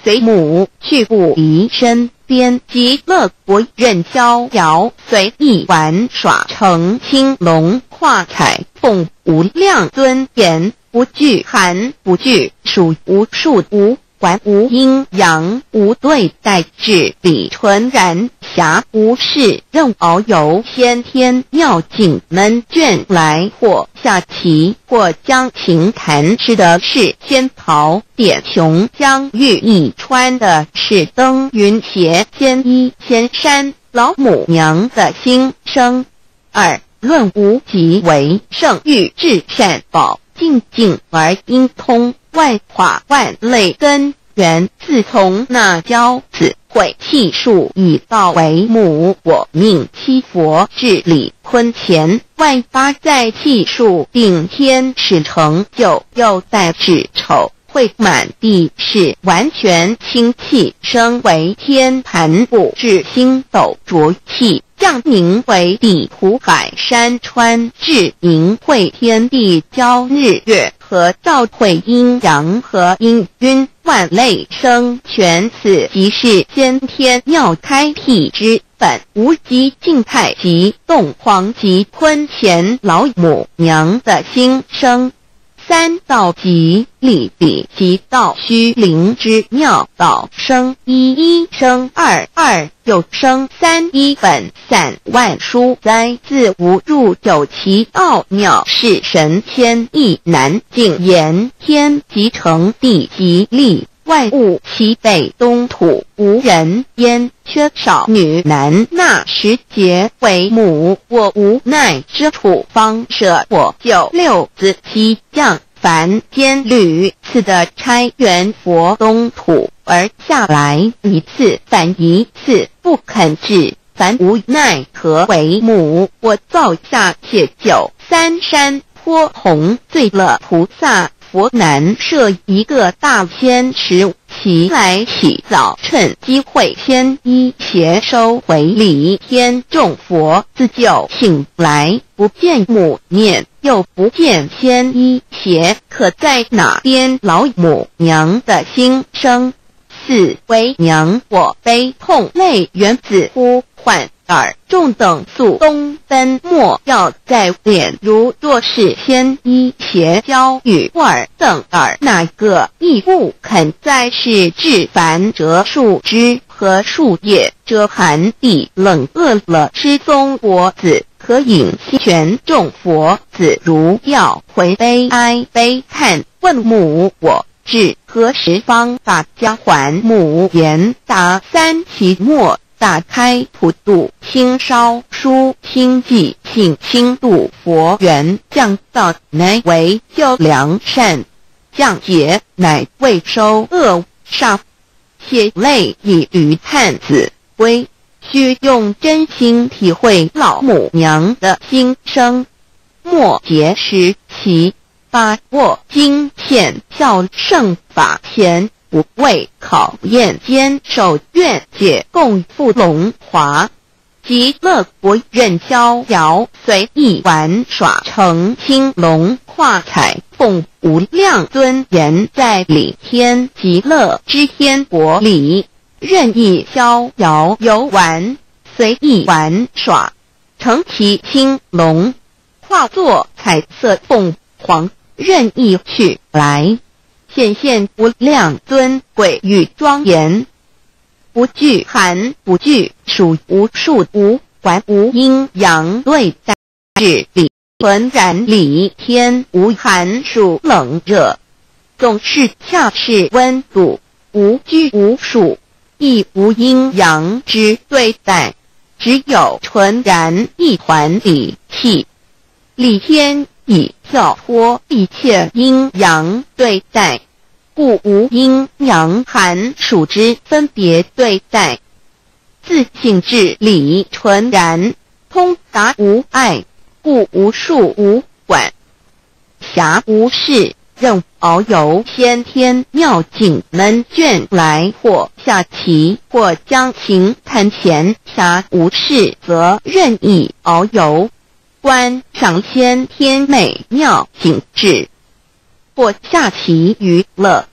随母去不离身边，极乐国任逍遥，随意玩耍，成青龙跨彩凤，无量尊严，不惧寒，不惧暑，无数无管，无阴阳，无对待，至理纯然，暇无事任遨游，先天妙境门卷来，或下棋，或将琴弹，吃的是仙桃点琼浆玉一穿的是登云鞋仙衣仙山老母娘的心声。二论无极为圣域至善宝，静静而应通，万法万类根源，自从那骄子会气数以道为母，我命七佛治理坤乾，万八在气数定天使成就，又待至丑会满地是完全清气，升为天盘部，至星斗浊气，降凝为地土海山川，至凝会天地交日月和照会阴阳和阴晕，万类生全，此即是先天妙开辟之本，无极静态及动黄及坤乾老母娘的心声。三道即理比即道虚灵之妙道生一，一生二，二又生三，一本散万殊哉，自无入有其奥妙，是神千亿难尽言，天即成地即立，万物其北东土，无人焉，缺少女男，那时节为母，我无奈之处，方舍我九六子七将凡间屡次的差元佛东土而下来，一次反一次，不肯治，凡无奈何为母，我造下且九三山颇弘罪了菩萨佛难设一个大仙池，其来起早，趁机会先一邪收回礼天众佛，自就醒来，不见母面，又不见先一邪，可在哪边老母娘的心声？四为娘我悲痛泪缘子呼唤耳众等速东奔，莫要在脸，如若是先一邪教与尔等耳，哪个亦不肯在是至凡折树枝和树叶，遮寒地冷饿了失踪国子，可引西泉众佛子如要回悲哀悲叹，问母我至何时方把家还母？言答三期末，打开普度清烧书清寂，请清度佛缘，降道乃为救良善，降劫乃为收恶煞，血泪以于叹子归，须用真心体会老母娘的心声，莫结识其把握经现效圣法前，不为考验，坚守愿解共赴龙华，极乐国任逍遥，随意玩耍，成青龙跨彩凤，无量尊严，在理天极乐之天国里，任意逍遥游玩，随意玩耍，成其青龙，化作彩色凤凰，任意去来，显现无量尊贵与庄严，不惧寒，不惧暑，无数无管，无阴阳对待，至理纯然理天，无寒暑冷热，总是恰是温度，无拘无束，亦无阴阳之对待，只有纯然一团理气，理天以跳脱一切阴阳对待，故无阴阳寒暑之分别对待，自性至理纯然，通达无碍，故无数无管，暇无事任遨游，先天妙境门卷来，或下棋，或将琴弹弦，暇无事则任意遨游，观赏先天美妙景致，或下棋娱乐，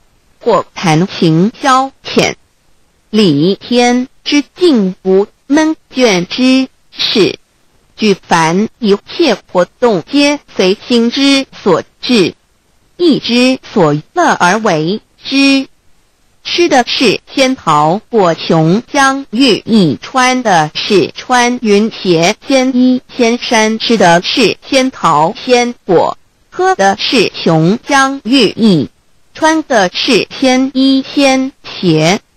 或谈情消遣。礼天之敬不闷倦之事，举凡一切活动皆随心之所至，意之所乐而为之。吃的是仙桃果琼浆玉液，穿的是穿云鞋仙衣仙衫，吃的是仙桃仙果，喝的是琼浆玉液，穿的是仙衣仙鞋。